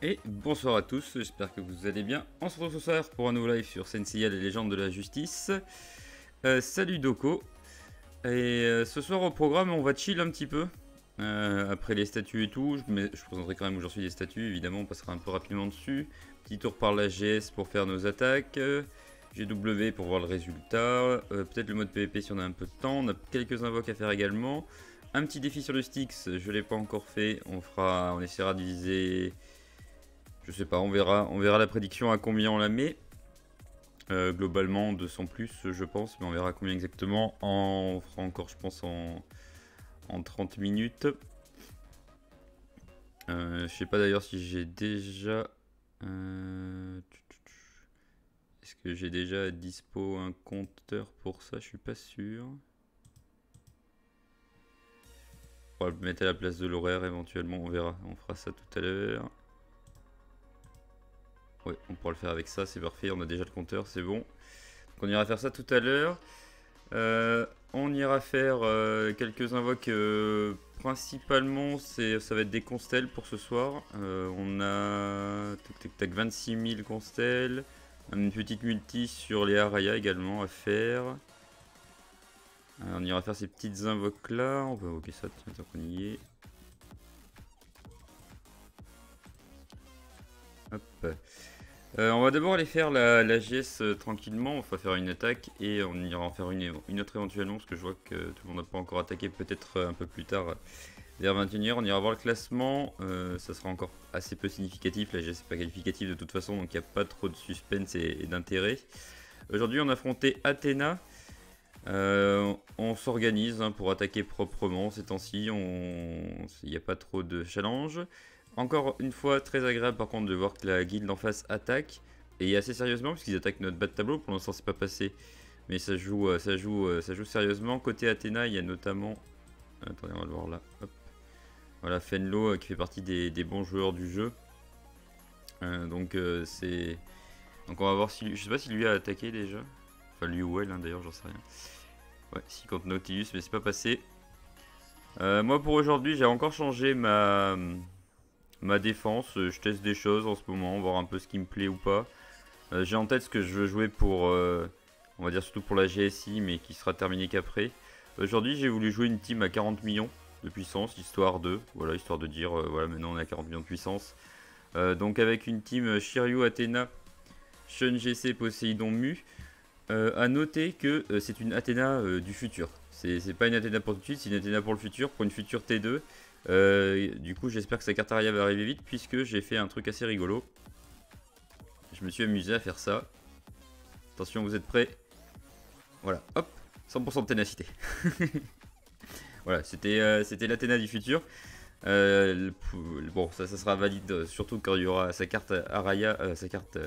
Et bonsoir à tous, j'espère que vous allez bien. On se retrouve ce soir pour un nouveau live sur Senseiya, les légendes de la justice. Salut Doko. Et ce soir au programme, on va chill un petit peu. Après les statuts et tout, je présenterai quand même aujourd'hui les statuts, évidemment, on passera un peu rapidement dessus. Petit tour par la GS pour faire nos attaques. GW pour voir le résultat. Peut-être le mode PvP si on a un peu de temps. On a quelques invoques à faire également. Un petit défi sur le Styx, je ne l'ai pas encore fait. On essaiera de viser... Je sais pas, on verra la prédiction à combien on la met. Globalement 200 plus je pense, mais on verra combien exactement. On fera encore je pense en 30 minutes. Je sais pas d'ailleurs si j'ai déjà... Est-ce que j'ai déjà à dispo un compteur pour ça? Je suis pas sûr. On va le mettre à la place de l'horaire éventuellement, on verra. On fera ça tout à l'heure. Ouais, on pourra le faire avec ça, c'est parfait, on a déjà le compteur, c'est bon. Donc on ira faire ça tout à l'heure. On ira faire quelques invoques, principalement ça va être des constelles pour ce soir. On a 26 000 constelles, une petite multi sur les Araya également à faire. On ira faire ces petites invoques là, on va invoquer ça tant qu'on y est. Hop. On va d'abord aller faire la GS tranquillement, on va faire une attaque et on ira en faire une autre éventuellement parce que je vois que tout le monde n'a pas encore attaqué, peut-être un peu plus tard vers 21h. On ira voir le classement, ça sera encore assez peu significatif, la GS n'est pas qualificative de toute façon donc il n'y a pas trop de suspense et d'intérêt. Aujourd'hui on a affronté Athéna, on s'organise pour attaquer proprement ces temps-ci, il n'y a pas trop de challenge. Encore une fois, très agréable par contre de voir que la guilde en face attaque. Et assez sérieusement, puisqu'ils attaquent notre bas de tableau. Pour l'instant, c'est pas passé. Mais ça joue sérieusement. Côté Athéna, il y a notamment... Attendez, on va le voir là. Hop. Voilà, Fenlo qui fait partie des bons joueurs du jeu. Donc c'est... Donc on va voir si... Je sais pas si lui a attaqué déjà. Enfin lui ou elle, hein, d'ailleurs, j'en sais rien. Ouais, si contre Nautilus, mais c'est pas passé. Moi pour aujourd'hui, j'ai encore changé ma défense, je teste des choses en ce moment, voir un peu ce qui me plaît ou pas. J'ai en tête ce que je veux jouer pour, on va dire surtout pour la GSI, mais qui sera terminé qu'après. Aujourd'hui, j'ai voulu jouer une team à 40 millions de puissance, histoire de dire, voilà, maintenant on est à 40 millions de puissance. Donc avec une team Shiryu, Athéna, Shun, GC, Poséidon, Mu. À noter que c'est une Athéna du futur. C'est pas une Athéna pour tout de suite, c'est une Athéna pour le futur, pour une future T2. Du coup j'espère que sa carte Araya va arriver vite puisque j'ai fait un truc assez rigolo. Je me suis amusé à faire ça. Attention, vous êtes prêts? Voilà, hop, 100% de ténacité. Voilà, c'était l'Athéna du futur. Bon, ça sera valide surtout quand il y aura sa carte Araya, sa carte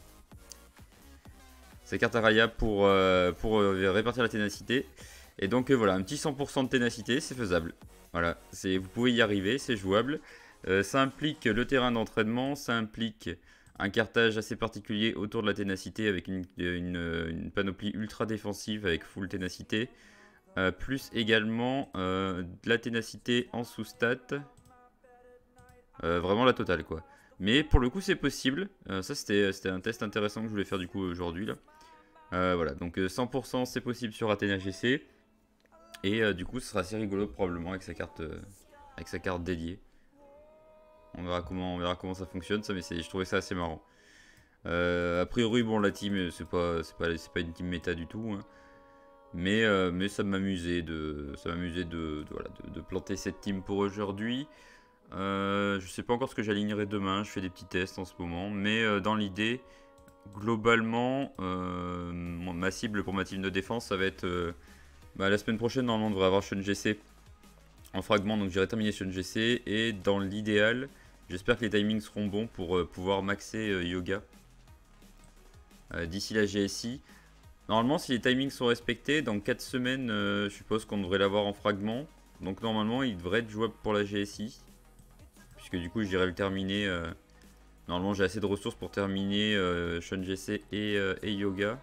Araya pour répartir la ténacité. Et donc voilà, un petit 100% de ténacité, c'est faisable. Voilà, vous pouvez y arriver, c'est jouable. Ça implique le terrain d'entraînement, ça implique un cartage assez particulier autour de la ténacité avec une panoplie ultra défensive avec full ténacité. Plus également de la ténacité en sous-stat. Vraiment la totale quoi. Mais pour le coup c'est possible. Ça c'était un test intéressant que je voulais faire du coup aujourd'hui là. Voilà, donc 100% c'est possible sur Athéna GC. Et du coup ce sera assez rigolo probablement avec sa carte dédiée. On verra comment ça fonctionne ça, mais je trouvais ça assez marrant. A priori bon la team c'est pas une team méta du tout. Hein. Mais ça m'amusait de planter cette team pour aujourd'hui. Je sais pas encore ce que j'alignerai demain, je fais des petits tests en ce moment. Mais dans l'idée, globalement, ma cible pour ma team de défense ça va être... la semaine prochaine, normalement, on devrait avoir Shun GC en fragment, donc j'irai terminer Shun GC. Et dans l'idéal, j'espère que les timings seront bons pour pouvoir maxer Yoga d'ici la GSI. Normalement, si les timings sont respectés, dans 4 semaines, je suppose qu'on devrait l'avoir en fragment. Donc normalement, il devrait être jouable pour la GSI. Puisque du coup, j'irai le terminer. Normalement, j'ai assez de ressources pour terminer Shun GC et Yoga.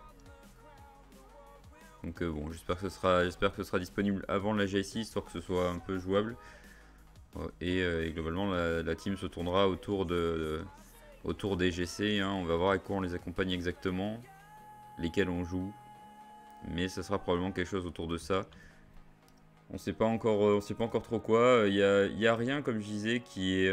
Donc bon, j'espère que ce sera disponible avant la GSI, histoire que ce soit un peu jouable. Et globalement, la team se tournera autour de autour des GC. Hein. On va voir avec quoi on les accompagne exactement, lesquels on joue. Mais ça sera probablement quelque chose autour de ça. On sait pas encore trop quoi. Il y a rien, comme je disais, qui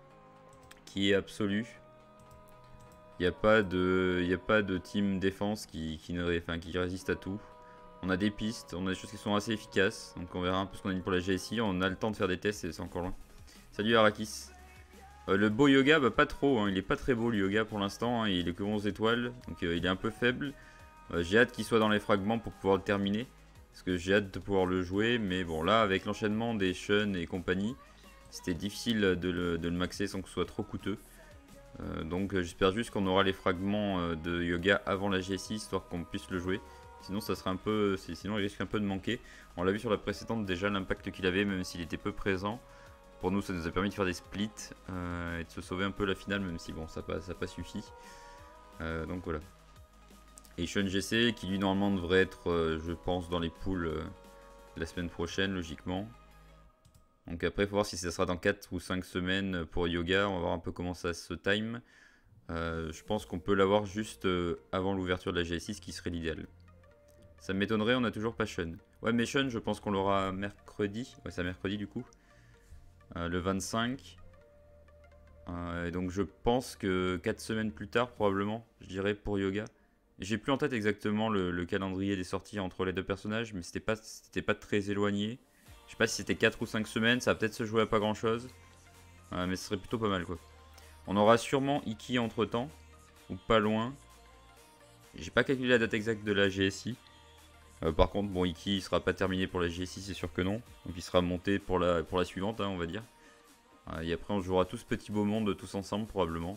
est absolu. Il n'y a pas de team défense qui résiste à tout. On a des pistes, on a des choses qui sont assez efficaces. Donc on verra un peu ce qu'on a dit pour la GSI. On a le temps de faire des tests et c'est encore loin. Salut Arrakis. Le beau yoga, bah pas trop. Hein. Il est pas très beau le yoga pour l'instant. Hein. Il est que 11 étoiles. Donc il est un peu faible. J'ai hâte qu'il soit dans les fragments pour pouvoir le terminer. Parce que j'ai hâte de pouvoir le jouer. Mais bon, là, avec l'enchaînement des Shun et compagnie, c'était difficile de le maxer sans que ce soit trop coûteux. Donc j'espère juste qu'on aura les fragments de yoga avant la GSI, histoire qu'on puisse le jouer. Sinon ça serait un peu, sinon il risque un peu de manquer. On l'a vu sur la précédente déjà, l'impact qu'il avait, même s'il était peu présent. Pour nous ça nous a permis de faire des splits et de se sauver un peu la finale, même si bon ça n'a pas suffi. Donc voilà. Et Shun GC qui lui normalement devrait être, je pense, dans les poules la semaine prochaine logiquement. Donc après, il faut voir si ça sera dans 4 ou 5 semaines pour yoga. On va voir un peu comment ça se time. Je pense qu'on peut l'avoir juste avant l'ouverture de la GSI, ce qui serait l'idéal. Ça m'étonnerait, on a toujours pas Shun. Ouais, mais Shun, je pense qu'on l'aura mercredi. Ouais, c'est mercredi du coup. Le 25. Et donc je pense que 4 semaines plus tard, probablement, je dirais pour yoga. J'ai plus en tête exactement le calendrier des sorties entre les deux personnages, mais c'était pas très éloigné. Je sais pas si c'était 4 ou 5 semaines, ça va peut-être se jouer à pas grand chose. Mais ce serait plutôt pas mal quoi. On aura sûrement Iki entre temps, ou pas loin. J'ai pas calculé la date exacte de la GSI. Par contre, bon, Iki il sera pas terminé pour la GSI, c'est sûr que non. Donc il sera monté pour la suivante, hein, on va dire. Et après, on jouera tout ce petit beau monde tous ensemble, probablement.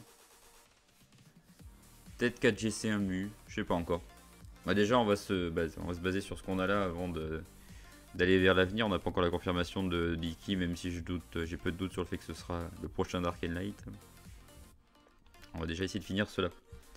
Peut-être 4 GC 1 MU, je sais pas encore. Bah, déjà, on va se baser sur ce qu'on a là avant d'aller vers l'avenir. On n'a pas encore la confirmation de Iki, même si j'ai peu de doute sur le fait que ce sera le prochain Dark Light. On va déjà essayer de finir cela.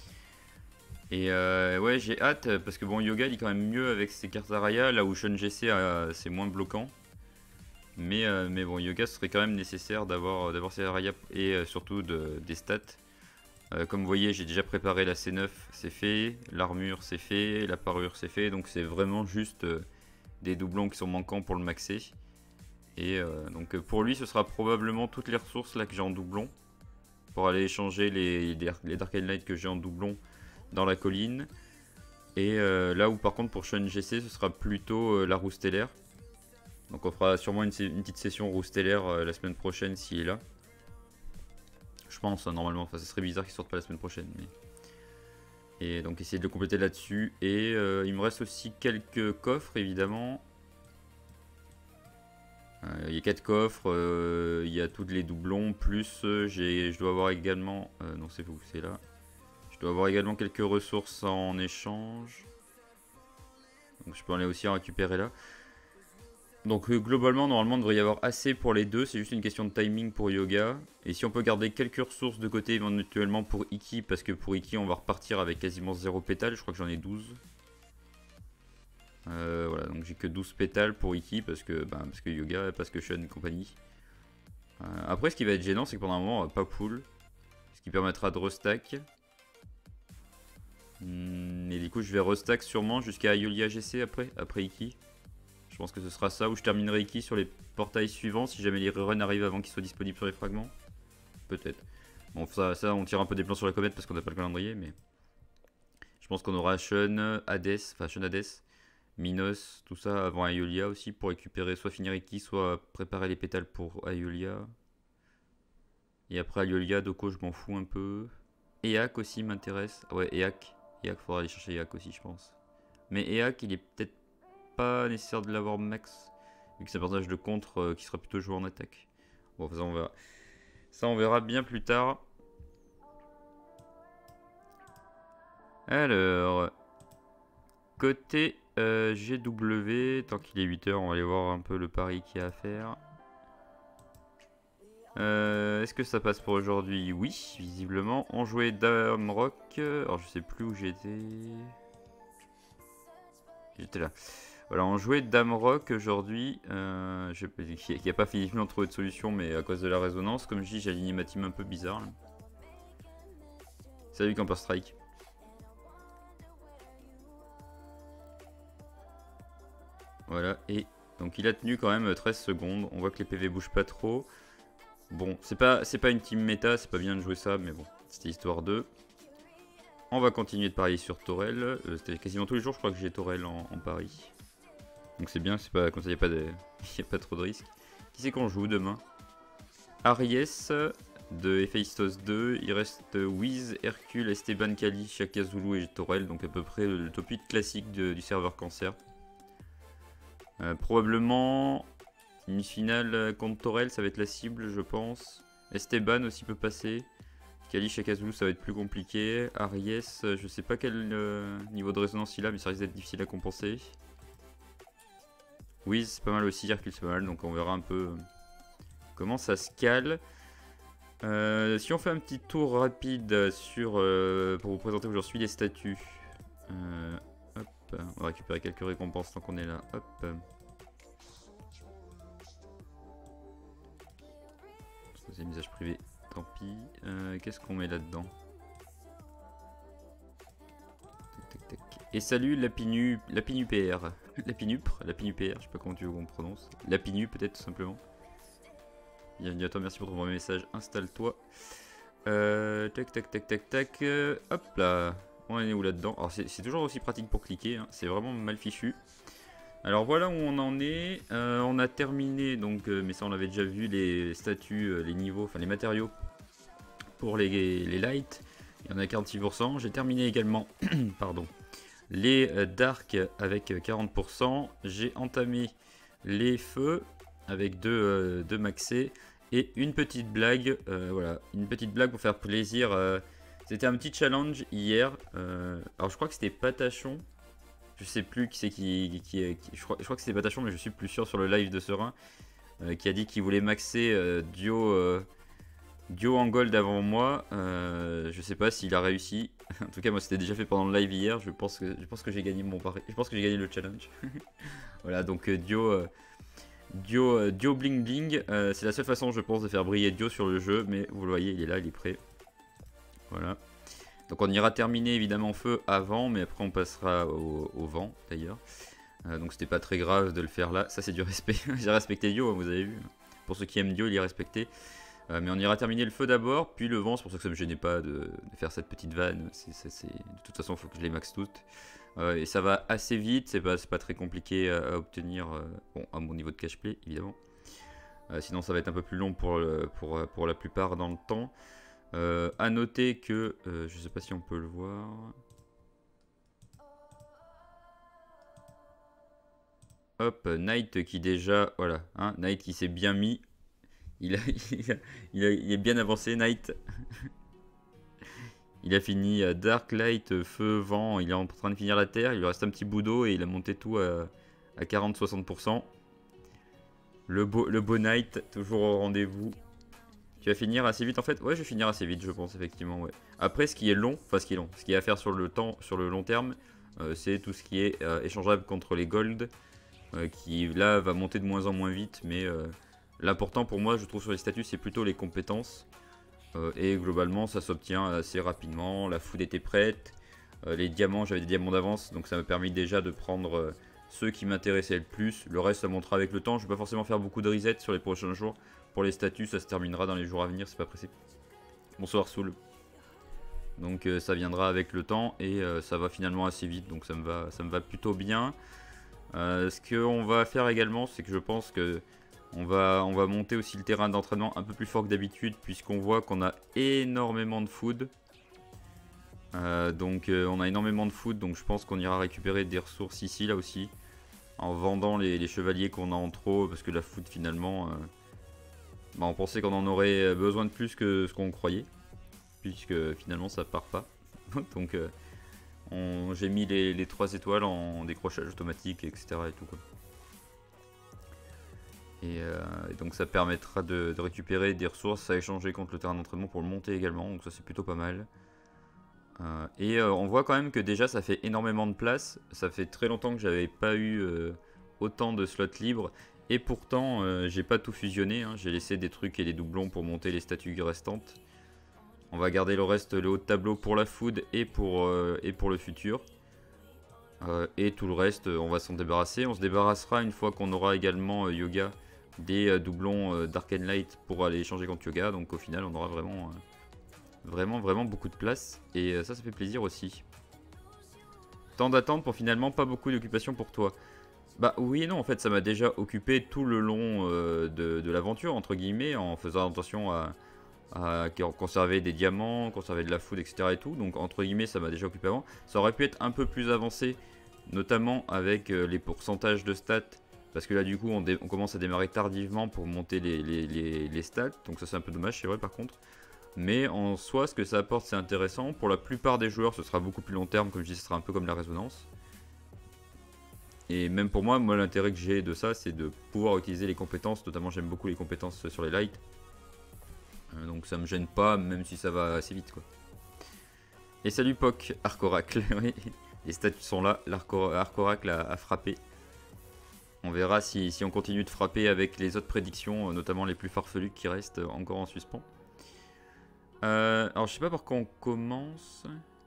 Et ouais, j'ai hâte parce que bon, Yoga il est quand même mieux avec ses cartes Araya, là où Shun GC c'est moins bloquant. Mais bon, Yoga serait quand même nécessaire d'avoir ses Araya et surtout des stats. Comme vous voyez, j'ai déjà préparé la C9, c'est fait, l'armure c'est fait, la parure c'est fait, donc c'est vraiment juste des doublons qui sont manquants pour le maxer. Et donc pour lui, ce sera probablement toutes les ressources là que j'ai en doublon pour aller échanger les Dark Light que j'ai en doublon dans la colline. Et là où par contre pour Shun GC, ce sera plutôt la roue stellaire. Donc on fera sûrement une petite session roue stellaire la semaine prochaine s'il est là. Je pense, hein, normalement, enfin, ça serait bizarre qu'il sorte pas la semaine prochaine. Mais... Et donc essayer de le compléter là-dessus. Et il me reste aussi quelques coffres, évidemment. Il y a 4 coffres, il y a tous les doublons, plus je dois avoir également... non, c'est vous, c'est là. Je dois avoir également quelques ressources en échange. Donc je peux aller aussi en récupérer là. Donc globalement, normalement, il devrait y avoir assez pour les deux. C'est juste une question de timing pour Yoga. Et si on peut garder quelques ressources de côté éventuellement pour Iki, parce que pour Iki, on va repartir avec quasiment 0 pétales. Je crois que j'en ai 12. Voilà, donc j'ai que 12 pétales pour Iki, parce que Yoga, parce que Shun et compagnie. Après, ce qui va être gênant, c'est que pendant un moment, on va pas pull. Ce qui permettra de restack. Et du coup, je vais restack sûrement jusqu'à Iolia GC après Iki. Je pense que ce sera ça où je terminerai Iki sur les portails suivants si jamais les reruns arrivent avant qu'ils soient disponibles sur les fragments. Peut-être. Bon, ça, on tire un peu des plans sur la comète parce qu'on n'a pas le calendrier, mais je pense qu'on aura Shun, Hades, enfin Shun Hades, Minos, tout ça avant Aeolia aussi pour récupérer soit finir Iki, soit préparer les pétales pour Aeolia. Et après Aeolia, Doko, je m'en fous un peu. Eak aussi m'intéresse. Ouais, Eak, faudra aller chercher Eak aussi, je pense. Mais Eak, il est peut-être pas nécessaire de l'avoir max, vu que c'est un personnage de contre qui sera plutôt joué en attaque. Bon, ça on verra. Ça on verra bien plus tard. Alors, côté GW, tant qu'il est 8 h, on va aller voir un peu le pari qu'il y a à faire. Est-ce que ça passe pour aujourd'hui? Oui, visiblement. On jouait Dame Rock. Alors je sais plus où j'étais. J'étais là. Voilà, on jouait Dame Rock aujourd'hui. Il n'y a pas physiquement trouvé de solution, mais à cause de la résonance, comme je dis, j'ai aligné ma team un peu bizarre. Là. Salut Counter Strike. Voilà, et donc il a tenu quand même 13 secondes. On voit que les PV bougent pas trop. Bon, c'est pas une team méta, c'est pas bien de jouer ça, mais bon, c'était histoire 2. On va continuer de parier sur Torel. C'était quasiment tous les jours, je crois que j'ai Torel en pari. Donc c'est bien, c'est pas comme ça, il n'y a, y a pas trop de risques. Qui c'est qu'on joue demain? Aries de Hephaistos 2. Il reste Wiz, Hercule, Esteban, Kali, Shaka Zulu et Torel. Donc à peu près le top 8 classique du serveur cancer. Probablement une finale contre Torel, ça va être la cible, je pense. Esteban aussi peut passer. Kali, Shaka Zulu, ça va être plus compliqué. Aries, je sais pas quel niveau de résonance il a, mais ça risque d'être difficile à compenser. Wiz, c'est pas mal aussi. Hercule, c'est pas mal. Donc on verra un peu comment ça se cale. Si on fait un petit tour rapide sur pour vous présenter où j'en suis les statuts. Hop, on va récupérer quelques récompenses tant qu'on est là. Hop. C'est des messages privés, tant pis. Qu'est-ce qu'on met là-dedans? Et salut Lapinu PR. Lapinupre, Lapinupr, je sais pas comment tu veux qu'on prononce. Lapinu peut-être tout simplement. Bienvenue à toi, merci pour ton premier message, installe-toi. Tac tac tac tac tac. Hop là. On est où là-dedans? Alors c'est toujours aussi pratique pour cliquer, hein. C'est vraiment mal fichu. Alors voilà où on en est. On a terminé donc, mais ça on avait déjà vu, les statuts, les niveaux, enfin les matériaux pour les lights. Il y en a 46%. J'ai terminé également, pardon, les dark avec 40%. J'ai entamé les feux avec deux maxés. Et une petite blague, voilà, une petite blague pour faire plaisir. C'était un petit challenge hier. Alors je crois que c'était Patachon. Je sais plus qui c'est je crois que c'était Patachon, mais je suis plus sûr sur le live de Serein. Qui a dit qu'il voulait maxer duo en gold avant moi. Je sais pas s'il a réussi. En tout cas, moi c'était déjà fait pendant le live hier. Je pense que j'ai gagné mon pari. Je pense que j'ai gagné le challenge. Voilà, donc Dio bling bling, c'est la seule façon je pense de faire briller Dio sur le jeu, mais vous le voyez, il est là, il est prêt. Voilà. Donc on ira terminer évidemment feu avant, mais après on passera au vent d'ailleurs. Donc c'était pas très grave de le faire là, ça c'est du respect. J'ai respecté Dio, vous avez vu. Pour ceux qui aiment Dio, il est respecté. Mais on ira terminer le feu d'abord, puis le vent, c'est pour ça que ça me gênait pas de faire cette petite vanne. De toute façon, il faut que je les max toutes. Et ça va assez vite, c'est pas très compliqué à obtenir, bon, à mon niveau de cash play évidemment. Sinon ça va être un peu plus long pour la plupart dans le temps. À noter que, je sais pas si on peut le voir. Hop, Knight qui déjà, voilà, hein, Knight qui s'est bien mis. Il est bien avancé, Knight. Il a fini Dark, Light, Feu, Vent. Il est en train de finir la Terre. Il lui reste un petit bout d'eau et il a monté tout à 40-60%. Le beau Knight, toujours au rendez-vous. Tu vas finir assez vite en fait? Ouais, je vais finir assez vite, je pense, effectivement. Ouais. Après, ce qui est long, enfin ce qui est à faire sur le long terme, c'est tout ce qui est échangeable contre les gold, qui là va monter de moins en moins vite. Mais l'important pour moi, je trouve, sur les statuts, c'est plutôt les compétences. Et globalement, ça s'obtient assez rapidement. La food était prête. Les diamants, j'avais des diamants d'avance, donc ça m'a permis déjà de prendre ceux qui m'intéressaient le plus. Le reste, ça montera avec le temps. Je ne vais pas forcément faire beaucoup de reset sur les prochains jours. Pour les statuts, ça se terminera dans les jours à venir, c'est pas pressé. Bonsoir Soul. Donc ça viendra avec le temps et ça va finalement assez vite, donc ça me va plutôt bien. Ce qu'on va faire également, c'est que je pense que on va monter aussi le terrain d'entraînement un peu plus fort que d'habitude, puisqu'on voit qu'on a énormément de food. Donc on a énormément de food, donc je pense qu'on ira récupérer des ressources ici, là aussi, en vendant les chevaliers qu'on a en trop, parce que la food finalement, on pensait qu'on en aurait besoin de plus que ce qu'on croyait, puisque finalement ça part pas. Donc j'ai mis les 3 étoiles en décrochage automatique, etc. et tout quoi. Et donc ça permettra de récupérer des ressources à échanger contre le terrain d'entraînement pour le monter également, donc ça c'est plutôt pas mal. Et on voit quand même que déjà ça fait énormément de place. Ça fait très longtemps que j'avais pas eu autant de slots libres. Et pourtant j'ai pas tout fusionné, hein. J'ai laissé des trucs et des doublons pour monter les statues restantes. On va garder le reste, le haut de tableau pour la food et pour le futur. Et tout le reste, on va s'en débarrasser. On se débarrassera une fois qu'on aura également yoga des doublons Dark and Light pour aller échanger contre yoga. Donc au final, on aura vraiment beaucoup de place. Et ça fait plaisir aussi. Temps d'attente pour finalement pas beaucoup d'occupation pour toi. Bah oui et non, en fait ça m'a déjà occupé tout le long de l'aventure, entre guillemets, en faisant attention à conserver des diamants, conserver de la food, etc. et tout. Donc entre guillemets ça m'a déjà occupé avant. Ça aurait pu être un peu plus avancé, notamment avec les pourcentages de stats. Parce que là du coup on commence à démarrer tardivement pour monter les stats. Donc ça c'est un peu dommage, c'est vrai par contre. Mais en soi ce que ça apporte c'est intéressant. Pour la plupart des joueurs ce sera beaucoup plus long terme, comme je dis, ce sera un peu comme la résonance. Et même pour moi, l'intérêt que j'ai de ça, c'est de pouvoir utiliser les compétences. Notamment, j'aime beaucoup les compétences sur les lights. Donc ça me gêne pas, même si ça va assez vite, quoi. Et salut Poc, Arc Oracle. Oui, les statues sont là. Arc Oracle a frappé. On verra si on continue de frapper avec les autres prédictions, notamment les plus farfelues qui restent encore en suspens. Alors, je sais pas par quoi on commence.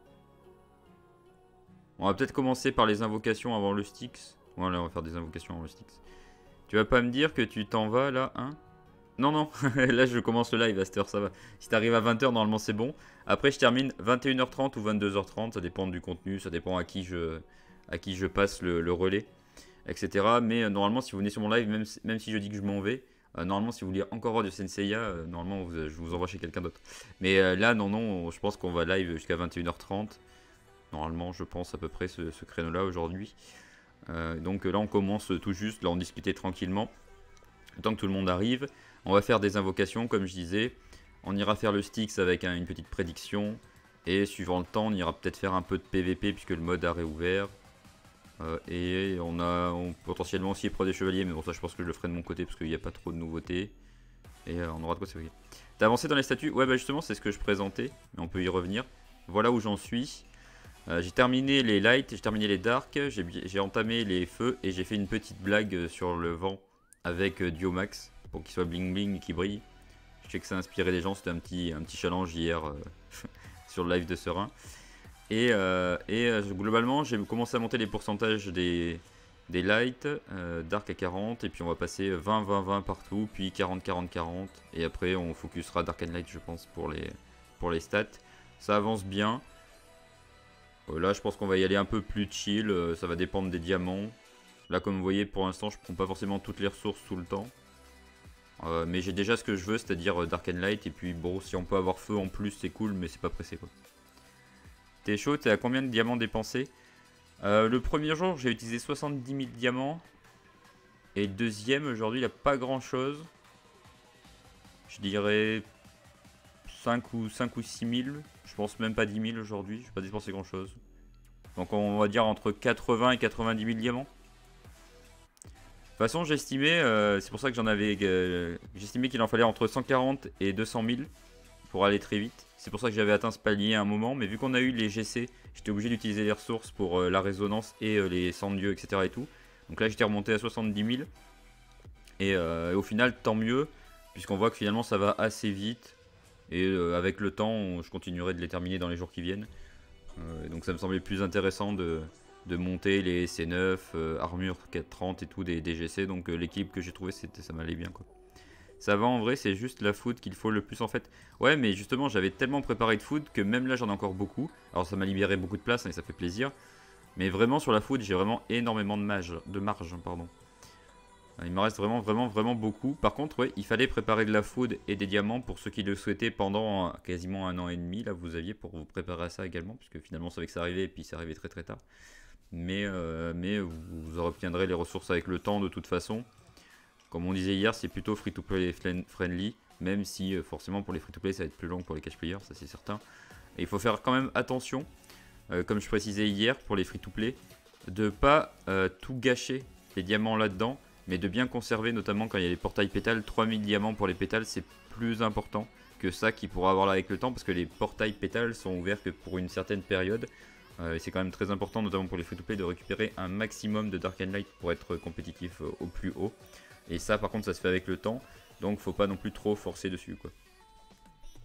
On va peut-être commencer par les invocations avant le Styx. Voilà, on va faire des invocations avant le Styx. Tu vas pas me dire que tu t'en vas là, hein? Non, non, là je commence le live à cette heure, ça va. Si t'arrives à 20 h, normalement c'est bon. Après, je termine 21 h 30 ou 22 h 30, ça dépend du contenu, ça dépend à qui je passe le relais, etc. Mais normalement, si vous venez sur mon live, même si je dis que je m'en vais, normalement, si vous voulez encore voir du Senseiya, normalement, je vous envoie chez quelqu'un d'autre. Mais là, non, je pense qu'on va live jusqu'à 21 h 30. Normalement, je pense à peu près ce créneau-là aujourd'hui. Donc là, on commence tout juste. Là, on discutait tranquillement. Le temps que tout le monde arrive, on va faire des invocations, comme je disais. On ira faire le Styx avec une petite prédiction. Et suivant le temps, on ira peut-être faire un peu de PVP puisque le mode a réouvert. Et on potentiellement aussi épreuve des chevaliers. Mais bon, ça, je pense que je le ferai de mon côté parce qu'il n'y a pas trop de nouveautés. Et on aura de quoi s'évaluer. T'as avancé dans les statuts? Ouais, bah justement, c'est ce que je présentais. Mais on peut y revenir. Voilà où j'en suis. J'ai terminé les lights, j'ai terminé les darks, j'ai entamé les feux et j'ai fait une petite blague sur le vent avec Diomax pour qu'il soit bling bling et qu'il brille. Je sais que ça a inspiré des gens, c'était un petit challenge hier sur le live de Serein. Et globalement, j'ai commencé à monter les pourcentages des lights, dark à 40 et puis on va passer 20, 20, 20 partout, puis 40, 40, 40 et après on focusera dark and light je pense pour les stats. Ça avance bien. Là, je pense qu'on va y aller un peu plus chill. Ça va dépendre des diamants. Là, comme vous voyez, pour l'instant, je prends pas forcément toutes les ressources tout le temps. Mais j'ai déjà ce que je veux, c'est-à-dire Dark and Light. Et puis, bon, si on peut avoir feu en plus, c'est cool, mais c'est pas pressé, quoi. T'es chaud? T'es à combien de diamants dépensés? Le premier jour, j'ai utilisé 70 000 diamants. Et le deuxième, aujourd'hui, il a pas grand-chose. Je dirais 5 ou 6 000. Je pense même pas 10 000 aujourd'hui. Je vais pas dépenser grand chose. Donc on va dire entre 80 et 90 000 diamants. De toute façon, j'estimais, c'est pour ça que j'estimais qu'il en fallait entre 140 et 200 000 pour aller très vite. C'est pour ça que j'avais atteint ce palier à un moment. Mais vu qu'on a eu les GC, j'étais obligé d'utiliser les ressources pour la résonance et les sangs de dieu, etc. et tout. Donc là, j'étais remonté à 70 000. Et au final, tant mieux. Puisqu'on voit que finalement, ça va assez vite. Et avec le temps, je continuerai de les terminer dans les jours qui viennent. Donc ça me semblait plus intéressant de monter les C9, armure 430 et tout des GC. Donc l'équipe que j'ai trouvé, ça m'allait bien, quoi. Ça va en vrai, c'est juste la food qu'il faut le plus en fait. Ouais, mais justement, j'avais tellement préparé de food que même là, j'en ai encore beaucoup. Alors ça m'a libéré beaucoup de place et ça fait plaisir. Mais vraiment, sur la food, j'ai vraiment énormément de marge, pardon. Il me reste vraiment beaucoup. Par contre, ouais, il fallait préparer de la food et des diamants pour ceux qui le souhaitaient pendant quasiment 1 an et demi. Là, vous aviez pour vous préparer à ça également, puisque finalement, on savait que ça arrivait et puis ça arrivait très tard. Mais vous obtiendrez les ressources avec le temps de toute façon. Comme on disait hier, c'est plutôt free-to-play friendly, même si forcément pour les free-to-play, ça va être plus long pour les cash players, ça c'est certain. Et il faut faire quand même attention, comme je précisais hier pour les free-to-play, de pas tout gâcher les diamants là-dedans. Mais de bien conserver, notamment quand il y a les portails pétales. 3000 diamants pour les pétales, c'est plus important que ça qu'il pourra avoir là avec le temps. Parce que les portails pétales sont ouverts que pour une certaine période. Et c'est quand même très important, notamment pour les free-to-play, de récupérer un maximum de Dark and Light pour être compétitif au plus haut. Et ça, par contre, ça se fait avec le temps. Donc, faut pas non plus trop forcer dessus, quoi.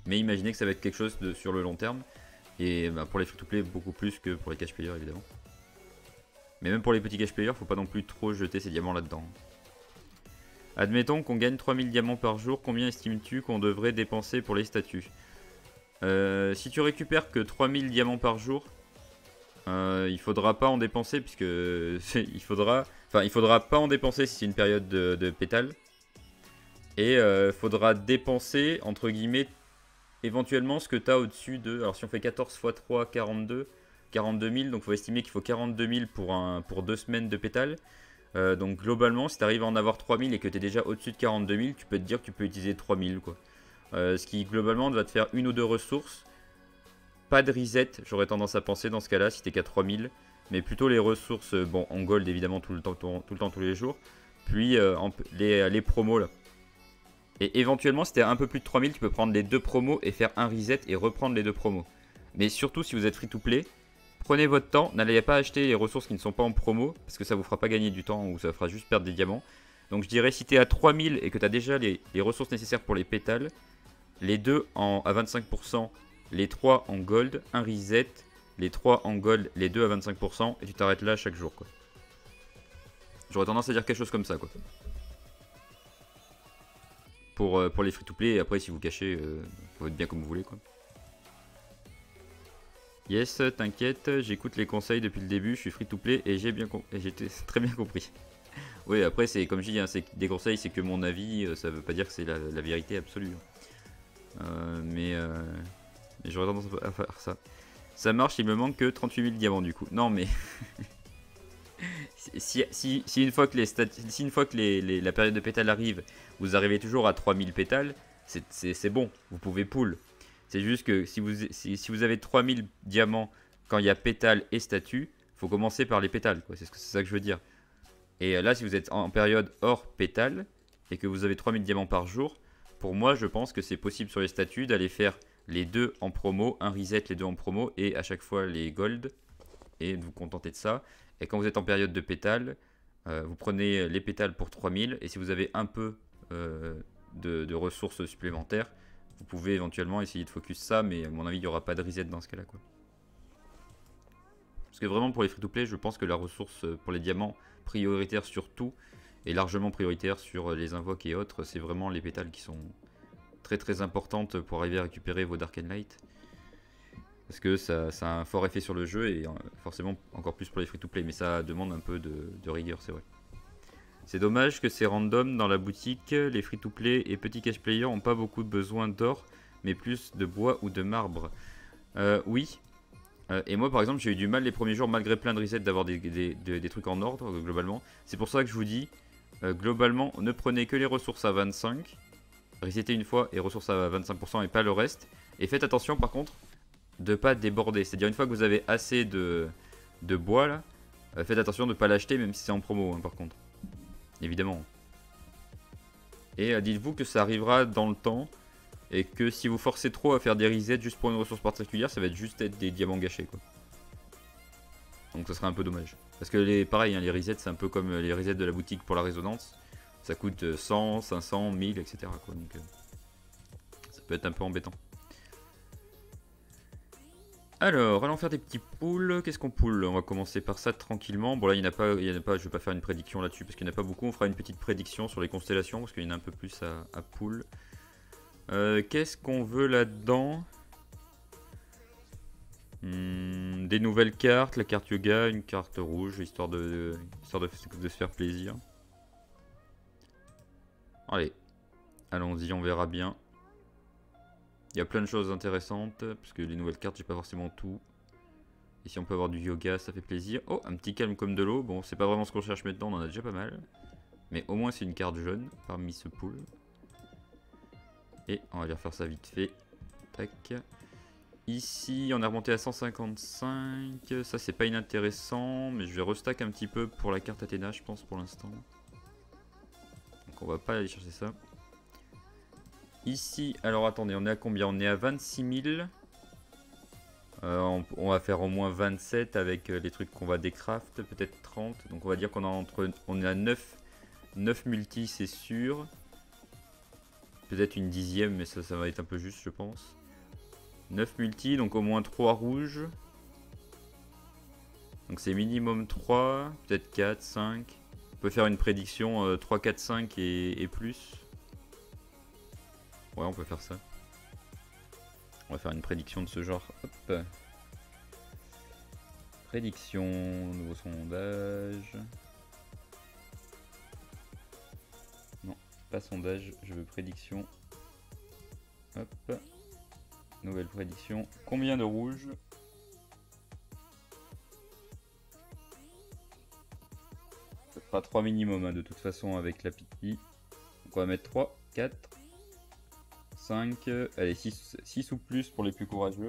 Mais imaginez que ça va être quelque chose sur le long terme. Et bah, pour les free-to-play, beaucoup plus que pour les cash players évidemment. Mais même pour les petits cash players, faut pas non plus trop jeter ces diamants là-dedans. Admettons qu'on gagne 3000 diamants par jour, combien estimes-tu qu'on devrait dépenser pour les statuts? Si tu récupères que 3000 diamants par jour, il faudra pas en dépenser puisque il faudra pas en dépenser si c'est une période de pétale. Et faudra dépenser entre guillemets éventuellement ce que tu as au-dessus de. Alors si on fait 14 x 3, 42 000, donc il faut estimer qu'il faut 42 000 pour 2 semaines de pétale. Donc globalement, si tu arrives à en avoir 3000 et que tu es déjà au-dessus de 42 000, tu peux te dire que tu peux utiliser 3000 quoi. Ce qui globalement va te faire une ou deux ressources. Pas de reset, j'aurais tendance à penser dans ce cas-là si t'es qu'à 3000. Mais plutôt les ressources, bon en gold évidemment tout le temps, tous les jours. Puis les promos là. Et éventuellement si t'es un peu plus de 3000, tu peux prendre les deux promos et faire un reset et reprendre les deux promos. Mais surtout si vous êtes free to play, prenez votre temps, n'allez pas acheter les ressources qui ne sont pas en promo, parce que ça vous fera pas gagner du temps ou ça fera juste perdre des diamants. Donc je dirais si tu es à 3000 et que tu as déjà les ressources nécessaires pour les pétales, les deux à 25%, les 3 en gold, un reset, les 3 en gold, les deux à 25%, et tu t'arrêtes là chaque jour quoi. J'aurais tendance à dire quelque chose comme ça quoi. Pour les free-to-play, et après si vous cachez, vous faites bien comme vous voulez quoi. Yes, t'inquiète, j'écoute les conseils depuis le début, je suis free-to-play et j'ai très bien compris. Oui, après c'est comme je dis, hein, des conseils, c'est que mon avis, ça veut pas dire que c'est la vérité absolue. Mais j'aurais tendance à faire ça. Ça marche, il me manque que 38 000 diamants du coup. Non mais... si une fois que, la période de pétale arrive, vous arrivez toujours à 3000 pétales, c'est bon, vous pouvez pull. C'est juste que si vous avez 3000 diamants quand il y a pétale et statut, faut commencer par les pétales, c'est ça que je veux dire. Et là, si vous êtes en période hors pétale et que vous avez 3000 diamants par jour, pour moi, je pense que c'est possible sur les statuts d'aller faire les deux en promo, un reset, les deux en promo et à chaque fois les gold et de vous contenter de ça. Et quand vous êtes en période de pétale, vous prenez les pétales pour 3000 et si vous avez un peu de ressources supplémentaires, vous pouvez éventuellement essayer de focus ça, mais à mon avis, il n'y aura pas de reset dans ce cas-là, quoi. Parce que vraiment, pour les free-to-play, je pense que la ressource pour les diamants prioritaire sur tout, et largement prioritaire sur les invoques et autres, c'est vraiment les pétales qui sont très très importantes pour arriver à récupérer vos Dark and Light. Parce que ça a un fort effet sur le jeu, et forcément encore plus pour les free-to-play, mais ça demande un peu de rigueur, c'est vrai. C'est dommage que c'est random dans la boutique, les free-to-play et petits cash players n'ont pas beaucoup de besoin d'or, mais plus de bois ou de marbre. Oui. Et moi par exemple j'ai eu du mal les premiers jours malgré plein de resets d'avoir des trucs en ordre globalement. C'est pour ça que je vous dis, globalement ne prenez que les ressources à 25, resettez une fois et ressources à 25% et pas le reste. Et faites attention par contre de ne pas déborder, c'est à dire une fois que vous avez assez de bois là, faites attention de ne pas l'acheter même si c'est en promo hein, par contre. Évidemment. Et dites-vous que ça arrivera dans le temps. Et que si vous forcez trop à faire des resets juste pour une ressource particulière, ça va être juste être des diamants gâchés quoi. Donc ça serait un peu dommage. Parce que pareil, hein, les resets c'est un peu comme les resets de la boutique pour la résonance. Ça coûte 100, 500, 1000, etc. quoi. Donc ça peut être un peu embêtant. Alors, allons faire des petits pools. Qu'est-ce qu'on pool? On va commencer par ça tranquillement. Bon là, il n'y en a pas, je vais pas faire une prédiction là-dessus parce qu'il n'y en a pas beaucoup. On fera une petite prédiction sur les constellations parce qu'il y en a un peu plus à pool. Qu'est-ce qu'on veut là-dedans? Des nouvelles cartes, la carte yoga, une carte rouge, histoire de se faire plaisir. Allez, allons-y, on verra bien. Il y a plein de choses intéressantes, parce que les nouvelles cartes, j'ai pas forcément tout. Et si on peut avoir du yoga, ça fait plaisir. Oh, un petit calme comme de l'eau. Bon, c'est pas vraiment ce qu'on cherche maintenant, on en a déjà pas mal. Mais au moins, c'est une carte jaune parmi ce pool. Et on va aller refaire ça vite fait. Tac. Ici, on est remonté à 155. Ça, c'est pas inintéressant. Mais je vais restack un petit peu pour la carte Athéna, je pense, pour l'instant. Donc, on va pas aller chercher ça. Ici, alors attendez, on est à combien? On est à 26 000. On va faire au moins 27 avec les trucs qu'on va décraft, peut-être 30. Donc, on va dire qu'on est à 9 multis, c'est sûr. peut-être une 10e, mais ça va être un peu juste, je pense. 9 multi, donc au moins 3 rouges. Donc c'est minimum 3, peut-être 4, 5. On peut faire une prédiction 3, 4, 5 et plus. Ouais, on peut faire ça. On va faire une prédiction de ce genre. Hop. Prédiction, nouveau sondage. Non, pas sondage, je veux prédiction. Hop. Nouvelle prédiction. Combien de rouges? Ça fera 3 minimum hein, de toute façon avec la piti. Donc on va mettre 3, 4, 5, allez 6 ou plus pour les plus courageux.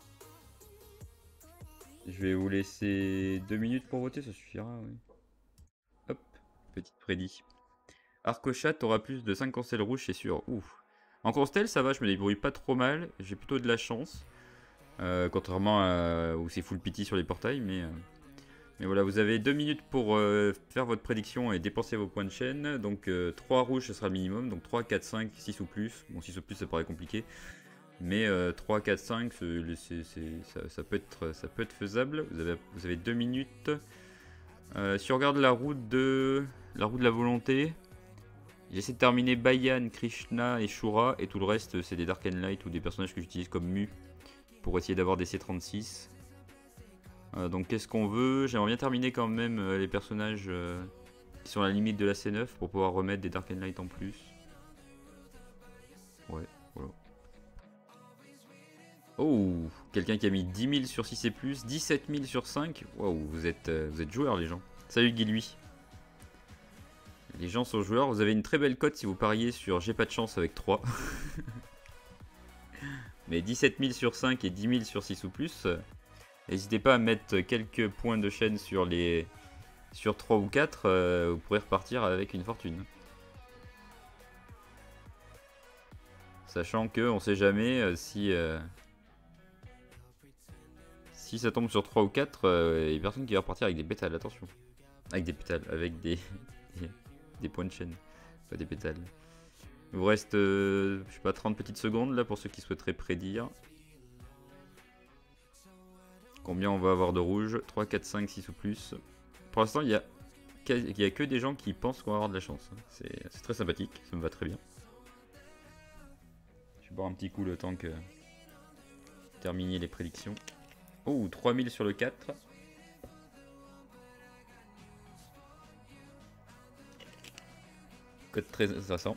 Je vais vous laisser 2 minutes pour voter, ça suffira, oui. Hop, petite prédit. Arcochat aura plus de 5 constelles rouges, c'est sûr. Ouf. En constel, ça va, je me débrouille pas trop mal. J'ai plutôt de la chance. Contrairement à où c'est full pity sur les portails. Mais voilà, vous avez 2 minutes pour faire votre prédiction et dépenser vos points de chaîne. Donc 3 rouges, ce sera le minimum. Donc 3, 4, 5, 6 ou plus. Bon, 6 ou plus, ça paraît compliqué. Mais 3, 4, 5, ça peut être faisable. Vous avez 2 minutes. Si on regarde la route de la volonté, j'essaie de terminer Bayan, Krishna et Shura. Et tout le reste, c'est des Dark and Light ou des personnages que j'utilise comme Mu pour essayer d'avoir des C36. Donc qu'est-ce qu'on veut? J'aimerais bien terminer quand même les personnages qui sont à la limite de la C9 pour pouvoir remettre des Dark and Light en plus. Ouais, voilà. Oh, quelqu'un qui a mis 10 000 sur 6 et plus, 17 000 sur 5. Waouh, vous êtes joueurs les gens. Salut Guilui. Les gens sont joueurs, vous avez une très belle cote si vous pariez sur j'ai pas de chance avec 3. Mais 17 000 sur 5 et 10 000 sur 6 ou plus. N'hésitez pas à mettre quelques points de chaîne sur 3 ou 4, vous pourrez repartir avec une fortune. Sachant que on sait jamais si ça tombe sur 3 ou 4, il y a personne qui va repartir avec des pétales, attention. Avec des pétales, avec des points de chaîne, pas des pétales. Il vous reste, je sais pas, 30 petites secondes là pour ceux qui souhaiteraient prédire. Combien on va avoir de rouge? 3, 4, 5, 6 ou plus. Pour l'instant, il y a que des gens qui pensent qu'on va avoir de la chance. C'est très sympathique, ça me va très bien. Je vais boire un petit coup le temps que terminer les prédictions. Oh, 3000 sur le 4. Code très intéressant.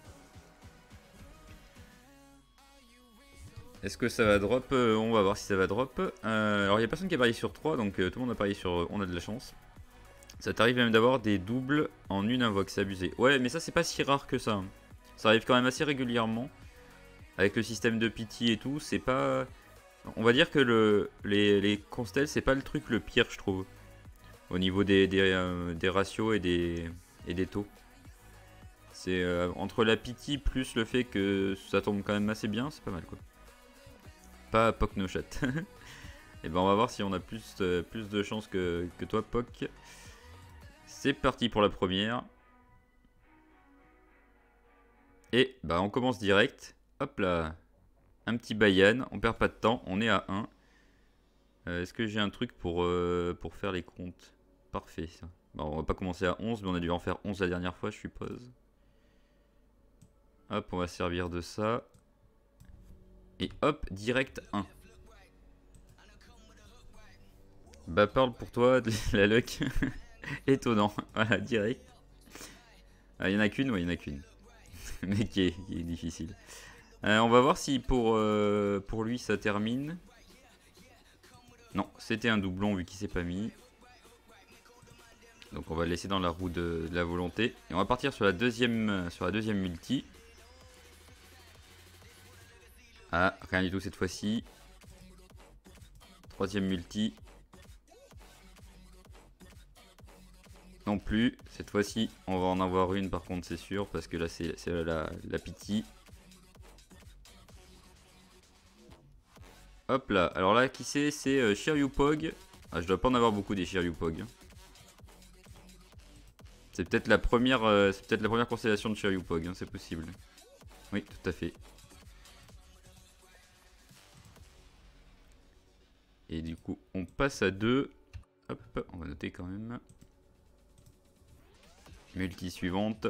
Est-ce que ça va drop? On va voir si ça va drop. Alors il n'y a personne qui a parié sur 3, donc tout le monde a parié sur on a de la chance. Ça t'arrive même d'avoir des doubles en une invoque, c'est abusé. Ouais, mais ça c'est pas si rare que ça. Ça arrive quand même assez régulièrement. Avec le système de pity et tout, c'est pas... On va dire que les constels, c'est pas le truc le pire, je trouve. Au niveau des ratios et des taux. C'est entre la pity plus le fait que ça tombe quand même assez bien, c'est pas mal quoi. Pas Poc no chat. Et ben on va voir si on a plus de chance que toi Poc. C'est parti pour la première. Et bah on commence direct. Hop là. Un petit Bayan, on perd pas de temps, on est à 1. Est-ce que j'ai un truc pour faire les comptes? Parfait ça. Bon, on va pas commencer à 11, mais on a dû en faire 11 la dernière fois, je suppose. Hop, on va servir de ça. Et hop, direct 1. Bah parle pour toi de la luck. Étonnant, voilà, direct. Il y en a qu'une, ouais, il y en a qu'une. Mais qui est difficile. On va voir si pour lui ça termine. Non, c'était un doublon vu qu'il s'est pas mis. Donc on va le laisser dans la roue de la volonté. Et on va partir sur la deuxième multi. Ah, rien du tout cette fois-ci. Troisième multi. Non plus. Cette fois-ci, on va en avoir une par contre, c'est sûr. Parce que là, c'est la pity. Hop là. Alors là, qui c'est? C'est Shiryupog. Ah, je dois pas en avoir beaucoup des Shiryupog. C'est peut-être la première constellation de Shiryupog, hein, c'est possible. Oui, tout à fait. Et du coup, on passe à 2. Hop, on va noter quand même. Multi suivante.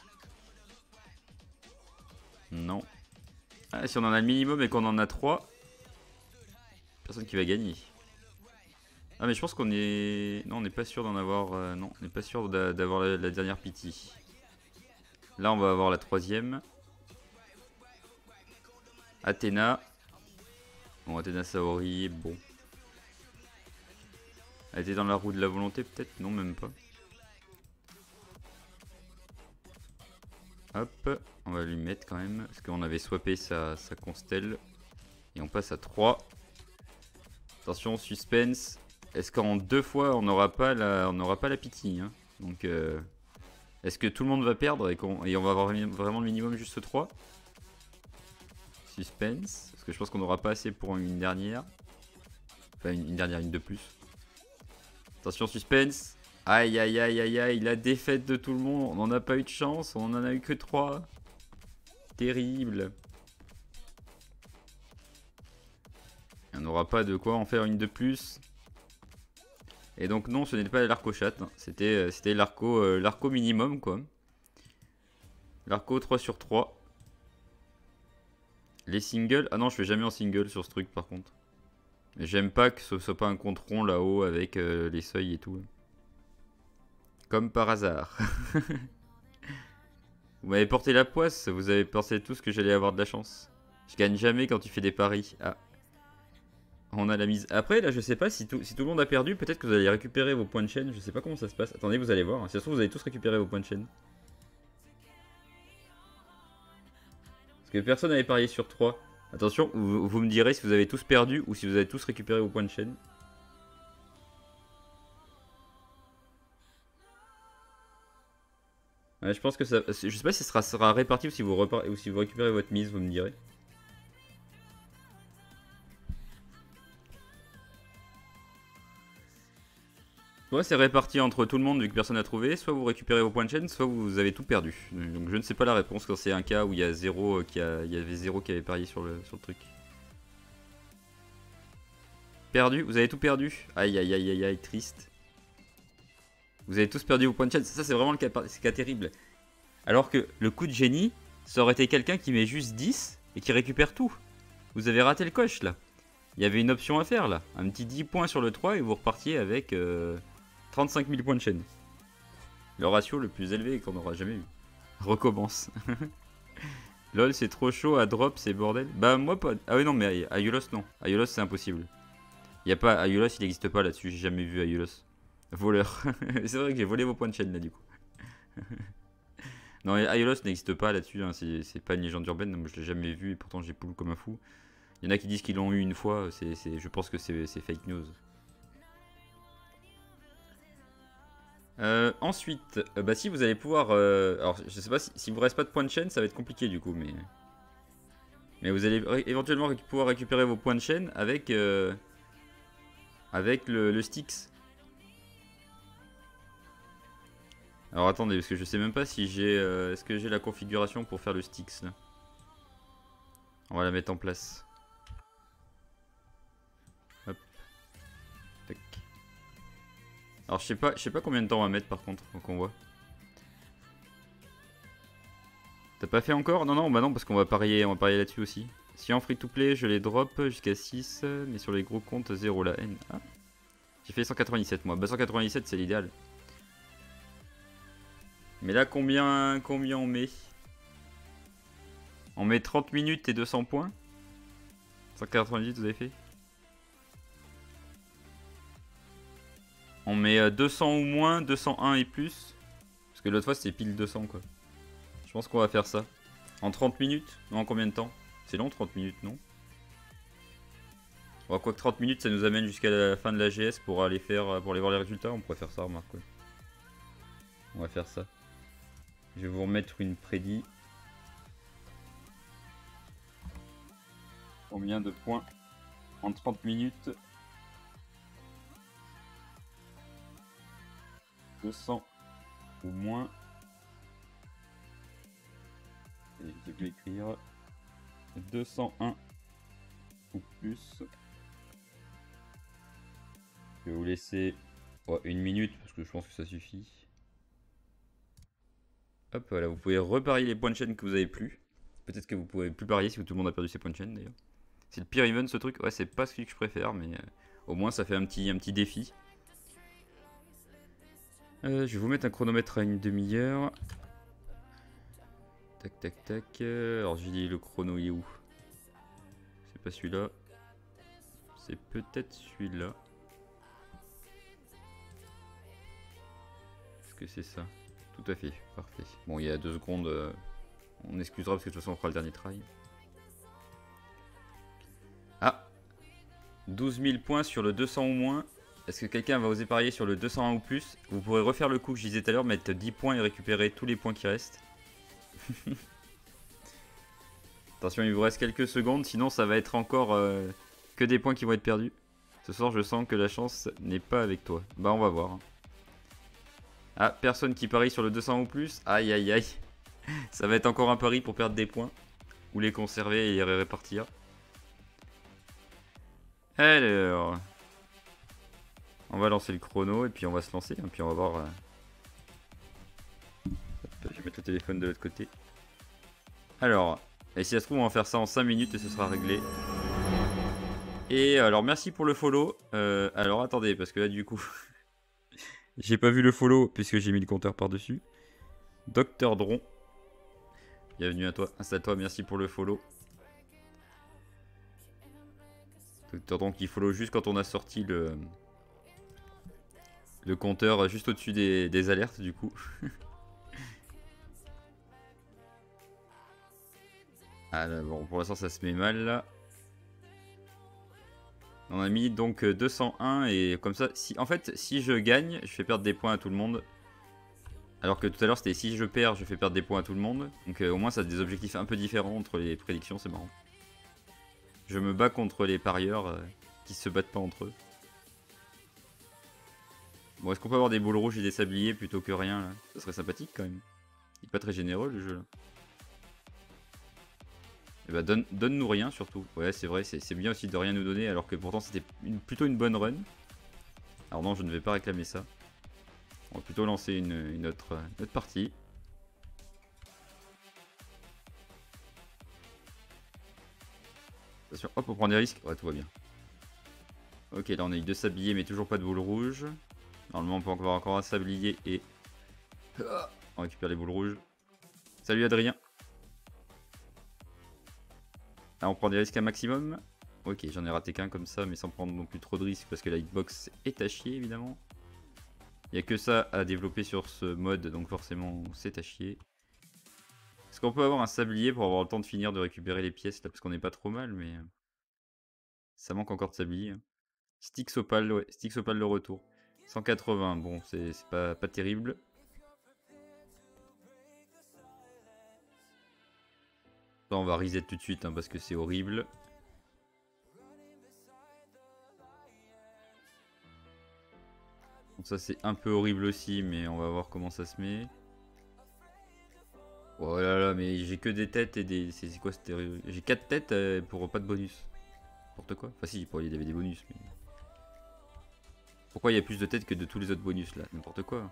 Non. Ah, si on en a le minimum et qu'on en a 3, personne qui va gagner. Ah, mais je pense qu'on est... Non, on n'est pas sûr d'en avoir... non, on n'est pas sûr d'avoir la dernière pity. Là, on va avoir la 3ème. Athéna. Bon, Athéna Saori, bon. Elle était dans la roue de la volonté, peut-être? Non, même pas. Hop, on va lui mettre quand même, parce qu'on avait swappé sa constelle. Et on passe à 3. Attention, suspense. Est-ce qu'en 2 fois, on n'aura pas la pity, hein? Donc, est-ce que tout le monde va perdre et on va avoir vraiment le minimum juste 3? Suspense. Parce que je pense qu'on n'aura pas assez pour une dernière. Enfin, une dernière, une de plus. Attention, suspense. Aïe, aïe, aïe, aïe, aïe. La défaite de tout le monde. On n'en a pas eu de chance. On en a eu que 3. Terrible. On n'aura pas de quoi en faire une de plus. Et donc non, ce n'était pas l'arco chat. Hein. C'était l'arco minimum, quoi. L'arco 3 sur 3. Les singles. Ah non, je fais jamais en single sur ce truc, par contre. J'aime pas que ce soit pas un compte rond là-haut avec les seuils et tout. Comme par hasard. Vous m'avez porté la poisse, vous avez pensé tous que j'allais avoir de la chance. Je gagne jamais quand tu fais des paris. Ah. On a la mise. Après, là, je sais pas si tout le monde a perdu, peut-être que vous allez récupérer vos points de chaîne. Je sais pas comment ça se passe. Attendez, vous allez voir. Si ça se trouve, vous allez tous récupérer vos points de chaîne. Parce que personne n'avait parié sur 3. Attention, vous me direz si vous avez tous perdu ou si vous avez tous récupéré vos points de chaîne. Ouais, je pense que ça... Je sais pas si ça sera réparti ou si vous récupérez votre mise, vous me direz. Soit c'est réparti entre tout le monde vu que personne n'a trouvé, soit vous récupérez vos points de chaîne, soit vous avez tout perdu. Donc je ne sais pas la réponse quand c'est un cas où il y a zéro il y avait 0 qui avait parié sur le truc. Perdu, vous avez tout perdu. Aïe aïe aïe aïe aïe, triste. Vous avez tous perdu vos points de chaîne, ça c'est vraiment le cas terrible. Alors que le coup de génie, ça aurait été quelqu'un qui met juste 10 et qui récupère tout. Vous avez raté le coche là. Il y avait une option à faire là. Un petit 10 points sur le 3 et vous repartiez avec 35 000 points de chaîne. Le ratio le plus élevé qu'on aura jamais eu. Recommence. Lol, c'est trop chaud à drop, c'est bordel. Bah moi pas. Ah oui non mais Aiolos non. Aiolos c'est impossible. Il y a pas Aiolos, il n'existe pas là-dessus, j'ai jamais vu Aiolos. Voleur. C'est vrai que j'ai volé vos points de chaîne là du coup. Non, Aiolos n'existe pas là-dessus, hein. C'est pas une légende urbaine, moi je l'ai jamais vu et pourtant j'ai poule comme un fou. Il y en a qui disent qu'ils l'ont eu une fois, je pense que c'est fake news. Ensuite, bah si vous allez pouvoir... alors je sais pas si vous reste pas de points de chaîne, ça va être compliqué du coup, mais vous allez éventuellement pouvoir récupérer vos points de chaîne avec, avec le Styx. Alors attendez, parce que je sais même pas si j'ai... est-ce que j'ai la configuration pour faire le Styx là? On va la mettre en place. Hop. Tac. Alors je sais pas combien de temps on va mettre par contre, faut qu'on voit. T'as pas fait encore? Non, non, bah non, parce qu'on va parier là-dessus aussi. Si en free to play, je les drop jusqu'à 6, mais sur les gros comptes, 0 la haine. Ah. J'ai fait 197 moi. Bah 197 c'est l'idéal. Mais là, combien on met? On met 30 minutes et 200 points. 198 vous avez fait? On met 200 ou moins, 201 et plus. Parce que l'autre fois c'était pile 200 quoi. Je pense qu'on va faire ça. En 30 minutes? Non, en combien de temps? C'est long 30 minutes, non? Bon, quoi que 30 minutes ça nous amène jusqu'à la fin de la GS pour aller voir les résultats. On pourrait faire ça, remarque. Ouais. On va faire ça. Je vais vous remettre une prédit. Combien de points en 30 minutes? 200 ou moins. Et je vais écrire 201 ou plus. Je vais vous laisser une minute parce que je pense que ça suffit. Hop, voilà, vous pouvez reparier les points de chaîne que vous avez plus. Peut-être que vous pouvez plus parier si tout le monde a perdu ses points de chaîne d'ailleurs. C'est le pire even ce truc. Ouais, c'est pas celui que je préfère, mais au moins ça fait un petit défi. Je vais vous mettre un chronomètre à une demi-heure. Tac, tac, tac. Alors j'ai dit le chrono, il est où? C'est pas celui-là. C'est peut-être celui-là. Est-ce que c'est ça? Tout à fait, parfait. Bon, il y a 2 secondes. On excusera parce que de toute façon on fera le dernier try. Ah, 12 000 points sur le 200 ou moins. Est-ce que quelqu'un va oser parier sur le 201 ou plus? Vous pourrez refaire le coup que je disais tout à l'heure, mettre 10 points et récupérer tous les points qui restent. Attention, il vous reste quelques secondes, sinon ça va être encore que des points qui vont être perdus. Ce soir, je sens que la chance n'est pas avec toi. Bah, on va voir. Ah, personne qui parie sur le 200 ou plus. Aïe, aïe, aïe. Ça va être encore un pari pour perdre des points. Ou les conserver et les répartir. Alors, on va lancer le chrono et puis on va se lancer. Et puis on va voir. Hop, je vais mettre le téléphone de l'autre côté. Alors, et si ça se trouve, on va faire ça en 5 minutes et ce sera réglé. Et alors, merci pour le follow. Alors, attendez, parce que là, du coup, j'ai pas vu le follow puisque j'ai mis le compteur par-dessus. Docteur Dron. Bienvenue à toi, installe-toi, merci pour le follow. Docteur Dron qui follow juste quand on a sorti le compteur juste au-dessus des alertes, du coup. Ah là, bon, pour l'instant, ça se met mal là. On a mis donc 201 et comme ça, en fait, si je gagne, je fais perdre des points à tout le monde. Alors que tout à l'heure, c'était si je perds, je fais perdre des points à tout le monde. Donc au moins, ça a des objectifs un peu différents entre les prédictions, c'est marrant. Je me bats contre les parieurs qui se battent pas entre eux. Bon, est-ce qu'on peut avoir des boules rouges et des sabliers plutôt que rien là? Ça serait sympathique quand même. Il est pas très généreux le jeu là. Et bah donne-nous rien surtout. Ouais, c'est vrai, c'est bien aussi de rien nous donner alors que pourtant c'était plutôt une bonne run. Alors non, je ne vais pas réclamer ça. On va plutôt lancer une autre partie. Attention, hop, on prend des risques. Ouais, tout va bien. Ok, là on a eu 2 sabliers mais toujours pas de boules rouges. Normalement on peut avoir encore un sablier et... On récupère les boules rouges. Salut Adrien. Là on prend des risques un maximum. Ok, j'en ai raté qu'un comme ça, mais sans prendre non plus trop de risques parce que la hitbox est à chier évidemment. Il n'y a que ça à développer sur ce mode, donc forcément c'est à chier. Est-ce qu'on peut avoir un sablier pour avoir le temps de finir de récupérer les pièces là? Parce qu'on n'est pas trop mal, mais ça manque encore de sablier. Hein. Styx Opal, ouais, Styx Opal le retour. 180, bon, c'est pas terrible. Là, on va reset tout de suite hein, parce que c'est horrible. Bon, ça c'est un peu horrible aussi, mais on va voir comment ça se met. Oh là là, mais j'ai que des têtes et des... C'est quoi c'était? J'ai 4 têtes pour pas de bonus. N'importe quoi. Enfin si, il y avait des bonus, mais... Pourquoi il y a plus de têtes que de tous les autres bonus là? N'importe quoi.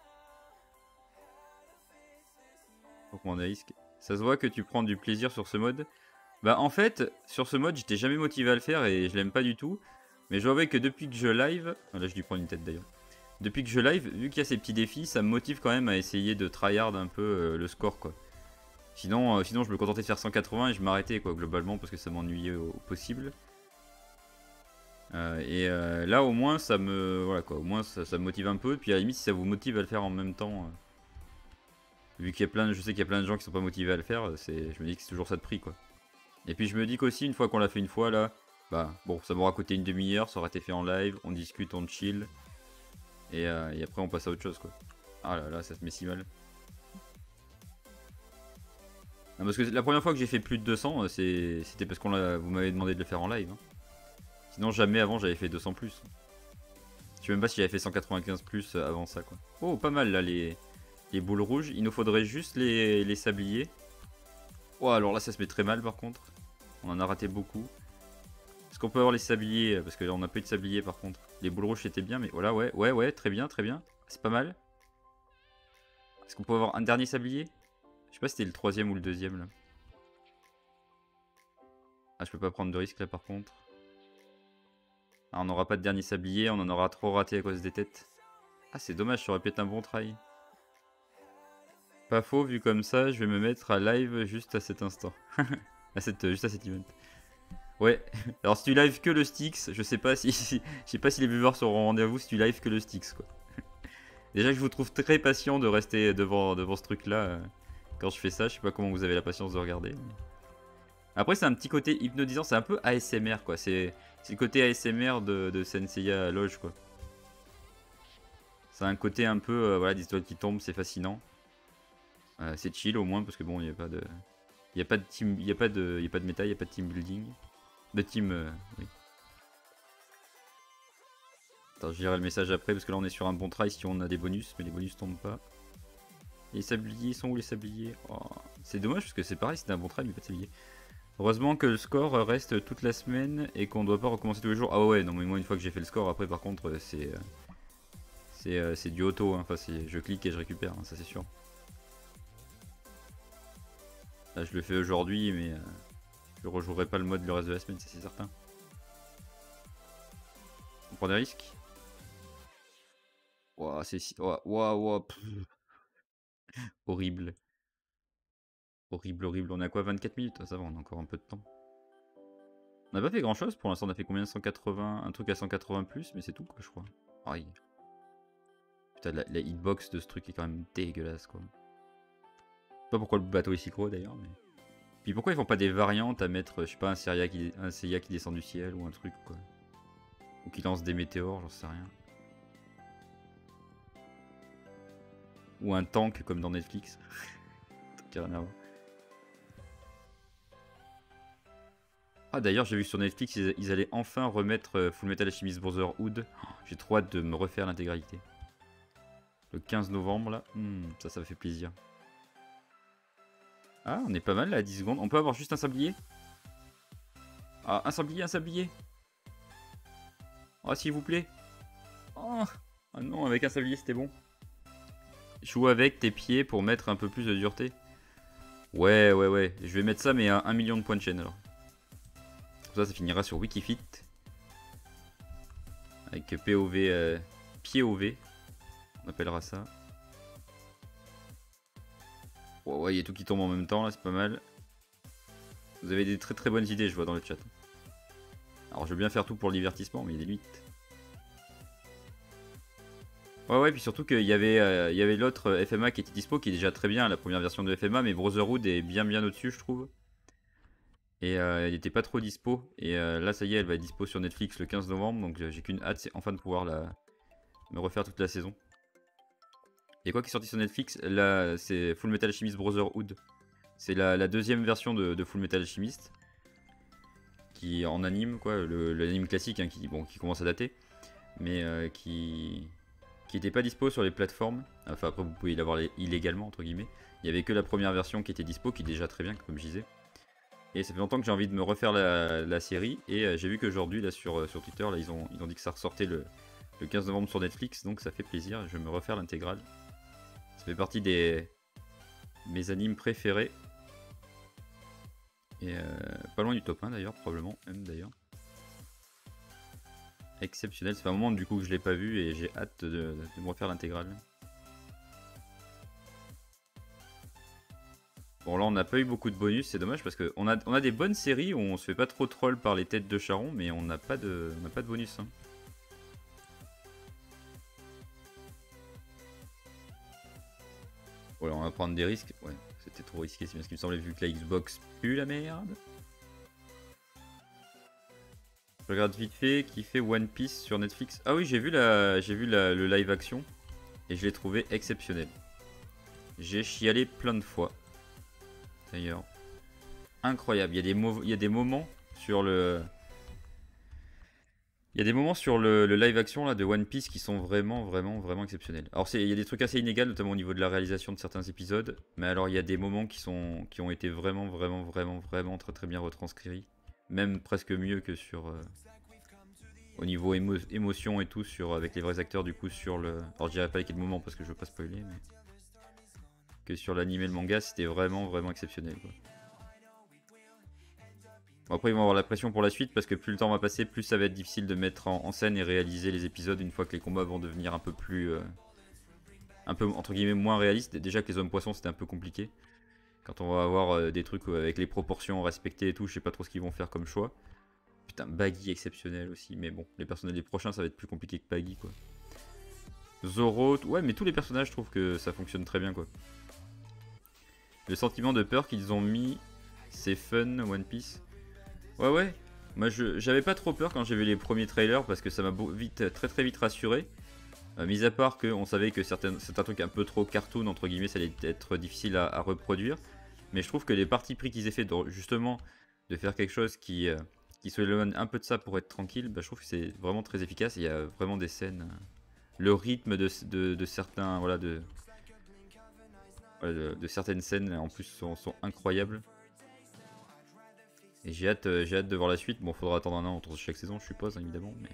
Pourquoi on a risque? Ça se voit que tu prends du plaisir sur ce mode. Bah en fait, sur ce mode, j'étais jamais motivé à le faire et je l'aime pas du tout. Mais je vois que depuis que je live... Ah, là, je dû prendre une tête d'ailleurs. Depuis que je live, vu qu'il y a ces petits défis, ça me motive quand même à essayer de tryhard un peu le score quoi. Sinon, je me contentais de faire 180 et je m'arrêtais quoi globalement parce que ça m'ennuyait au possible. Là au moins ça me... Voilà quoi, au moins ça me motive un peu. Puis à la limite si ça vous motive à le faire en même temps... vu qu'il y a plein, je sais qu'il y a plein de gens qui sont pas motivés à le faire, je me dis que c'est toujours ça de prix quoi. Et puis je me dis qu'aussi une fois qu'on l'a fait une fois là, bah bon ça m'aura coûté une demi-heure, ça aura été fait en live, on discute, on chill. Et après on passe à autre chose quoi. Ah là là ça se met si mal. Non, parce que la première fois que j'ai fait plus de 200 c'était parce vous m'avez demandé de le faire en live. Hein. Sinon jamais avant j'avais fait 200 plus. Je sais même pas si j'avais fait 195 plus avant ça quoi. Oh pas mal là les boules rouges, il nous faudrait juste les sabliers. Oh, alors là, ça se met très mal par contre. On en a raté beaucoup. Est-ce qu'on peut avoir les sabliers? Parce que là, on a pas eu de sabliers par contre. Les boules rouges étaient bien, mais voilà, ouais, très bien, très bien. C'est pas mal. Est-ce qu'on peut avoir un dernier sablier? Je sais pas si c'était le troisième ou le deuxième là. Ah, je peux pas prendre de risque là par contre. Ah, on n'aura pas de dernier sablier, on en aura trop raté à cause des têtes. Ah, c'est dommage, ça aurait pu être un bon try. Pas faux, vu comme ça, je vais me mettre à live juste à cet instant. Juste à cet event. Ouais, alors si tu live que le Styx, je sais pas si, je sais pas si les viewers seront au rendez-vous si tu live que le Styx quoi. Déjà que je vous trouve très patient de rester devant ce truc là quand je fais ça, je sais pas comment vous avez la patience de regarder. Après c'est un petit côté hypnotisant, c'est un peu ASMR quoi, c'est le côté ASMR de Senseiya Loge quoi. C'est un côté un peu, voilà, des étoiles qui tombent, c'est fascinant. C'est chill au moins parce que bon, il n'y a pas de... Il n'y a pas de team, il y a pas de méta, il n'y a pas de team building. De team, oui. Attends, je lirai le message après parce que là on est sur un bon try si on a des bonus, mais les bonus tombent pas. Les sabliers, sont où les sabliers? Oh, c'est dommage parce que c'est pareil, c'était un bon try mais pas de sabliers. Heureusement que le score reste toute la semaine et qu'on ne doit pas recommencer tous les jours. Ah ouais, non mais moi une fois que j'ai fait le score, après par contre c'est du auto, hein. Enfin je clique et je récupère, hein, ça c'est sûr. Là je le fais aujourd'hui mais je rejouerai pas le mode le reste de la semaine, ça c'est certain. On prend des risques. Ouah, c'est si... Ouah, horrible. Horrible. On a quoi, 24 minutes? Ça va, on a encore un peu de temps. On n'a pas fait grand chose pour l'instant, on a fait combien? 180, un truc à 180 plus, mais c'est tout quoi, je crois. Aïe. Putain, la hitbox de ce truc est quand même dégueulasse quoi. Je sais pas pourquoi le bateau est si gros d'ailleurs, mais... Puis pourquoi ils font pas des variantes à mettre, je sais pas, un Seiya qui descend du ciel ou un truc quoi. Ou qui lance des météores, j'en sais rien. Ou un tank comme dans Netflix. Qui a rien à voir. Ah d'ailleurs j'ai vu sur Netflix ils allaient enfin remettre Full Metal Alchemist Brotherhood. Oh, j'ai trop hâte de me refaire l'intégralité. Le 15 novembre là, ça me fait plaisir. Ah on est pas mal là à 10 secondes. On peut avoir juste un sablier? Ah un sablier. Oh s'il vous plaît. Oh ah non, avec un sablier c'était bon. Joue avec tes pieds pour mettre un peu plus de dureté. Ouais. Je vais mettre ça mais à 1 million de points de chaîne alors. Ça finira sur Wikifit. Avec POV, pied OV. On appellera ça. Ouais, il y a tout qui tombe en même temps là, c'est pas mal. Vous avez des très bonnes idées, je vois dans le chat. Alors je veux bien faire tout pour le divertissement, mais il y a des limites. Ouais, puis surtout qu'il y avait l'autre FMA qui était dispo, qui est déjà très bien, la première version de FMA, mais Brotherhood est bien au-dessus, je trouve. Et il était pas trop dispo. Et là, ça y est, elle va être dispo sur Netflix le 15 novembre, donc j'ai qu'une hâte, c'est enfin de pouvoir me refaire toute la saison. Et quoi qui est sorti sur Netflix, là, c'est Full Metal Alchemist Brotherhood. C'est la deuxième version de Full Metal Alchemist. Qui en anime, quoi, l'anime classique, hein, qui commence à dater. Mais qui n'était pas dispo sur les plateformes. Enfin, après, vous pouvez l'avoir illégalement, entre guillemets. Il n'y avait que la première version qui était dispo, qui est déjà très bien, comme je disais. Et ça fait longtemps que j'ai envie de me refaire la série. Et j'ai vu qu'aujourd'hui, là, sur Twitter, là, ils ont dit que ça ressortait le 15 novembre sur Netflix. Donc ça fait plaisir. Je vais me refaire l'intégrale. Ça fait partie mes animes préférés. Et pas loin du top 1 d'ailleurs, probablement, même d'ailleurs. Exceptionnel, ça fait un moment du coup que je l'ai pas vu et j'ai hâte de me refaire l'intégrale. Bon là on n'a pas eu beaucoup de bonus, c'est dommage parce qu'on a des bonnes séries où on se fait pas trop troll par les têtes de charron, mais on n'a pas de bonus. Hein. Voilà, on va prendre des risques. Ouais, c'était trop risqué, c'est bien ce qui me semblait vu que la Xbox pue la merde. Je regarde vite fait qui fait One Piece sur Netflix. Ah oui, j'ai vu le live action et je l'ai trouvé exceptionnel. J'ai chialé plein de fois. D'ailleurs, incroyable. Il y a des moments sur Il y a des moments sur le live action là, de One Piece qui sont vraiment, vraiment, vraiment exceptionnels. Alors il y a des trucs assez inégaux, notamment au niveau de la réalisation de certains épisodes. Mais alors il y a des moments qui ont été vraiment, vraiment, vraiment, vraiment très très bien retranscrits. Même presque mieux que sur... au niveau émotion et tout, avec les vrais acteurs du coup sur le... Alors je dirais pas à quel moment parce que je veux pas spoiler, mais... Que sur l'anime et le manga, c'était vraiment, vraiment exceptionnel, quoi. Bon, après, ils vont avoir la pression pour la suite parce que plus le temps va passer, plus ça va être difficile de mettre en scène et réaliser les épisodes une fois que les combats vont devenir un peu plus. Un peu entre guillemets moins réalistes. Déjà que les hommes poissons c'était un peu compliqué. Quand on va avoir des trucs avec les proportions respectées et tout, je sais pas trop ce qu'ils vont faire comme choix. Putain, Baggy exceptionnel aussi. Mais bon, les personnages des prochains ça va être plus compliqué que Baggy quoi. Zoro, ouais, mais tous les personnages je trouve que ça fonctionne très bien quoi. Le sentiment de peur qu'ils ont mis, c'est fun One Piece. Ouais, ouais. Moi, j'avais pas trop peur quand j'ai vu les premiers trailers parce que ça m'a très très vite rassuré. Mis à part qu'on savait que certains trucs un peu trop cartoon, entre guillemets, ça allait être difficile à reproduire. Mais je trouve que les partis pris qu'ils aient fait, justement, de faire quelque chose qui se éloigne un peu de ça pour être tranquille, bah, je trouve que c'est vraiment très efficace. Il y a vraiment des scènes. Le rythme de certains. Voilà, de certaines scènes en plus sont incroyables. Et j'ai hâte de voir la suite. Bon, faudra attendre un an entre chaque saison, je suppose, hein, évidemment. Mais...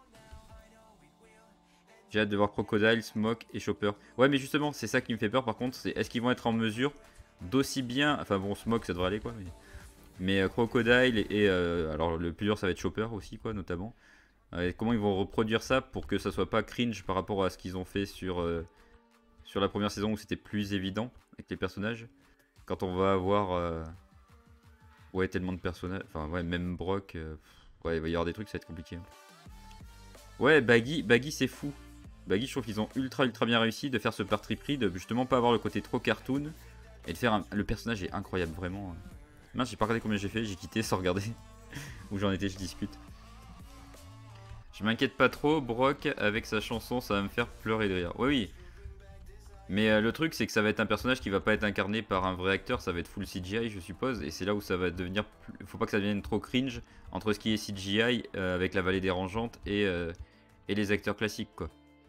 J'ai hâte de voir Crocodile, Smoke et Chopper. Ouais, mais justement, c'est ça qui me fait peur par contre. C'est est-ce qu'ils vont être en mesure d'aussi bien. Enfin, bon, Smoke, ça devrait aller quoi. Mais Crocodile alors, le plus dur, ça va être Chopper aussi, quoi, notamment. Comment ils vont reproduire ça pour que ça soit pas cringe par rapport à ce qu'ils ont fait sur la première saison où c'était plus évident avec les personnages. Quand on va avoir. Ouais, tellement de personnages. Enfin, ouais, même Brock. Ouais, il va y avoir des trucs, ça va être compliqué. Ouais, Baggy c'est fou. Baggy, je trouve qu'ils ont ultra bien réussi de faire ce parti pris, de justement pas avoir le côté trop cartoon. Et de faire le personnage est incroyable, vraiment. Mince, j'ai pas regardé combien j'ai fait, j'ai quitté sans regarder où j'en étais, je discute. Je m'inquiète pas trop, Brock avec sa chanson, ça va me faire pleurer de rire. Oui, oui. Mais le truc, c'est que ça va être un personnage qui va pas être incarné par un vrai acteur, ça va être full CGI, je suppose. Et c'est là où ça va devenir. Faut pas que ça devienne trop cringe entre ce qui est CGI avec la vallée dérangeante et les acteurs classiques, quoi.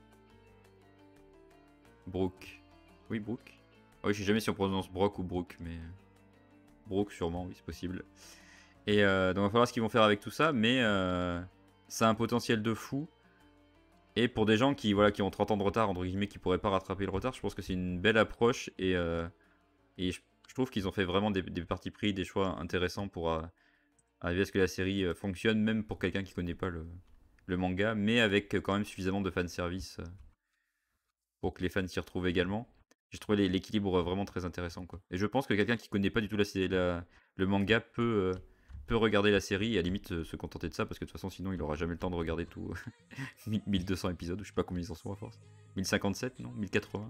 Brooke. Oui, Brooke. Oui, je sais jamais si on prononce Brock ou Brooke, mais. Brooke, sûrement, oui, c'est possible. Et donc, il va falloir ce qu'ils vont faire avec tout ça, mais ça a un potentiel de fou. Et pour des gens qui, voilà, qui ont 30 ans de retard, entre guillemets, qui pourraient pas rattraper le retard, je pense que c'est une belle approche. Et je trouve qu'ils ont fait vraiment des partis pris, des choix intéressants pour arriver à ce que la série fonctionne, même pour quelqu'un qui connaît pas le manga, mais avec quand même suffisamment de fanservice pour que les fans s'y retrouvent également. J'ai trouvé l'équilibre vraiment très intéressant, quoi. Et je pense que quelqu'un qui connaît pas du tout le manga peut regarder la série et à la limite se contenter de ça, parce que de toute façon sinon il aura jamais le temps de regarder tout 1200 épisodes, ou je sais pas combien ils en sont à force. 1057, non 1080.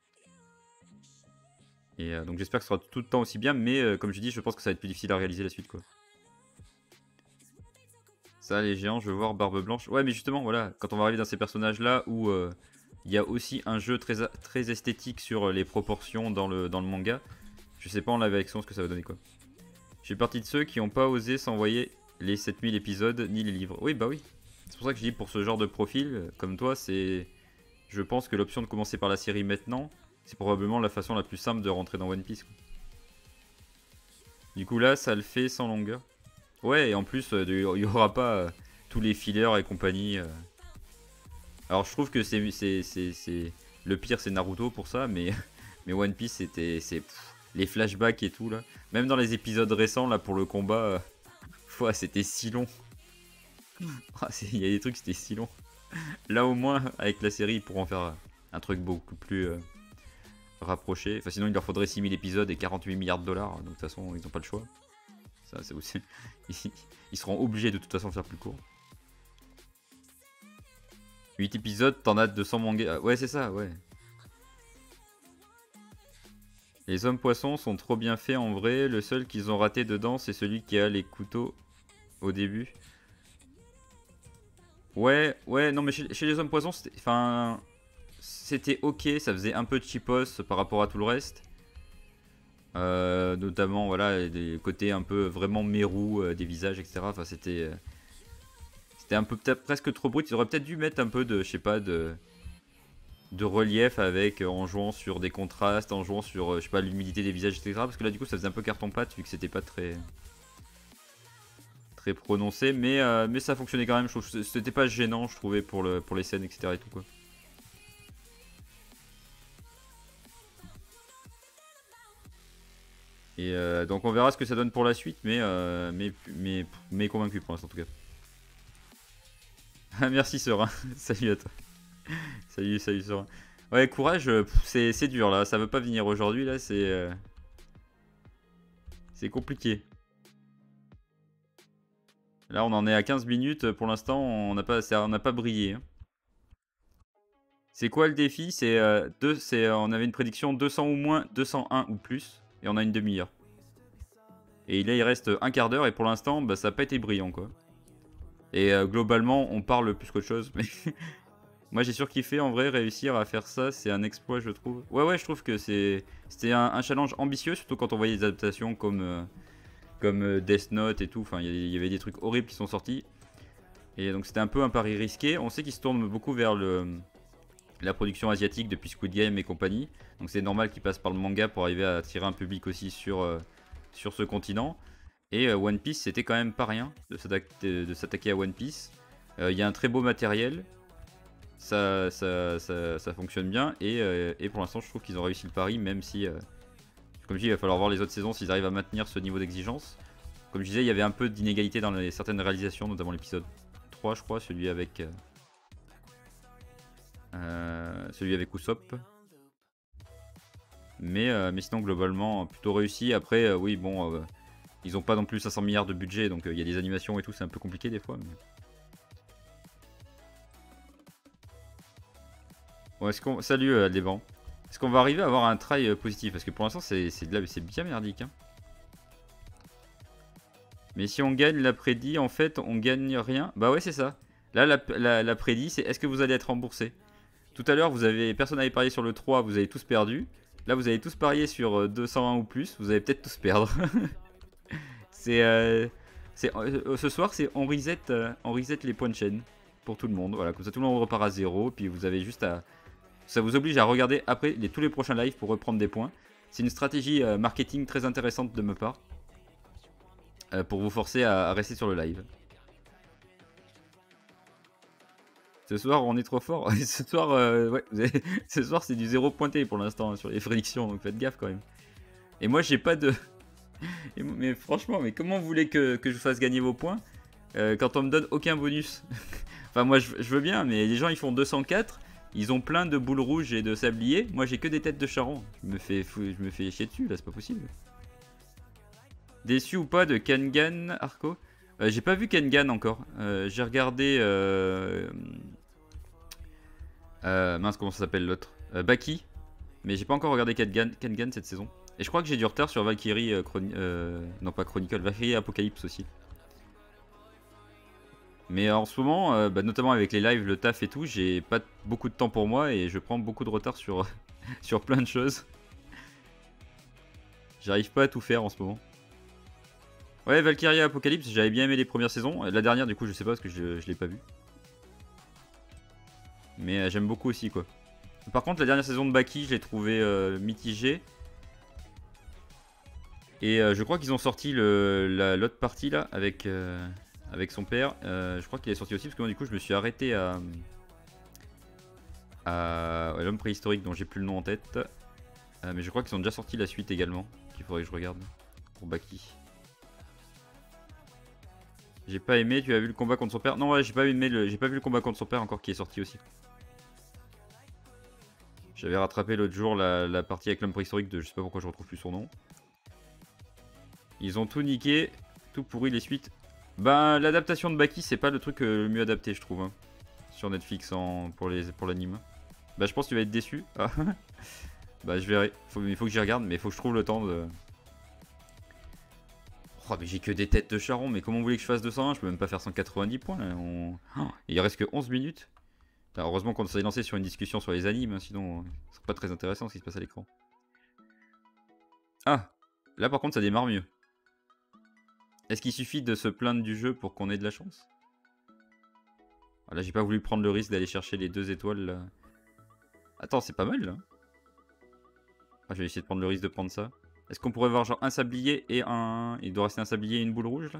Et donc j'espère que ce sera tout le temps aussi bien, mais comme je dis, je pense que ça va être plus difficile à réaliser la suite, quoi. Ça, les géants, je veux voir Barbe Blanche. Ouais, mais justement, voilà, quand on va arriver dans ces personnages-là où il y a aussi un jeu très esthétique sur les proportions dans le manga, je sais pas en live action ce que ça va donner, quoi. Je fais partie de ceux qui n'ont pas osé s'envoyer les 7000 épisodes ni les livres. Oui, bah oui. C'est pour ça que je dis, pour ce genre de profil, comme toi, c'est... Je pense que l'option de commencer par la série maintenant, c'est probablement la façon la plus simple de rentrer dans One Piece, quoi. Du coup là, ça le fait sans longueur. Ouais, et en plus, il n'y aura pas tous les fillers et compagnie. Alors je trouve que le pire, c'est Naruto pour ça, mais, mais One Piece, les flashbacks et tout, là. Même dans les épisodes récents, là, pour le combat, c'était si long. Il y a des trucs, c'était si long. Là, au moins, avec la série, ils pourront faire un truc beaucoup plus rapproché. Enfin, sinon, il leur faudrait 6000 épisodes et 48 milliards de dollars. Donc, de toute façon, ils n'ont pas le choix. Ça, c'est aussi... Ils seront obligés de toute façon de faire plus court. 8 épisodes, t'en as 200 mangas. Ouais, c'est ça, ouais. Les hommes poissons sont trop bien faits en vrai. Le seul qu'ils ont raté dedans, c'est celui qui a les couteaux au début. Ouais, non, mais chez les hommes poissons, c'était ok. Ça faisait un peu cheapos par rapport à tout le reste. Notamment, voilà, des côtés un peu vraiment mérous des visages, etc. Enfin, c'était C'était un peu peut-être presque trop brut. Ils auraient peut-être dû mettre un peu de, je sais pas, de relief avec en jouant sur des contrastes, en jouant sur je sais pas l'humidité des visages, etc. Parce que là du coup ça faisait un peu carton-pâte vu que c'était pas très prononcé, mais ça fonctionnait quand même. Je trouve que c'était pas gênant, je trouvais pour les scènes, etc. et tout quoi. Et donc on verra ce que ça donne pour la suite, mais convaincu pour l'instant en tout cas. Merci Serein, salut à toi. Salut Serein. Ouais, courage, c'est dur là, ça veut pas venir aujourd'hui là, c'est compliqué. Là on en est à 15 minutes, pour l'instant on n'a pas brillé. Hein. C'est quoi le défi? On avait une prédiction 200 ou moins, 201 ou plus, et on a une demi-heure. Et là il reste un quart d'heure et pour l'instant bah, ça n'a pas été brillant quoi. Et globalement on parle plus qu'autre chose, mais moi j'ai surkiffé en vrai, réussir à faire ça, c'est un exploit je trouve. Ouais, je trouve que c'était un challenge ambitieux, surtout quand on voyait des adaptations comme Death Note et tout, enfin il y avait des trucs horribles qui sont sortis. Et donc c'était un peu un pari risqué, on sait qu'il se tourne beaucoup vers la production asiatique depuis Squid Game et compagnie, donc c'est normal qu'ils passent par le manga pour arriver à attirer un public aussi sur ce continent. Et One Piece c'était quand même pas rien de s'attaquer à One Piece. Il y a un très beau matériel. Ça fonctionne bien et pour l'instant je trouve qu'ils ont réussi le pari même si comme je dis il va falloir voir les autres saisons s'ils arrivent à maintenir ce niveau d'exigence. Comme je disais il y avait un peu d'inégalité dans certaines réalisations, notamment l'épisode 3 je crois, celui avec Usopp. Mais sinon globalement plutôt réussi. Après oui bon ils ont pas non plus 500 milliards de budget donc il y a des animations et tout, c'est un peu compliqué des fois. Mais... Bon, salut Aldeban. Est-ce qu'on va arriver à avoir un try positif? Parce que pour l'instant c'est bien merdique. Hein. Mais si on gagne la prédit, en fait on gagne rien. Bah ouais c'est ça. Là la prédit c'est est-ce que vous allez être remboursé? Tout à l'heure personne n'avait parié sur le 3, vous avez tous perdu. Là vous avez tous parié sur 201 ou plus, vous allez peut-être tous perdre. Ce soir c'est on reset les points de chaîne pour tout le monde. Voilà, comme ça tout le monde repart à 0. Puis vous avez juste à... Ça vous oblige à regarder après tous les prochains lives pour reprendre des points. C'est une stratégie marketing très intéressante de ma part. Pour vous forcer à rester sur le live. Ce soir on est trop fort. Ce soir, ce soir c'est du 0 pointé pour l'instant hein, sur les prédictions. Donc faites gaffe quand même. Et moi j'ai pas de... mais franchement, mais comment vous voulez que je vous fasse gagner vos points quand on me donne aucun bonus? Enfin moi je veux bien, mais les gens ils font 204. Ils ont plein de boules rouges et de sabliers. Moi j'ai que des têtes de charron. Je me fais chier dessus là, c'est pas possible. Déçu ou pas de Kengan Arco? J'ai pas vu Kengan encore. J'ai regardé. Mince, comment ça s'appelle l'autre? Baki. Mais j'ai pas encore regardé Kengan cette saison. Et je crois que j'ai du retard sur Valkyrie. Non, pas Chronicle, Valkyrie Apocalypse aussi. Mais en ce moment, notamment avec les lives, le taf et tout, j'ai pas beaucoup de temps pour moi et je prends beaucoup de retard sur, sur plein de choses. J'arrive pas à tout faire en ce moment. Ouais, Valkyrie Apocalypse, j'avais bien aimé les premières saisons. La dernière, du coup, je sais pas parce que je l'ai pas vu. Mais j'aime beaucoup aussi, quoi. Par contre, la dernière saison de Baki, je l'ai trouvé mitigée. Et je crois qu'ils ont sorti l'autre partie là avec son père. Je crois qu'il est sorti aussi parce que moi du coup je me suis arrêté à l'homme préhistorique dont j'ai plus le nom en tête. Mais je crois qu'ils ont déjà sorti la suite également. Qu'il faudrait que je regarde pour Baki. J'ai pas aimé, tu as vu le combat contre son père? Non ouais, j'ai pas vu le combat contre son père encore qui est sorti aussi. J'avais rattrapé l'autre jour la partie avec l'homme préhistorique de je sais pas pourquoi je retrouve plus son nom. Ils ont tout niqué, tout pourri les suites. Bah l'adaptation de Baki c'est pas le truc le mieux adapté je trouve hein, sur Netflix pour l'anime. Bah je pense que tu vas être déçu. Ah. Bah je verrai, il faut que j'y regarde mais il faut que je trouve le temps de... Oh mais j'ai que des têtes de charron, mais comment vous voulez que je fasse 201? Je peux même pas faire 190 points là. Oh, il reste que 11 minutes. Alors, heureusement qu'on s'est lancé sur une discussion sur les animes, hein, sinon ce serait pas très intéressant ce qui se passe à l'écran. Ah, là par contre ça démarre mieux. Est-ce qu'il suffit de se plaindre du jeu pour qu'on ait de la chance? Là, j'ai pas voulu prendre le risque d'aller chercher les 2 étoiles là. Attends, c'est pas mal là. Je vais essayer de prendre le risque de prendre ça. Est-ce qu'on pourrait voir genre un sablier et un... Il doit rester un sablier et une boule rouge là?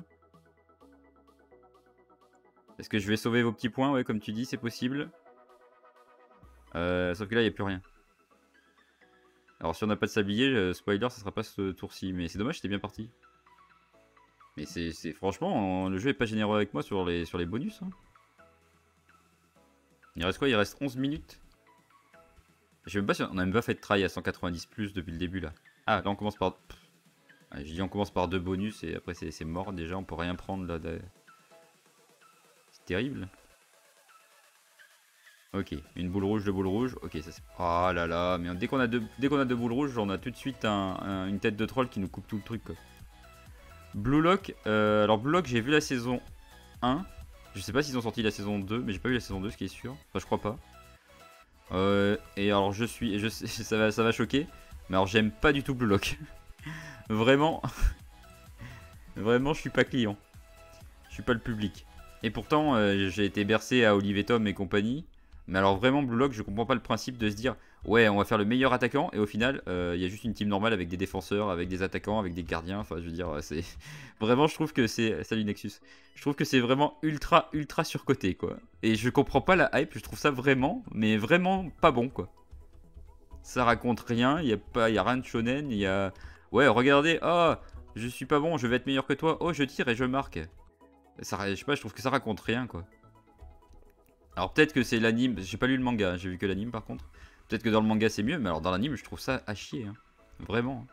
Est-ce que je vais sauver vos petits points? Ouais, comme tu dis, c'est possible. Sauf que là, il n'y a plus rien. Alors, si on n'a pas de sablier, spoiler, ça sera pas ce tour-ci. Mais c'est dommage, c'était bien parti. Mais c'est franchement, le jeu est pas généreux avec moi sur les bonus. Hein. Il reste quoi? Il reste 11 minutes. Je sais même pas si on a même pas fait de try à 190 plus depuis le début là. Ah, là on commence par... J'ai dit on commence par 2 bonus et après c'est mort déjà, on peut rien prendre là. C'est terrible. Ok, une boule rouge, 2 boules rouges. Ok, ça c'est... Oh là là, mais dès qu'on a 2 boules rouges, on a tout de suite une tête de troll qui nous coupe tout le truc quoi. Blue Lock, alors Blue Lock j'ai vu la saison 1. Je sais pas s'ils ont sorti la saison 2, mais j'ai pas vu la saison 2, ce qui est sûr. Enfin je crois pas. Et alors je sais, ça va choquer, mais alors j'aime pas du tout Blue Lock. Vraiment, vraiment je suis pas client. Je suis pas le public. Et pourtant j'ai été bercé à Olivier Tom et compagnie. Mais alors vraiment Blue Lock, je comprends pas le principe de se dire ouais on va faire le meilleur attaquant et au final il y a juste une team normale avec des défenseurs, avec des attaquants, avec des gardiens. Enfin je veux dire c'est vraiment je trouve que c'est salut Nexus. Je trouve que c'est vraiment ultra surcoté quoi. Et je comprends pas la hype, je trouve ça vraiment mais vraiment pas bon quoi. Ça raconte rien, il y a rien de shonen, il y a ouais regardez oh je suis pas bon, je vais être meilleur que toi, oh je tire et je marque. Ça, je sais pas, je trouve que ça raconte rien quoi. Alors peut-être que c'est l'anime, j'ai pas lu le manga, j'ai vu que l'anime par contre. Peut-être que dans le manga c'est mieux, mais alors dans l'anime je trouve ça à chier. Hein. Vraiment.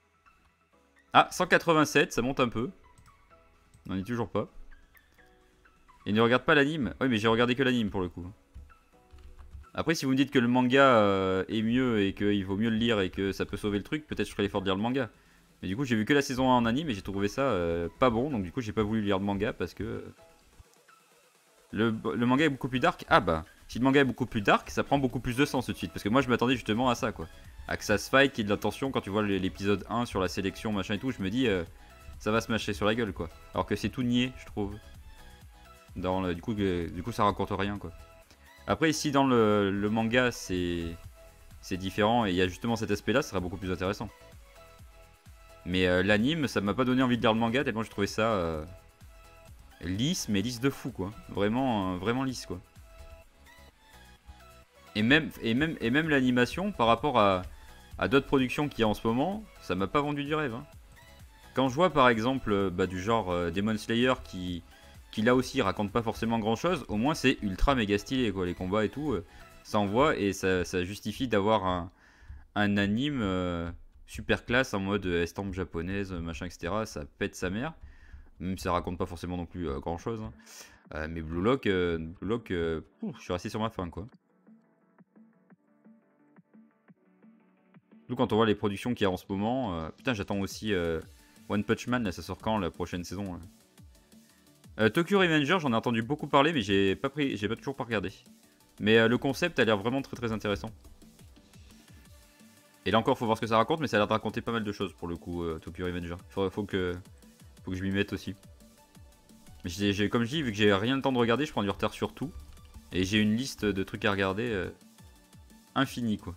Ah, 187, ça monte un peu. On n'y est toujours pas. Et ne regarde pas l'anime. Oui mais j'ai regardé que l'anime pour le coup. Après si vous me dites que le manga est mieux et qu'il vaut mieux le lire et que ça peut sauver le truc, peut-être je ferai l'effort de lire le manga. Mais du coup j'ai vu que la saison 1 en anime et j'ai trouvé ça pas bon, donc du coup j'ai pas voulu lire le manga parce que... Le manga est beaucoup plus dark. Ah bah, si le manga est beaucoup plus dark, ça prend beaucoup plus de sens tout de suite. Parce que moi je m'attendais justement à ça quoi. À que ça se fight, qu'il y ait de la tension. Quand tu vois l'épisode 1 sur la sélection machin et tout, je me dis ça va se mâcher sur la gueule quoi. Alors que c'est tout niais je trouve. Du coup ça raconte rien quoi. Après ici dans le manga c'est différent et il y a justement cet aspect là, ça sera beaucoup plus intéressant. Mais l'anime ça m'a pas donné envie de lire le manga tellement je trouvais ça... lisse mais lisse de fou quoi, vraiment vraiment lisse quoi. Et même l'animation par rapport à d'autres productions qu'il y a en ce moment, ça m'a pas vendu du rêve. Hein. Quand je vois par exemple du genre Demon Slayer qui là aussi raconte pas forcément grand chose, au moins c'est ultra méga stylé quoi, les combats et tout, ça envoie et ça justifie d'avoir un anime super classe en mode estampe japonaise machin etc. Ça pète sa mère. Même si ça raconte pas forcément non plus grand chose. Hein. Mais Blue Lock, je suis resté sur ma faim quoi. Surtout quand on voit les productions qu'il y a en ce moment. Putain, j'attends aussi One Punch Man, là ça sort quand la prochaine saison Tokyo Revenger, j'en ai entendu beaucoup parler, mais j'ai pas toujours pas regardé. Mais le concept a l'air vraiment très intéressant. Et là encore, faut voir ce que ça raconte, mais ça a l'air de raconter pas mal de choses pour le coup, Tokyo Revenger. Faut que je m'y mette aussi. Mais comme je dis, vu que j'ai rien le temps de regarder, je prends du retard sur tout. Et j'ai une liste de trucs à regarder infinie quoi.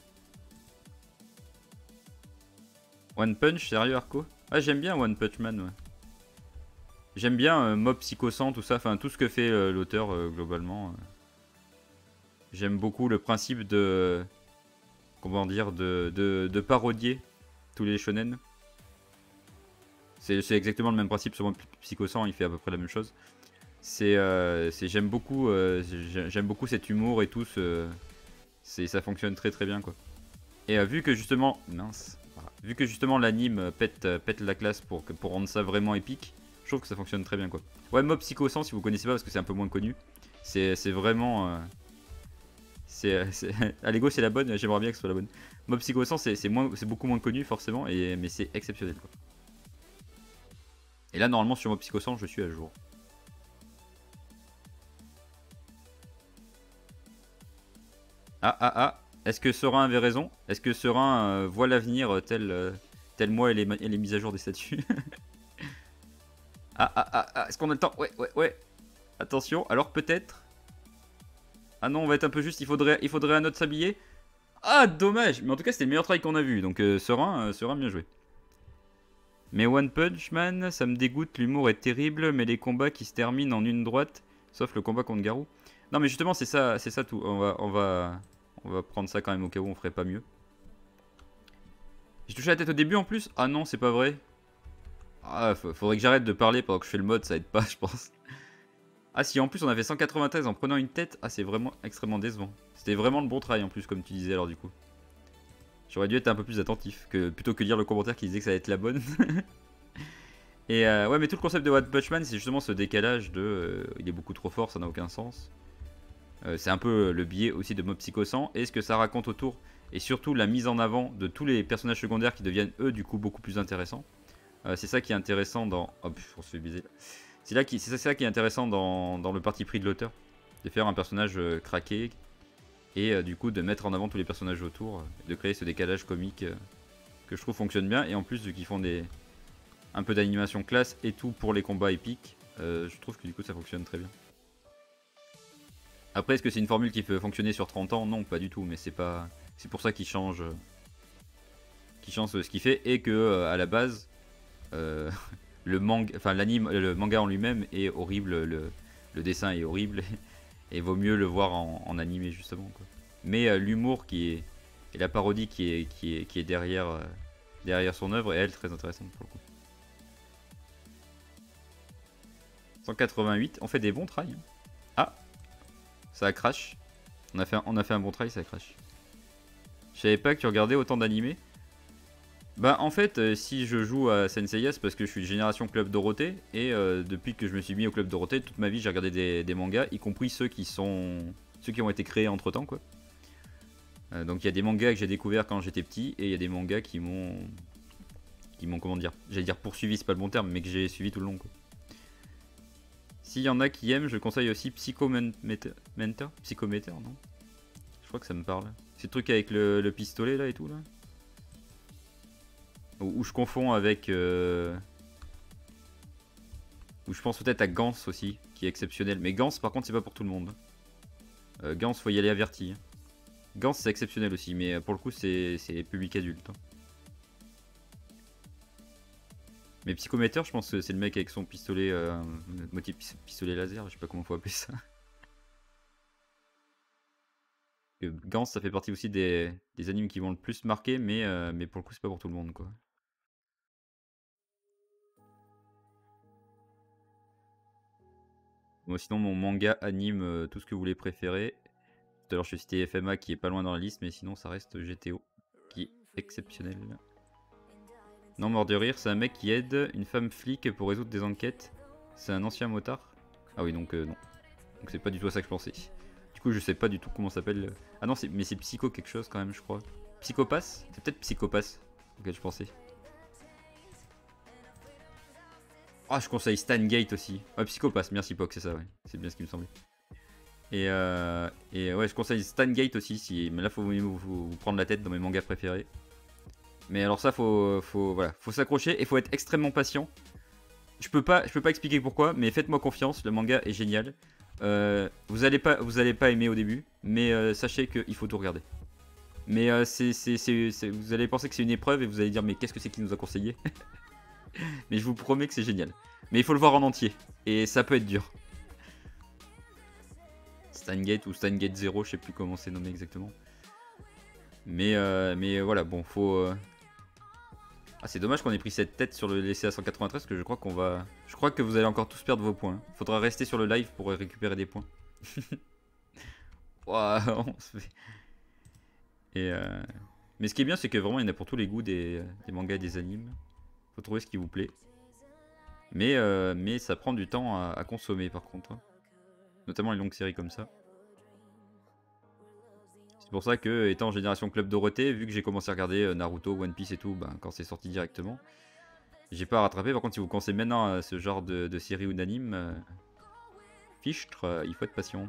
One Punch, sérieux Arco? Ah j'aime bien One Punch Man ouais. J'aime bien Mob Psycho 100, tout ça, enfin tout ce que fait l'auteur globalement. J'aime beaucoup le principe de... Comment dire, de parodier tous les shonen. C'est exactement le même principe sur Mob Psycho 100, il fait à peu près la même chose. J'aime beaucoup cet humour et tout, ça fonctionne très bien quoi. Et vu que justement, vu que justement l'anime pète la classe pour rendre ça vraiment épique, je trouve que ça fonctionne très bien quoi. Ouais, Mob Psycho 100 si vous connaissez pas parce que c'est un peu moins connu, c'est vraiment... Allego c'est la bonne, j'aimerais bien que ce soit la bonne. Mob Psycho 100 c'est beaucoup moins connu forcément, mais c'est exceptionnel quoi. Et là normalement sur Mob Psycho 100 je suis à jour. Ah, est-ce que Serein avait raison? Est-ce que Serein voit l'avenir tel moi et les mises à jour des statuts? Est-ce qu'on a le temps? Ouais. Attention, alors peut-être... Ah non, on va être un peu juste, il faudrait un autre sablier. Ah, dommage. Mais en tout cas, c'était le meilleur travail qu'on a vu. Donc, serein, bien joué. Mais One Punch Man, ça me dégoûte. L'humour est terrible, mais les combats qui se terminent en une droite, sauf le combat contre Garou. Non, mais justement, c'est ça tout. On va prendre ça quand même au cas où on ferait pas mieux. J'ai touché la tête au début en plus. Ah non, c'est pas vrai. Ah, faudrait que j'arrête de parler pendant que je fais le mode, ça aide pas, je pense. Ah si, en plus on a fait 193 en prenant une tête. Ah, c'est vraiment extrêmement décevant. C'était vraiment le bon travail en plus, comme tu disais alors du coup. J'aurais dû être un peu plus attentif, plutôt que lire le commentaire qui disait que ça allait être la bonne. Et ouais, mais tout le concept de One Punch Man, c'est justement ce décalage de... il est beaucoup trop fort, ça n'a aucun sens. C'est un peu le biais aussi de Mob Psycho 100. Et ce que ça raconte autour, et surtout la mise en avant de tous les personnages secondaires qui deviennent eux du coup beaucoup plus intéressants. C'est ça qui est intéressant dans... Hop, on se fait biaiser. C'est ça qui est intéressant dans le parti pris de l'auteur. De faire un personnage craqué et du coup de mettre en avant tous les personnages autour. De créer ce décalage comique que je trouve fonctionne bien. Et en plus, vu qu'ils font un peu d'animation classe et tout pour les combats épiques, je trouve que du coup ça fonctionne très bien. Après, est-ce que c'est une formule qui peut fonctionner sur 30 ans? Non, pas du tout, mais c'est pour ça qu'il change ce qu'il fait et que à la base le manga en lui-même est horrible, le dessin est horrible et vaut mieux le voir en animé justement quoi. Mais l'humour et la parodie qui est derrière son œuvre est elle très intéressante pour le coup. 188, on fait des bons tries. Ah, ça a crash. On a fait un bon try, ça a crash. Je savais pas que tu regardais autant d'animés. Bah en fait, si je joue à Senseiya, c'est parce que je suis génération Club Dorothée. Et depuis que je me suis mis au Club Dorothée, toute ma vie j'ai regardé des mangas, y compris ceux qui ont été créés entre temps quoi. Donc il y a des mangas que j'ai découverts quand j'étais petit, et il y a des mangas qui m'ont comment dire, j'allais dire poursuivi, c'est pas le bon terme, mais que j'ai suivi tout le long quoi. S'il y en a qui aiment, je conseille aussi Psychometer, non? Je crois que ça me parle. C'est le truc avec le pistolet là et tout là. Ou je confonds avec... Ou je pense peut-être à Gans aussi, qui est exceptionnel. Mais Gans par contre c'est pas pour tout le monde. Gans faut y aller averti. Gans c'est exceptionnel aussi, mais pour le coup c'est public adulte. Mais Psychometer, je pense que c'est le mec avec son pistolet, motif pistolet laser, je sais pas comment faut appeler ça. Gans ça fait partie aussi des animes qui vont le plus marquer, mais pour le coup c'est pas pour tout le monde quoi. Moi sinon mon manga, anime, tout ce que vous voulez préférer. Tout à l'heure je citais FMA qui est pas loin dans la liste, mais sinon ça reste GTO qui est exceptionnel. Non, mort de rire, c'est un mec qui aide une femme flic pour résoudre des enquêtes. C'est un ancien motard. Ah oui, donc non. Donc c'est pas du tout à ça que je pensais. Du coup je sais pas du tout comment ça s'appelle. Ah non, mais c'est Psycho quelque chose quand même je crois. Psychopass? C'est peut-être Psychopass auquel je pensais. Ah, je conseille Stan Gate aussi. Ouais, Psychopass, merci Poc, c'est ça, ouais. C'est bien ce qui me semblait. Et ouais, je conseille Stan Gate aussi, mais là faut vous prendre la tête dans mes mangas préférés. Mais alors ça, voilà, faut s'accrocher et faut être extrêmement patient. Je peux pas expliquer pourquoi, mais faites-moi confiance, le manga est génial. Vous allez pas aimer au début, mais sachez qu'il faut tout regarder. Mais vous allez penser que c'est une épreuve et vous allez dire mais qu'est-ce que c'est qu'il nous a conseillé. Mais je vous promets que c'est génial. Mais il faut le voir en entier, et ça peut être dur. Steingate ou Steingate 0, je sais plus comment c'est nommé exactement. Mais voilà, bon, faut... Ah, c'est dommage qu'on ait pris cette tête sur le laissé à 193, parce que je crois je crois que vous allez encore tous perdre vos points. Faudra rester sur le live pour récupérer des points. Wow, on se fait... Mais ce qui est bien, c'est que vraiment, il y en a pour tous les goûts des mangas et des animes. Faut trouver ce qui vous plaît. Mais ça prend du temps à consommer, par contre. Hein. Notamment les longues séries comme ça. C'est pour ça que, étant génération Club Dorothée, vu que j'ai commencé à regarder Naruto, One Piece et tout, ben, quand c'est sorti directement, j'ai pas rattrapé. Par contre, si vous pensez maintenant à ce genre de série ou d'anime, fichtre, il faut être patient.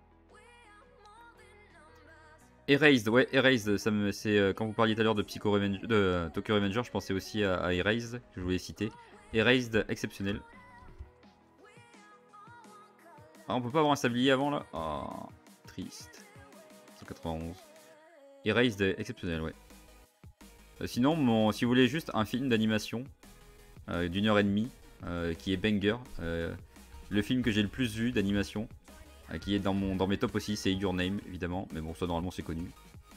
Erased, ouais, Erased, c'est quand vous parliez tout à l'heure de Tokyo Revenger, je pensais aussi à Erased, que je voulais citer. Erased, exceptionnel. Ah, on peut pas avoir un sablier avant là? Oh, triste. 191. Erased, exceptionnel, ouais. Sinon, si vous voulez juste un film d'animation d'1h30 qui est banger, le film que j'ai le plus vu d'animation, qui est dans mes tops aussi, c'est Your Name, évidemment. Mais bon, ça, normalement, c'est connu.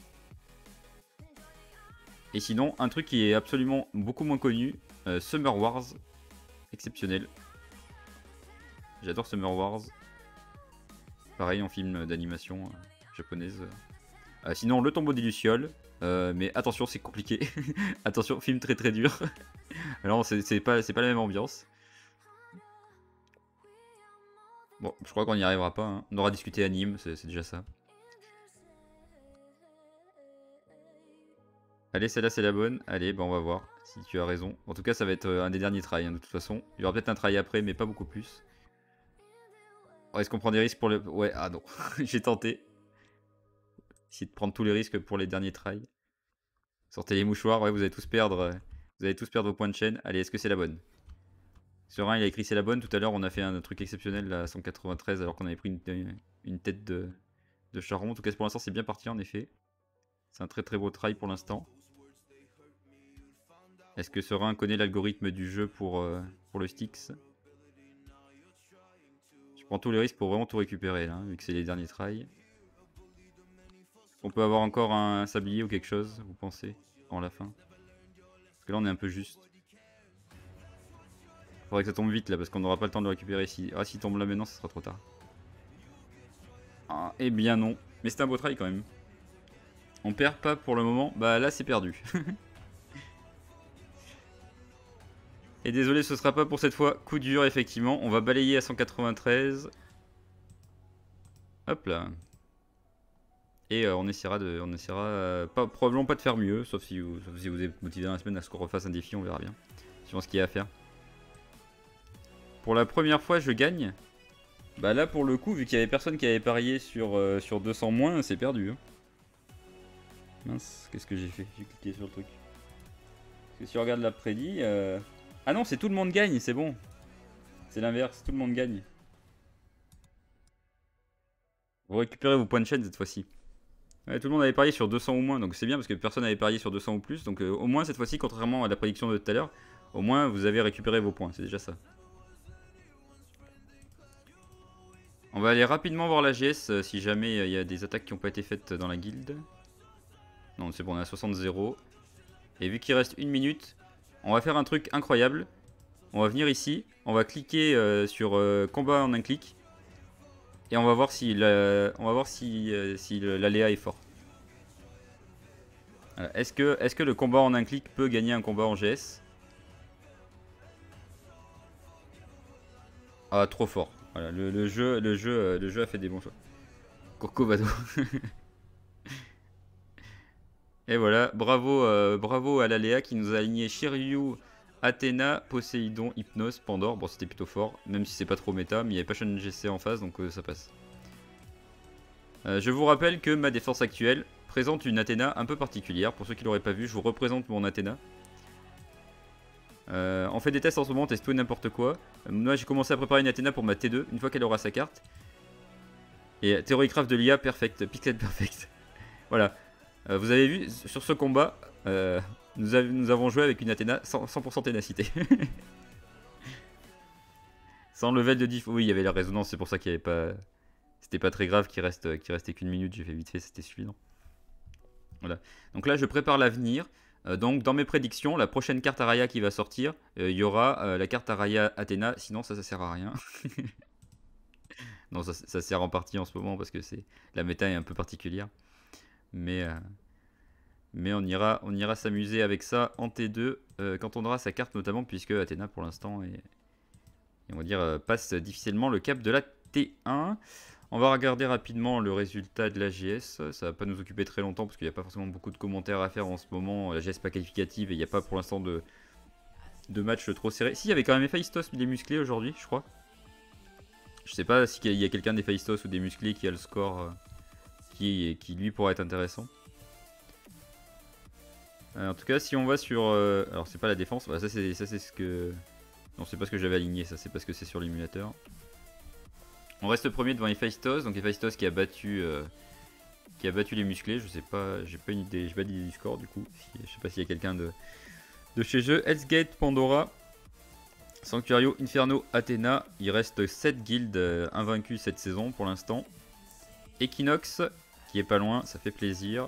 Et sinon, un truc qui est absolument beaucoup moins connu, Summer Wars, exceptionnel. J'adore Summer Wars. Pareil en film d'animation japonaise. Sinon, Le Tombeau des Lucioles. Mais attention, c'est compliqué. Attention, film très très dur. Alors, c'est pas la même ambiance. Bon, je crois qu'on n'y arrivera pas. Hein. On aura discuté anime, c'est déjà ça. Allez, celle-là c'est la bonne. Allez, bah on va voir si tu as raison. En tout cas, ça va être un des derniers tries hein, de toute façon. Il y aura peut-être un try après, mais pas beaucoup plus. Est-ce qu'on prend des risques pour le... Ouais, ah non, j'ai tenté. Essayer de prendre tous les risques pour les derniers tries. Sortez les mouchoirs, ouais, vous allez tous perdre vos points de chaîne. Allez, est-ce que c'est la bonne? Serein, il a écrit c'est la bonne. Tout à l'heure, on a fait un truc exceptionnel là, à 193, alors qu'on avait pris une tête de charron. En tout cas, pour l'instant, c'est bien parti en effet. C'est un très très beau try pour l'instant. Est-ce que Serein connaît l'algorithme du jeu pour le Styx? Je prends tous les risques pour vraiment tout récupérer là, vu que c'est les derniers tries. On peut avoir encore un sablier ou quelque chose, vous pensez, avant la fin? Parce que là on est un peu juste. Faudrait que ça tombe vite là, parce qu'on n'aura pas le temps de le récupérer ici. Ah, s'il tombe là maintenant, ça sera trop tard. Ah, eh bien non. Mais c'est un beau try quand même. On perd pas pour le moment. Bah là c'est perdu. Et désolé, ce sera pas pour cette fois. Coup dur, effectivement. On va balayer à 193. Hop là. Et on essaiera probablement pas de faire mieux, sauf si vous êtes motivé dans la semaine à ce qu'on refasse un défi, on verra bien. Suivant ce qu'il y a à faire. Pour la première fois, je gagne. Bah là, pour le coup, vu qu'il y avait personne qui avait parié sur 200 moins, c'est perdu. Hein. Mince, qu'est-ce que j'ai fait? J'ai cliqué sur le truc. Parce que si on regarde la prédit... Ah non, c'est tout le monde gagne, c'est bon. C'est l'inverse, tout le monde gagne. Vous récupérez vos points de chaîne cette fois-ci. Ouais, tout le monde avait parié sur 200 ou moins, donc c'est bien parce que personne n'avait parié sur 200 ou plus. Donc au moins cette fois-ci, contrairement à la prédiction de tout à l'heure, au moins vous avez récupéré vos points, c'est déjà ça. On va aller rapidement voir la GS si jamais il y a des attaques qui n'ont pas été faites dans la guilde. Non, c'est bon, on est à 60-0. Et vu qu'il reste 1 minute, on va faire un truc incroyable. On va venir ici, on va cliquer sur combat en un clic. Et on va voir si l'aléa est fort. Est-ce que le combat en un clic peut gagner un combat en GS? Ah, trop fort. Voilà, le jeu a fait des bons choix. Corcovado. Et voilà, bravo à l'aléa qui nous a aligné Shiryu, Athéna, Poséidon, Hypnos, Pandore. Bon, c'était plutôt fort, même si c'est pas trop méta, mais il n'y avait pas Shun GC en face, donc ça passe. Je vous rappelle que ma défense actuelle présente une Athéna un peu particulière. Pour ceux qui l'auraient pas vu, je vous représente mon Athéna. On fait des tests en ce moment, on teste tout et n'importe quoi. Moi j'ai commencé à préparer une Athéna pour ma T2, une fois qu'elle aura sa carte. Et Theorycraft de l'IA, perfect, pixel perfect. Voilà. Vous avez vu, sur ce combat, nous avons joué avec une Athéna 100% ténacité. Sans level de diff. Oui, il y avait la résonance, c'est pour ça qu'il n'y avait pas... C'était pas très grave qu'il restait qu'une minute, j'ai fait vite fait, c'était suffisant. Voilà. Donc là, je prépare l'avenir. Donc dans mes prédictions, la prochaine carte Araya qui va sortir, il y aura la carte Araya Athéna, sinon ça sert à rien. Non, ça sert en partie en ce moment parce que la méta est un peu particulière. Mais on ira s'amuser avec ça en T2 quand on aura sa carte notamment, puisque Athéna pour l'instant on va dire passe difficilement le cap de la T1. On va regarder rapidement le résultat de la GS. Ça va pas nous occuper très longtemps parce qu'il n'y a pas forcément beaucoup de commentaires à faire en ce moment. La GS pas qualificative et il n'y a pas pour l'instant de match trop serré. Si, il y avait quand même Héphaïstos des musclés aujourd'hui, je crois. Je sais pas s'il y a quelqu'un d'Héphaïstos ou des musclés qui a le score qui lui pourrait être intéressant. En tout cas, si on va sur... alors c'est pas la défense, voilà, ça c'est ce que... Non, c'est pas ce que j'avais aligné, ça c'est parce que c'est sur l'émulateur. On reste premier devant Héphaïstos, donc Héphaïstos qui a battu les musclés. Je sais pas, j'ai pas une idée, j'ai pas d'idée du score du coup. Je sais pas s'il y a quelqu'un de chez eux. Hellsgate, Pandora, Sanctuario, Inferno, Athéna. Il reste 7 guildes invaincus cette saison pour l'instant. Equinox qui est pas loin, ça fait plaisir.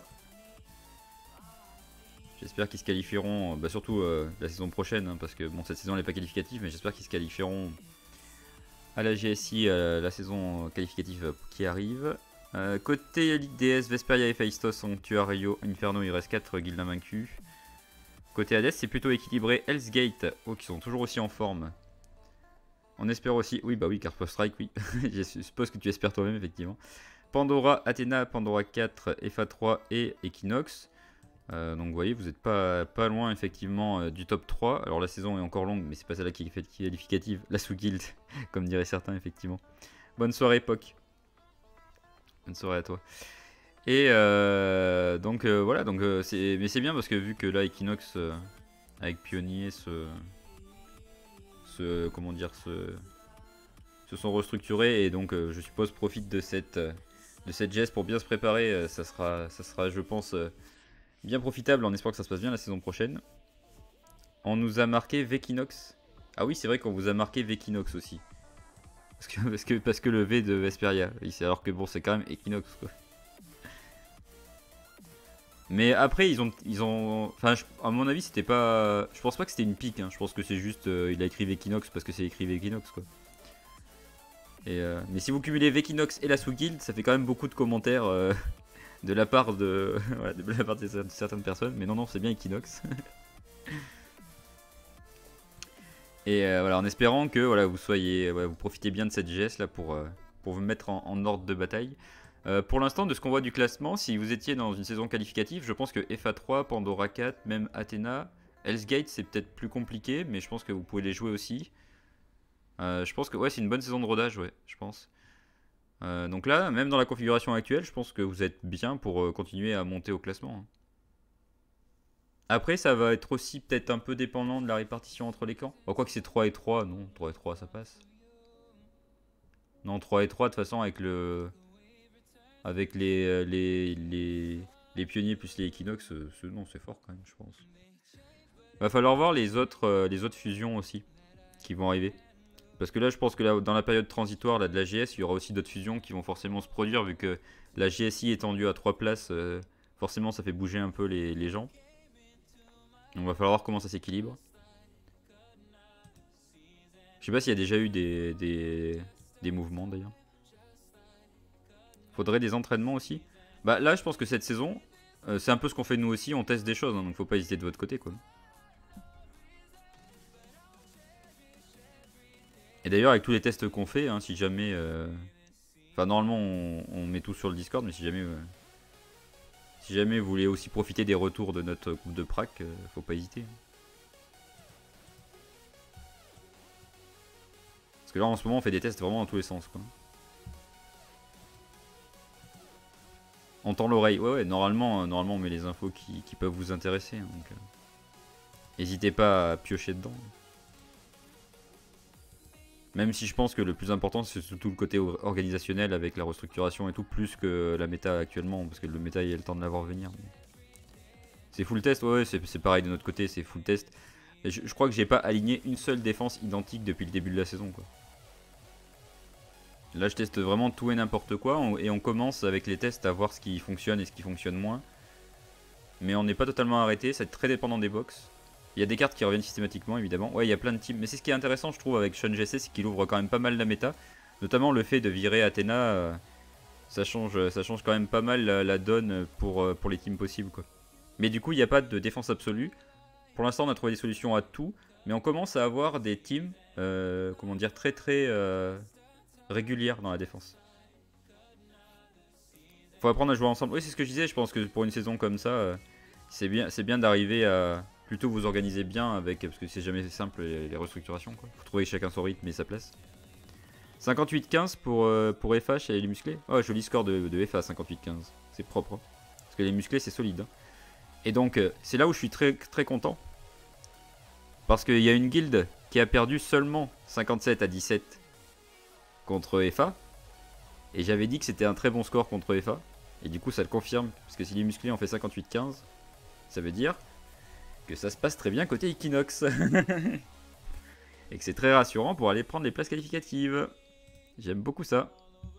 J'espère qu'ils se qualifieront, surtout la saison prochaine, hein, parce que bon, cette saison elle n'est pas qualificative, mais j'espère qu'ils se qualifieront à la GSI, la saison qualificative qui arrive. Côté Ligue DS, Vesperia, Héphaïstos, Sanctuario, Inferno, il reste 4 guildes invaincus. Côté Hades, c'est plutôt équilibré. Hellsgate, qui sont toujours aussi en forme. On espère aussi, oui, bah oui, Carpe Strike, oui. Je suppose que tu espères toi-même, effectivement. Pandora, Athéna, Pandora 4, FA 3 et Equinox. Donc vous voyez, vous n'êtes pas loin effectivement du top 3. Alors la saison est encore longue, mais c'est pas celle-là qui est qualificative. La sous-guild, comme diraient certains effectivement. Bonne soirée Poc. Bonne soirée à toi. Et donc voilà, donc, mais c'est bien parce que vu que là Equinox avec Pionnier se sont restructurés et donc je suppose profite de cette geste pour bien se préparer. Ça sera je pense bien profitable en espérant que ça se passe bien la saison prochaine. On nous a marqué Vekinox. Ah oui, c'est vrai qu'on vous a marqué Vekinox aussi. Parce que le V de Vesperia. Alors que bon, c'est quand même Equinox quoi. Mais après, ils ont. Enfin, à mon avis, c'était pas. Je pense pas que c'était une pique. Hein. Je pense que c'est juste. Il a écrit Vekinox parce que c'est écrit Vekinox quoi. Et, mais si vous cumulez Vekinox et la sous-guild, ça fait quand même beaucoup de commentaires. De la part de, voilà, de la part de certaines personnes, mais non, c'est bien Equinox. Et voilà, en espérant que voilà, vous profitez bien de cette GS là pour vous mettre en ordre de bataille. Pour l'instant, de ce qu'on voit du classement, si vous étiez dans une saison qualificative, je pense que FA 3, Pandora 4, même Athéna, Hellsgate, c'est peut-être plus compliqué, mais je pense que vous pouvez les jouer aussi. Je pense que ouais, c'est une bonne saison de rodage, ouais, je pense. Donc là, même dans la configuration actuelle, je pense que vous êtes bien pour continuer à monter au classement. Après, ça va être aussi peut-être un peu dépendant de la répartition entre les camps. Bon, quoi que c'est 3 et 3, non, 3 et 3 ça passe. Non, 3 et 3 de toute façon avec les pionniers plus les Equinox, non, c'est fort quand même, je pense. Va falloir voir les autres fusions aussi qui vont arriver. Parce que là, je pense que là, dans la période transitoire là, de la GS, il y aura aussi d'autres fusions qui vont forcément se produire, vu que la GSI étendue à 3 places, forcément ça fait bouger un peu les gens. Donc, va falloir voir comment ça s'équilibre. Je sais pas s'il y a déjà eu des mouvements d'ailleurs. Faudrait des entraînements aussi. Bah là, je pense que cette saison, c'est un peu ce qu'on fait nous aussi, on teste des choses, hein, donc faut pas hésiter de votre côté quoi. Et d'ailleurs, avec tous les tests qu'on fait, hein, si jamais. Enfin, normalement, on met tout sur le Discord, mais si jamais vous voulez aussi profiter des retours de notre groupe de prac, faut pas hésiter. Parce que là, en ce moment, on fait des tests vraiment dans tous les sens, quoi. On tend l'oreille. Ouais, normalement, on met les infos qui peuvent vous intéresser. Hein, donc, n'hésitez pas à piocher dedans. Même si je pense que le plus important c'est surtout le côté organisationnel avec la restructuration et tout, plus que la méta actuellement, parce que le méta il y a le temps de l'avoir venir. C'est full test, ouais, c'est pareil de notre côté, c'est full test. Et je crois que j'ai pas aligné une seule défense identique depuis le début de la saison quoi. Là je teste vraiment tout et n'importe quoi, et on commence avec les tests à voir ce qui fonctionne et ce qui fonctionne moins. Mais on n'est pas totalement arrêté, c'est très dépendant des box. Il y a des cartes qui reviennent systématiquement évidemment. Ouais, il y a plein de teams. Mais c'est ce qui est intéressant je trouve avec Sean GC, c'est qu'il ouvre quand même pas mal la méta. Notamment le fait de virer Athéna, ça change quand même pas mal la donne pour les teams possibles quoi. Mais du coup il n'y a pas de défense absolue. Pour l'instant on a trouvé des solutions à tout. Mais on commence à avoir des teams, comment dire, très régulières dans la défense. Faut apprendre à jouer ensemble. Oui c'est ce que je disais, je pense que pour une saison comme ça, c'est bien d'arriver à plutôt vous organiser bien avec, parce que c'est jamais simple les restructurations quoi. Faut trouver chacun son rythme et sa place. 58-15 pour FH et les musclés. Oh joli score de FA 58-15. C'est propre. Hein. Parce que les musclés c'est solide. Hein. Et donc c'est là où je suis très content. Parce qu'il y a une guilde qui a perdu seulement 57 à 17 contre FA. Et j'avais dit que c'était un très bon score contre FA. Et du coup, ça le confirme. Parce que si les musclés ont fait 58-15, ça veut dire que ça se passe très bien côté Equinox. Et que c'est très rassurant pour aller prendre les places qualificatives. J'aime beaucoup ça.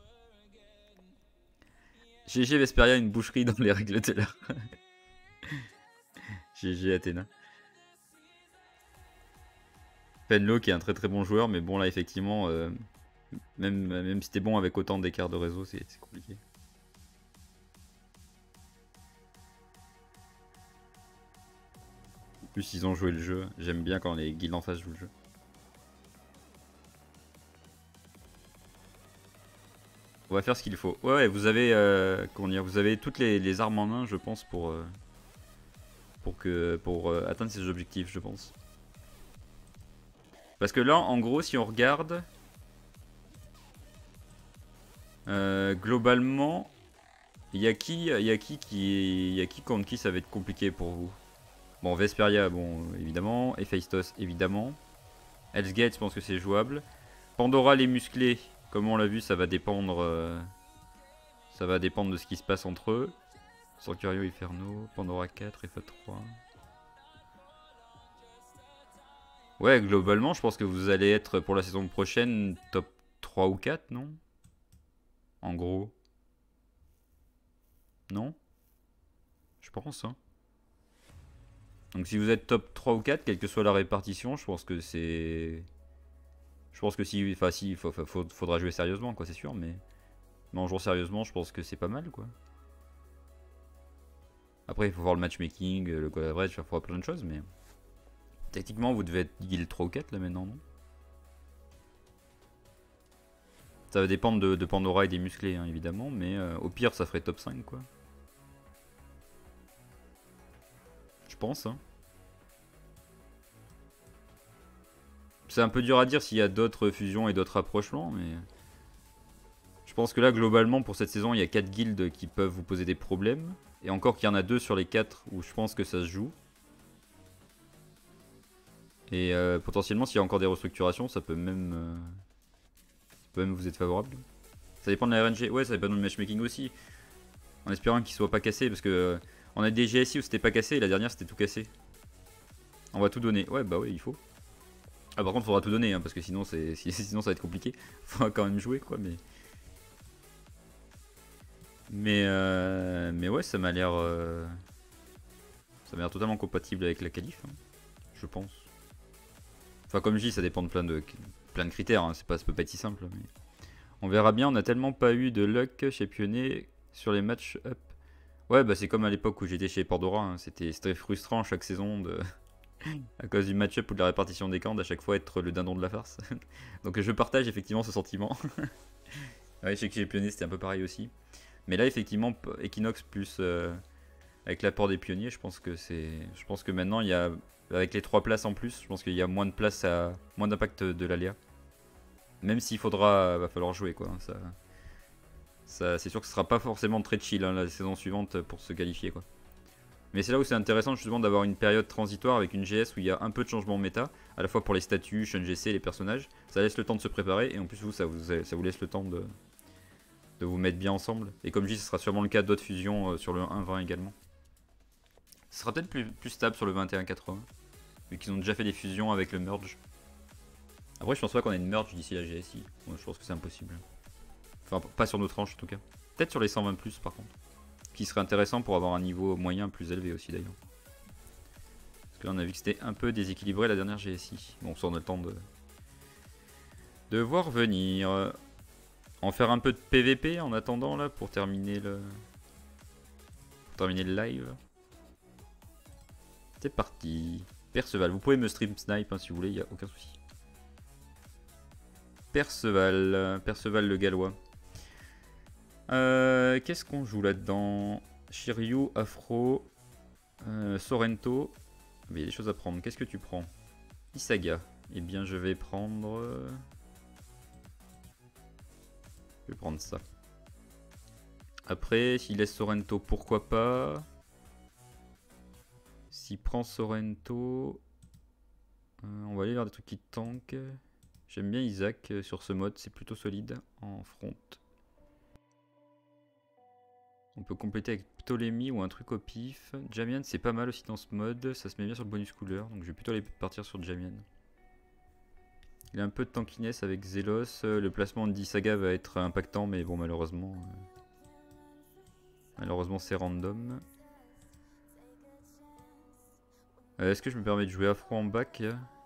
GG Vesperia, une boucherie dans les règles de l'art. GG Athéna. Fenlo qui est un très très bon joueur, mais bon là effectivement, même si t'es bon avec autant d'écart de réseau, c'est compliqué. En plus ils ont joué le jeu, j'aime bien quand les guildes en face jouent le jeu. On va faire ce qu'il faut. Ouais, vous avez, comment dire, vous avez toutes les armes en main, je pense, pour atteindre ces objectifs, je pense. Parce que là, en gros, si on regarde, globalement, il y a qui contre qui ça va être compliqué pour vous? Bon, Vesperia, bon, évidemment. Héphaïstos, évidemment. Hellsgate, je pense que c'est jouable. Pandora, les musclés, comme on l'a vu, ça va dépendre de ce qui se passe entre eux. Sanctuario, Inferno, Pandora 4, FA 3. Ouais, globalement, je pense que vous allez être pour la saison prochaine top 3 ou 4, non? En gros. Non? Je pense, hein. Donc si vous êtes top 3 ou 4, quelle que soit la répartition, je pense que c'est... Je pense que si... Enfin, si, faudra jouer sérieusement, quoi, c'est sûr, mais en jouant sérieusement, je pense que c'est pas mal, quoi. Après, il faut voir le matchmaking, le collaboration, il faut voir plein de choses, mais... Techniquement, vous devez être guild 3 ou 4, là, maintenant, non? Ça va dépendre de Pandora et des musclés, hein, évidemment, mais au pire, ça ferait top 5, quoi. Je pense, hein. C'est un peu dur à dire s'il y a d'autres fusions et d'autres rapprochements, mais... Je pense que là, globalement, pour cette saison, il y a 4 guildes qui peuvent vous poser des problèmes. Et encore qu'il y en a 2 sur les 4 où je pense que ça se joue. Et potentiellement, s'il y a encore des restructurations, ça peut même vous être favorable. Ça dépend de la RNG. Ouais, ça dépend du matchmaking aussi. En espérant qu'il soit pas cassé, parce que on a des GSI où c'était pas cassé, et la dernière c'était tout cassé. On va tout donner. Ouais, bah ouais, il faut. Ah, par contre, faudra tout donner, hein, parce que sinon, sinon ça va être compliqué. Faudra quand même jouer, quoi, mais... Mais ouais, ça m'a l'air totalement compatible avec la qualif, hein, je pense. Enfin, comme je dis, ça dépend de plein de critères, hein, ça peut pas être si simple. Mais... On verra bien, on a tellement pas eu de luck chez Pionnier sur les matchs up. Ouais, bah c'est comme à l'époque où j'étais chez Pandora, hein, c'était frustrant chaque saison de... à cause du match-up ou de la répartition des camps, d'à chaque fois être le dindon de la farce. Donc je partage effectivement ce sentiment. Ouais, je sais que chez Pionnier c'était un peu pareil aussi. Mais là, effectivement, Equinox plus avec l'apport des pionniers, je pense que maintenant, il y a, avec les 3 places en plus, je pense qu'il y a moins de place moins d'impact de l'aléa. Même s'il va falloir jouer, quoi. C'est sûr que ce sera pas forcément très chill, hein, la saison suivante pour se qualifier, quoi. Mais c'est là où c'est intéressant justement d'avoir une période transitoire avec une GS où il y a un peu de changement méta, à la fois pour les statuts, Shun GC, les personnages. Ça laisse le temps de se préparer et en plus ça vous laisse le temps de vous mettre bien ensemble. Et comme je dis, ce sera sûrement le cas d'autres fusions sur le 1.20 également. Ce sera peut-être plus stable sur le 21.80, vu qu'ils ont déjà fait des fusions avec le merge. Après, je pense pas qu'on ait une merge d'ici la GSI. Bon, je pense que c'est impossible. Enfin, pas sur nos tranches en tout cas. Peut-être sur les 120 plus par contre. Qui serait intéressant pour avoir un niveau moyen plus élevé aussi d'ailleurs. Parce que là, on a vu que c'était un peu déséquilibré la dernière GSI. Bon, ça, on a le temps de voir venir. En faire un peu de PVP en attendant là pour terminer le live. C'est parti. Perceval, vous pouvez me stream snipe hein, si vous voulez, il n'y a aucun souci. Perceval le gallois. Qu'est-ce qu'on joue là-dedans? Shiryu, Afro, Sorrento. Mais il y a des choses à prendre. Qu'est-ce que tu prends? Isaga. Eh bien, je vais prendre... Je vais prendre ça. Après, s'il laisse Sorrento, pourquoi pas? S'il prend Sorrento... on va aller vers des trucs qui tankent. J'aime bien Isaac sur ce mode, c'est plutôt solide en front. On peut compléter avec Ptolémée ou un truc au pif. Jamian c'est pas mal aussi dans ce mode, ça se met bien sur le bonus couleur, donc je vais plutôt aller partir sur Jamian. Il a un peu de tankiness avec Zélos, le placement de Saga va être impactant mais bon malheureusement c'est random. Est-ce que je me permets de jouer Afro en back?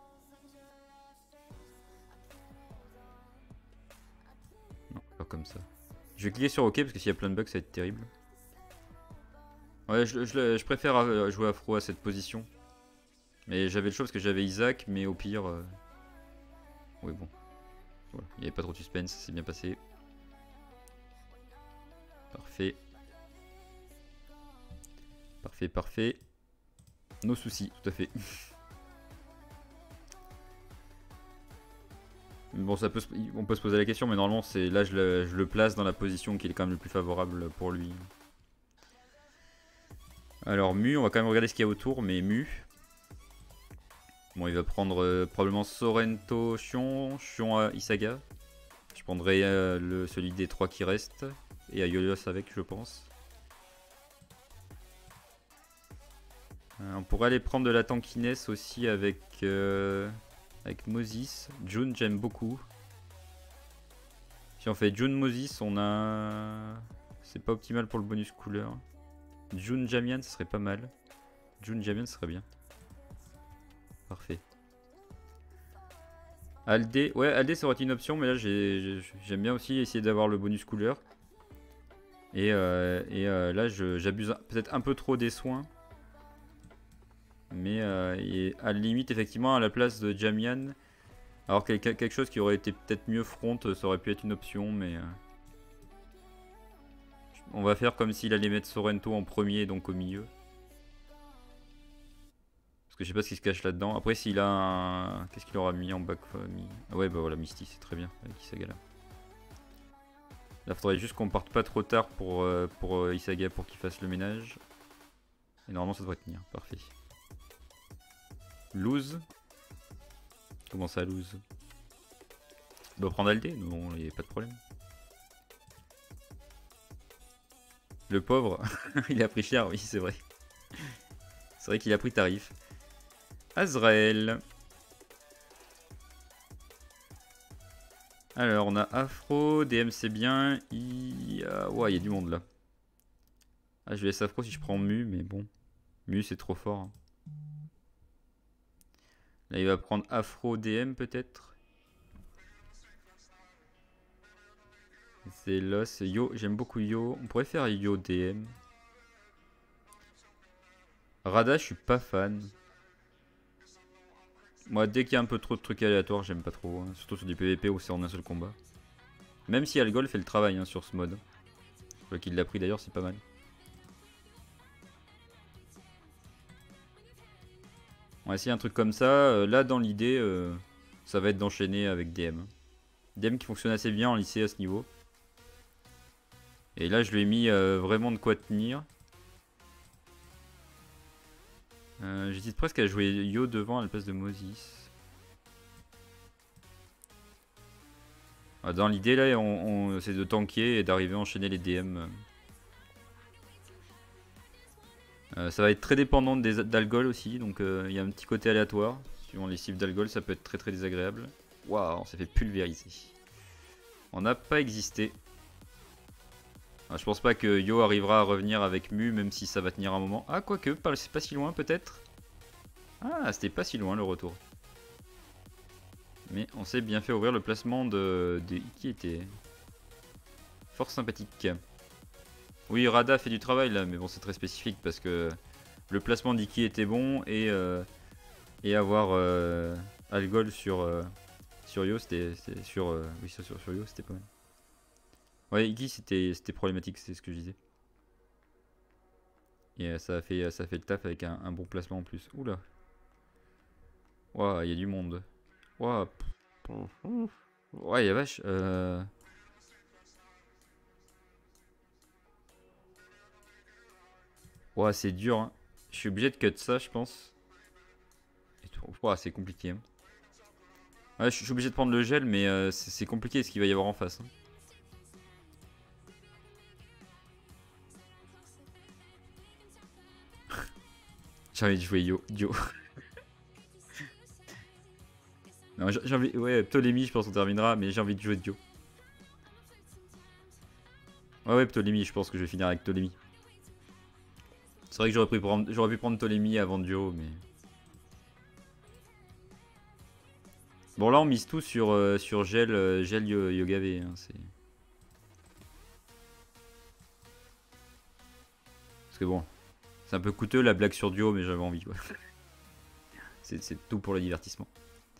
Non, pas comme ça. Je vais cliquer sur OK parce que s'il y a plein de bugs ça va être terrible. Ouais, je préfère jouer Afro à cette position. Mais j'avais le choix parce que j'avais Isaac, mais au pire... Oui bon. Voilà. Il n'y avait pas trop de suspense, c'est bien passé. Parfait. Parfait, parfait. Nos soucis, tout à fait. Bon, on peut se poser la question, mais normalement, là je le place dans la position qui est quand même le plus favorable pour lui. Alors, Mu, on va quand même regarder ce qu'il y a autour, mais Mu. Bon, il va prendre probablement Sorrento, Xion Isaga. Je prendrai celui des 3 qui restent. Et Aiolos avec, je pense. On pourrait aller prendre de la tankiness aussi avec Moses. June, j'aime beaucoup. Si on fait June Moses, on a... C'est pas optimal pour le bonus couleur. June Jamian, ce serait pas mal. June Jamian, ce serait bien. Parfait. Aldé, ouais, Aldé ça aurait été une option, mais là j'aime bien aussi essayer d'avoir le bonus couleur. Et là j'abuse peut-être un peu trop des soins. Mais à la limite, effectivement, à la place de Jamian, alors quelque chose qui aurait été peut-être mieux front, ça aurait pu être une option, mais... on va faire comme s'il allait mettre Sorrento en premier, donc au milieu. Parce que je sais pas ce qui se cache là-dedans. Après, s'il a un... Qu'est-ce qu'il aura mis en back? Ah ouais, bah voilà, Misty, c'est très bien avec Isaga là. Là, faudrait juste qu'on parte pas trop tard pour Isaga pour qu'il fasse le ménage. Et normalement, ça devrait tenir. Parfait. Lose. Comment ça, lose? On doit prendre Aldé? Non, il n'y a pas de problème. Le pauvre, il a pris cher, oui, c'est vrai. C'est vrai qu'il a pris tarif. Azrael. Alors, on a Afro, DM c'est bien. Ouais, il y a du monde là. Ah, je laisse Afro si je prends Mu, mais bon. Mu, c'est trop fort. Hein. Là, il va prendre Afro DM peut-être. Zélos, Yo, j'aime beaucoup Yo. On pourrait faire Yo DM. Rada, je suis pas fan. Moi, dès qu'il y a un peu trop de trucs aléatoires, j'aime pas trop. Hein. Surtout sur du PVP où c'est en un seul combat. Même si Algol fait le travail hein, sur ce mode. Je crois qu'il l'a pris d'ailleurs, c'est pas mal. On va essayer un truc comme ça. Là, dans l'idée, ça va être d'enchaîner avec DM. DM qui fonctionne assez bien en lycée à ce niveau. Et là, je lui ai mis vraiment de quoi tenir. J'hésite presque à jouer Yo devant à la place de Moses. Dans l'idée, là, on essaie de tanker et d'arriver à enchaîner les DM. Ça va être très dépendant d'Algol aussi, donc il y a un petit côté aléatoire. Suivant les cibles d'Algol, ça peut être très très désagréable. Waouh, on s'est fait pulvériser. On n'a pas existé. Je pense pas que Yo arrivera à revenir avec Mu, même si ça va tenir un moment. Ah, quoique, c'est pas si loin peut-être. Ah, c'était pas si loin le retour. Mais on s'est bien fait ouvrir le placement de qui était fort sympathique. Oui, Rada fait du travail là, mais bon, c'est très spécifique parce que le placement d'Iki était bon et avoir Algol sur Yo, c'était sur Yo, c'était pas mal. Ouais, Iki c'était problématique, c'est ce que je disais. Et ça a fait le taf avec un bon placement en plus. Oula. Waouh, il y a du monde. Waouh. Ouais, il y a vache. Ouah, c'est dur. Hein. Je suis obligé de cut ça, je pense. Ouah, c'est compliqué. Hein. Ouais, je suis obligé de prendre le gel, mais c'est compliqué ce qu'il va y avoir en face. Hein. J'ai envie de jouer Dio. Non, j'ai envie... Ouais, Ptolémie, je pense qu'on terminera, mais j'ai envie de jouer Dio. Ouais, Ptolémie, je pense que je vais finir avec Ptolémie. C'est vrai que j'aurais pu prendre Ptolémie avant Dio, mais... Bon, là, on mise tout sur Gel Yogave. Hein, parce que bon, c'est un peu coûteux la blague sur Dio, mais j'avais envie, quoi. C'est tout pour le divertissement.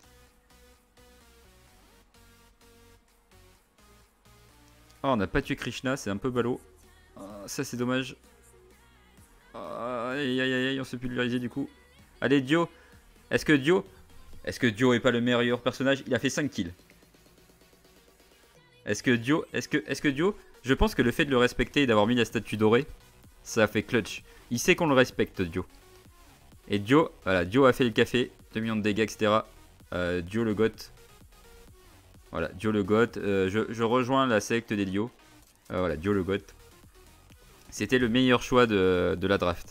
Oh, on n'a pas tué Krishna, c'est un peu ballot. Oh, ça, c'est dommage. Oh, aïe, aïe, aïe, on s'est pulvérisé du coup. Allez, Dio. Est-ce que Dio est pas le meilleur personnage? Il a fait 5 kills. Est-ce que Dio... Je pense que le fait de le respecter et d'avoir mis la statue dorée, ça a fait clutch. Il sait qu'on le respecte, Dio. Et Dio, voilà, Dio a fait le café, 2 millions de dégâts, etc. Dio le goth. Voilà, Dio le goth. Je rejoins la secte des Dio. Voilà, Dio le goth. C'était le meilleur choix de la draft.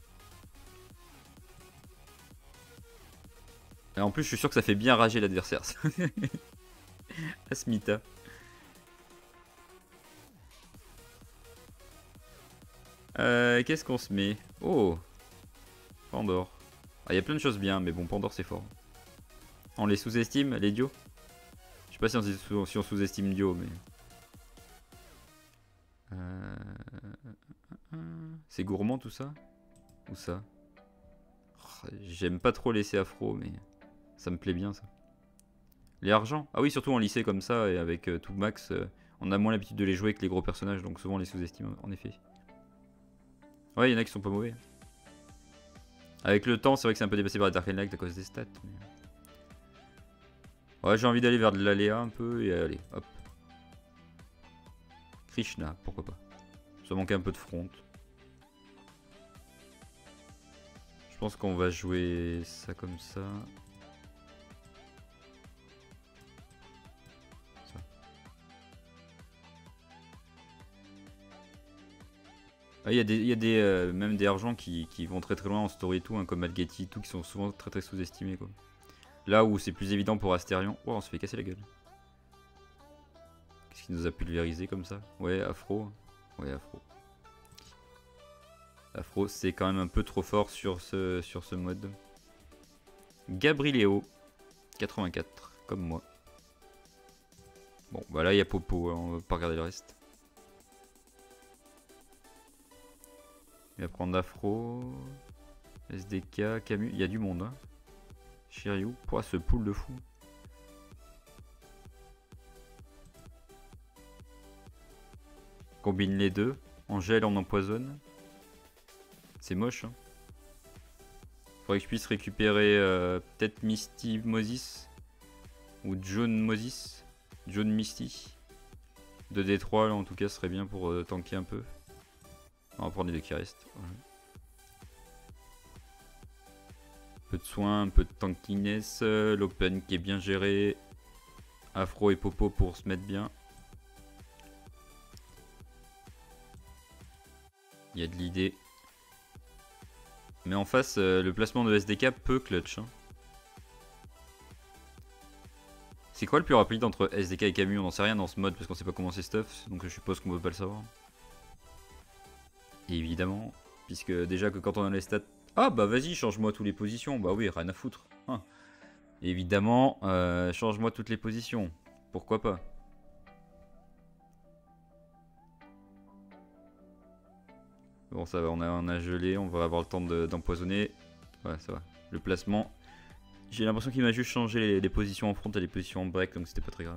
Et en plus, je suis sûr que ça fait bien rager l'adversaire. Asmita. Qu'est-ce qu'on se met? Oh, Pandore. Ah, il y a plein de choses bien, mais bon, Pandore c'est fort. On les sous-estime, les Dio? Je sais pas si on sous-estime Dio, mais... C'est gourmand tout ça? Ou ça? Oh, j'aime pas trop laisser afro, mais ça me plaît bien ça. Les argents? Ah oui, surtout en lycée comme ça, et avec tout max, on a moins l'habitude de les jouer que les gros personnages, donc souvent on les sous-estime en effet. Ouais, il y en a qui sont pas mauvais. Avec le temps, c'est vrai que c'est un peu dépassé par les Dark Knight à cause des stats. Mais... ouais, j'ai envie d'aller vers de l'aléa un peu, et allez, hop. Krishna, pourquoi pas. Ça manquait un peu de front. Je pense qu'on va jouer ça comme ça. Ça. Ah, il y a même des argents qui vont très très loin en story et tout, hein, comme Malgati et tout, qui sont souvent très très sous-estimés, quoi. Là où c'est plus évident pour Astérion. Oh, on se fait casser la gueule. Qu'est-ce qui nous a pulvérisé comme ça? Ouais, Afro. Ouais, Afro. Afro, c'est quand même un peu trop fort sur ce mode. Gabriléo, 84, comme moi. Bon, bah là, il y a Popo, hein, on va pas regarder le reste. Il va prendre Afro, SDK, Camus, il y a du monde. Hein. Shiryu, pouah, ce pool de fou. Combine les deux, en gel, on empoisonne. C'est moche. Hein. Faudrait que je puisse récupérer peut-être Misty Moses ou John Moses, John Misty. 2D3 là en tout cas serait bien pour tanker un peu. On va prendre les deux qui restent. Voilà. Un peu de soin, un peu de tankiness, l'open qui est bien géré. Afro et Popo pour se mettre bien. Il y a de l'idée. Mais en face, le placement de SDK peut clutch. Hein. C'est quoi le plus rapide entre SDK et Camus? On n'en sait rien dans ce mode parce qu'on sait pas comment c'est stuff. Donc je suppose qu'on peut pas le savoir. Et évidemment, puisque déjà que quand on a les stats... Ah bah vas-y, change-moi toutes les positions. Bah oui, rien à foutre. Hein. Évidemment, change-moi toutes les positions. Pourquoi pas? Bon, ça va, on a gelé, on va avoir le temps d'empoisonner. Ouais, ça va. Le placement, j'ai l'impression qu'il m'a juste changé les positions en front et les positions en break, donc c'était pas très grave.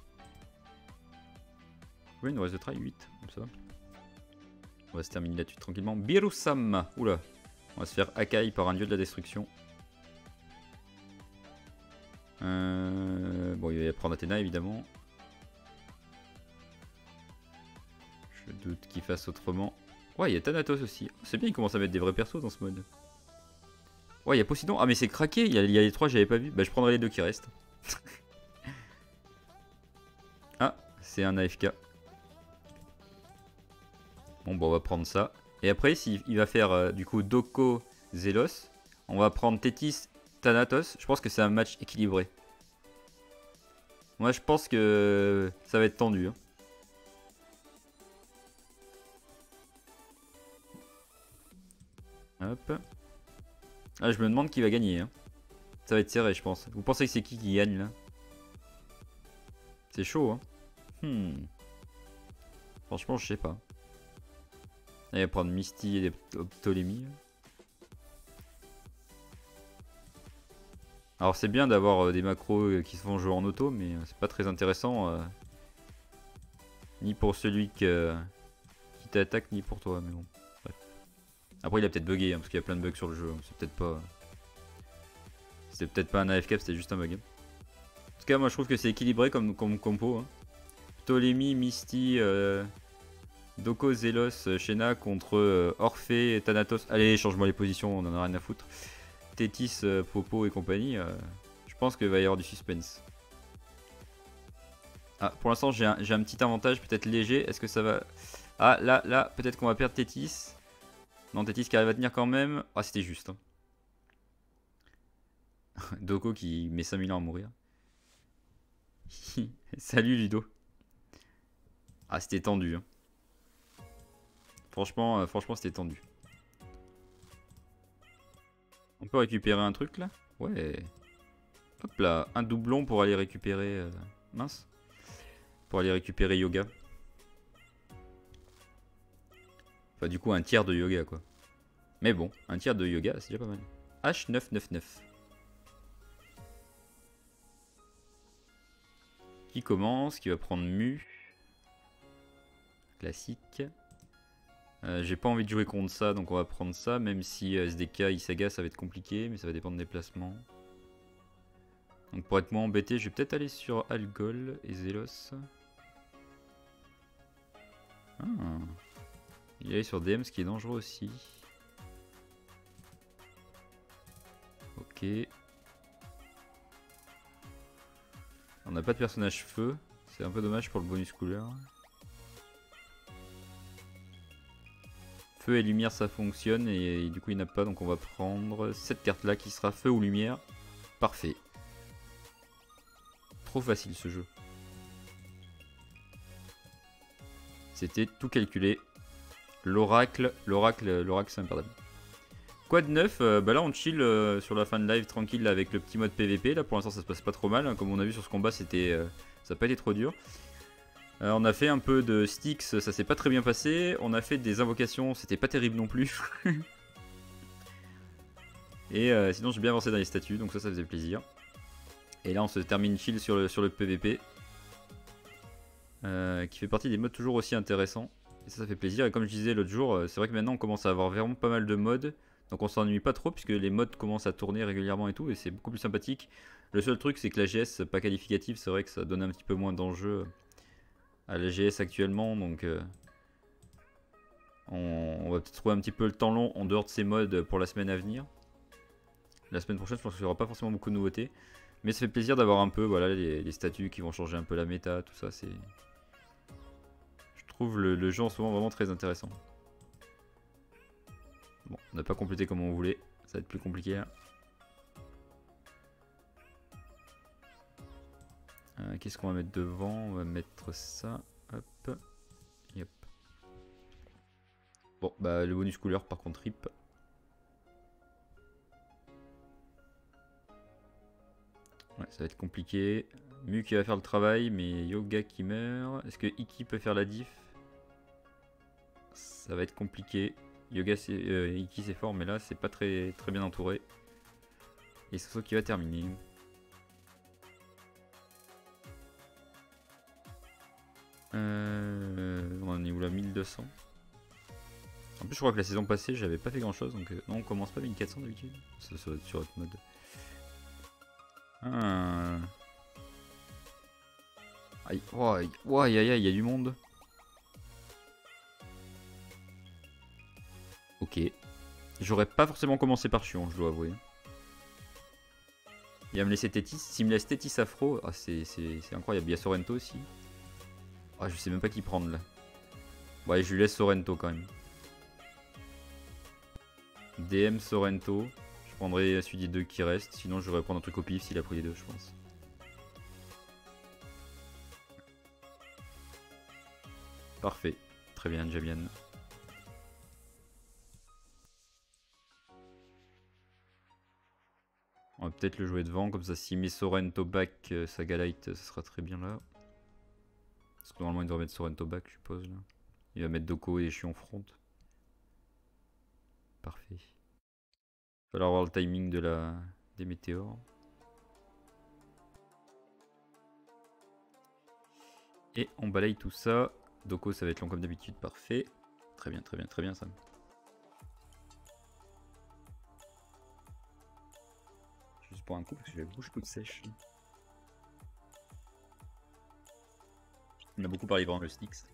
Oui, il nous reste de try 8, comme ça. On va se terminer là-dessus tranquillement. Birusam, oula. On va se faire Akai par un dieu de la destruction. Bon, il va prendre Athéna évidemment. Je doute qu'il fasse autrement. Ouais, il y a Thanatos aussi. C'est bien, il commence à mettre des vrais persos dans ce mode. Ouais, il y a Poséidon. Ah, mais c'est craqué. Il y a les trois, j'avais pas vu. Bah, je prendrai les deux qui restent. Ah, c'est un AFK. Bon, bah, on va prendre ça. Et après, il va faire du coup Doko Zelos. On va prendre Tétis, Thanatos. Je pense que c'est un match équilibré. Moi, je pense que ça va être tendu. Hein. Hop. Ah, je me demande qui va gagner. Hein. Ça va être serré, je pense. Vous pensez que c'est qui gagne là? C'est chaud, hein. Franchement, je sais pas. Il va prendre Misty et Ptolémie. Alors c'est bien d'avoir des macros qui se font jouer en auto, mais c'est pas très intéressant. Ni pour celui qui t'attaque, ni pour toi. Mais bon, bref. Après il a peut-être bugué, hein, parce qu'il y a plein de bugs sur le jeu. Hein. C'est peut-être pas... C'était peut-être pas un AFK, c'était juste un bug. En tout cas, moi je trouve que c'est équilibré comme compo. Hein. Ptolémie, Misty, Doko, Zelos, Shena contre Orphée et Thanatos. Allez, change-moi les positions, on en a rien à foutre. Tétis, Popo et compagnie. Je pense qu'il va y avoir du suspense. Ah, pour l'instant, j'ai un petit avantage, peut-être léger. Est-ce que ça va... Ah, là, peut-être qu'on va perdre Tétis. Non, Tétis qui arrive à tenir quand même. Ah, c'était juste. Hein. Doko qui met 5000 ans à mourir. Salut Ludo. Ah, c'était tendu. Hein. Franchement, c'était tendu. On peut récupérer un truc là? Ouais. Hop là, un doublon pour aller récupérer... mince. Pour aller récupérer Yoga. Enfin du coup un tiers de Yoga quoi. Mais bon, un tiers de Yoga c'est déjà pas mal. H999. Qui commence, qui va prendre Mu. Classique. J'ai pas envie de jouer contre ça, donc on va prendre ça, même si SDK, Isaga ça va être compliqué, mais ça va dépendre des placements. Donc pour être moins embêté, je vais peut-être aller sur Algol et Zelos. Ah. Il est sur DM, ce qui est dangereux aussi. Ok. On n'a pas de personnage feu, c'est un peu dommage pour le bonus couleur. Feu et lumière ça fonctionne et du coup il n'a pas, donc on va prendre cette carte là qui sera feu ou lumière. Parfait. Trop facile ce jeu. C'était tout calculé. L'oracle c'est imperdable. Quoi de neuf? Bah là on chill sur la fin de live tranquille là, avec le petit mode PVP. Là pour l'instant ça se passe pas trop mal. Hein. Comme on a vu sur ce combat, c'était ça n'a pas été trop dur. On a fait un peu de Styx, ça s'est pas très bien passé. On a fait des invocations, c'était pas terrible non plus. Et sinon j'ai bien avancé dans les statuts, donc ça faisait plaisir. Et là on se termine chill sur le PVP. Qui fait partie des modes toujours aussi intéressants. Et ça fait plaisir. Et comme je disais l'autre jour, c'est vrai que maintenant on commence à avoir vraiment pas mal de modes. Donc on s'ennuie pas trop puisque les modes commencent à tourner régulièrement et tout. Et c'est beaucoup plus sympathique. Le seul truc c'est que la GS pas qualificative, c'est vrai que ça donne un petit peu moins d'enjeu à la GS actuellement. Donc on va peut-être trouver un petit peu le temps long en dehors de ces modes pour la semaine à venir. La semaine prochaine je pense qu'il n'y aura pas forcément beaucoup de nouveautés. Mais ça fait plaisir d'avoir un peu voilà, les statuts qui vont changer un peu la méta, tout ça. C'est... Je trouve le jeu en ce moment vraiment très intéressant. Bon, on n'a pas complété comme on voulait, ça va être plus compliqué là. Qu'est-ce qu'on va mettre devant? On va mettre ça, hop, et hop. Bon, bah le bonus couleur par contre rip. Ouais, ça va être compliqué. Mu qui va faire le travail, mais Yoga qui meurt. Est-ce que Iki peut faire la diff? Ça va être compliqué. Yoga, Iki c'est fort, mais là c'est pas très bien entouré. Et c'est ça qui va terminer. On en est où là? 1200. En plus je crois que la saison passée j'avais pas fait grand chose, donc non on commence pas 1400 d'habitude. Ça va être sur autre mode. Ah. Aïe, oh, aïe, aïe, aïe, il y a du monde. Ok. J'aurais pas forcément commencé par Chion, je dois avouer. Il va me laisser Tétis. S'il me laisse Tétis Afro, ah, c'est incroyable. Il y a Sorrento aussi. Ah, je sais même pas qui prendre là. Ouais, je lui laisse Sorrento quand même. DM Sorrento. Je Je prendrai celui des deux qui reste, sinon je devrais prendre un truc au pif s'il a pris les deux, je pense. Parfait, très bien Jamian. On va peut-être le jouer devant, comme ça s'il met Sorrento back, Sagalite, ça sera très bien là. Parce que normalement il doit mettre Sorrento back, je suppose là. Il va mettre Doko et Chion front. Parfait. Il va falloir avoir le timing des météores. Et on balaye tout ça. Doko ça va être long comme d'habitude, parfait. Très bien, très bien, très bien ça. Juste pour un coup parce que j'ai la bouche toute sèche. On a beaucoup parlé pendant le Styx.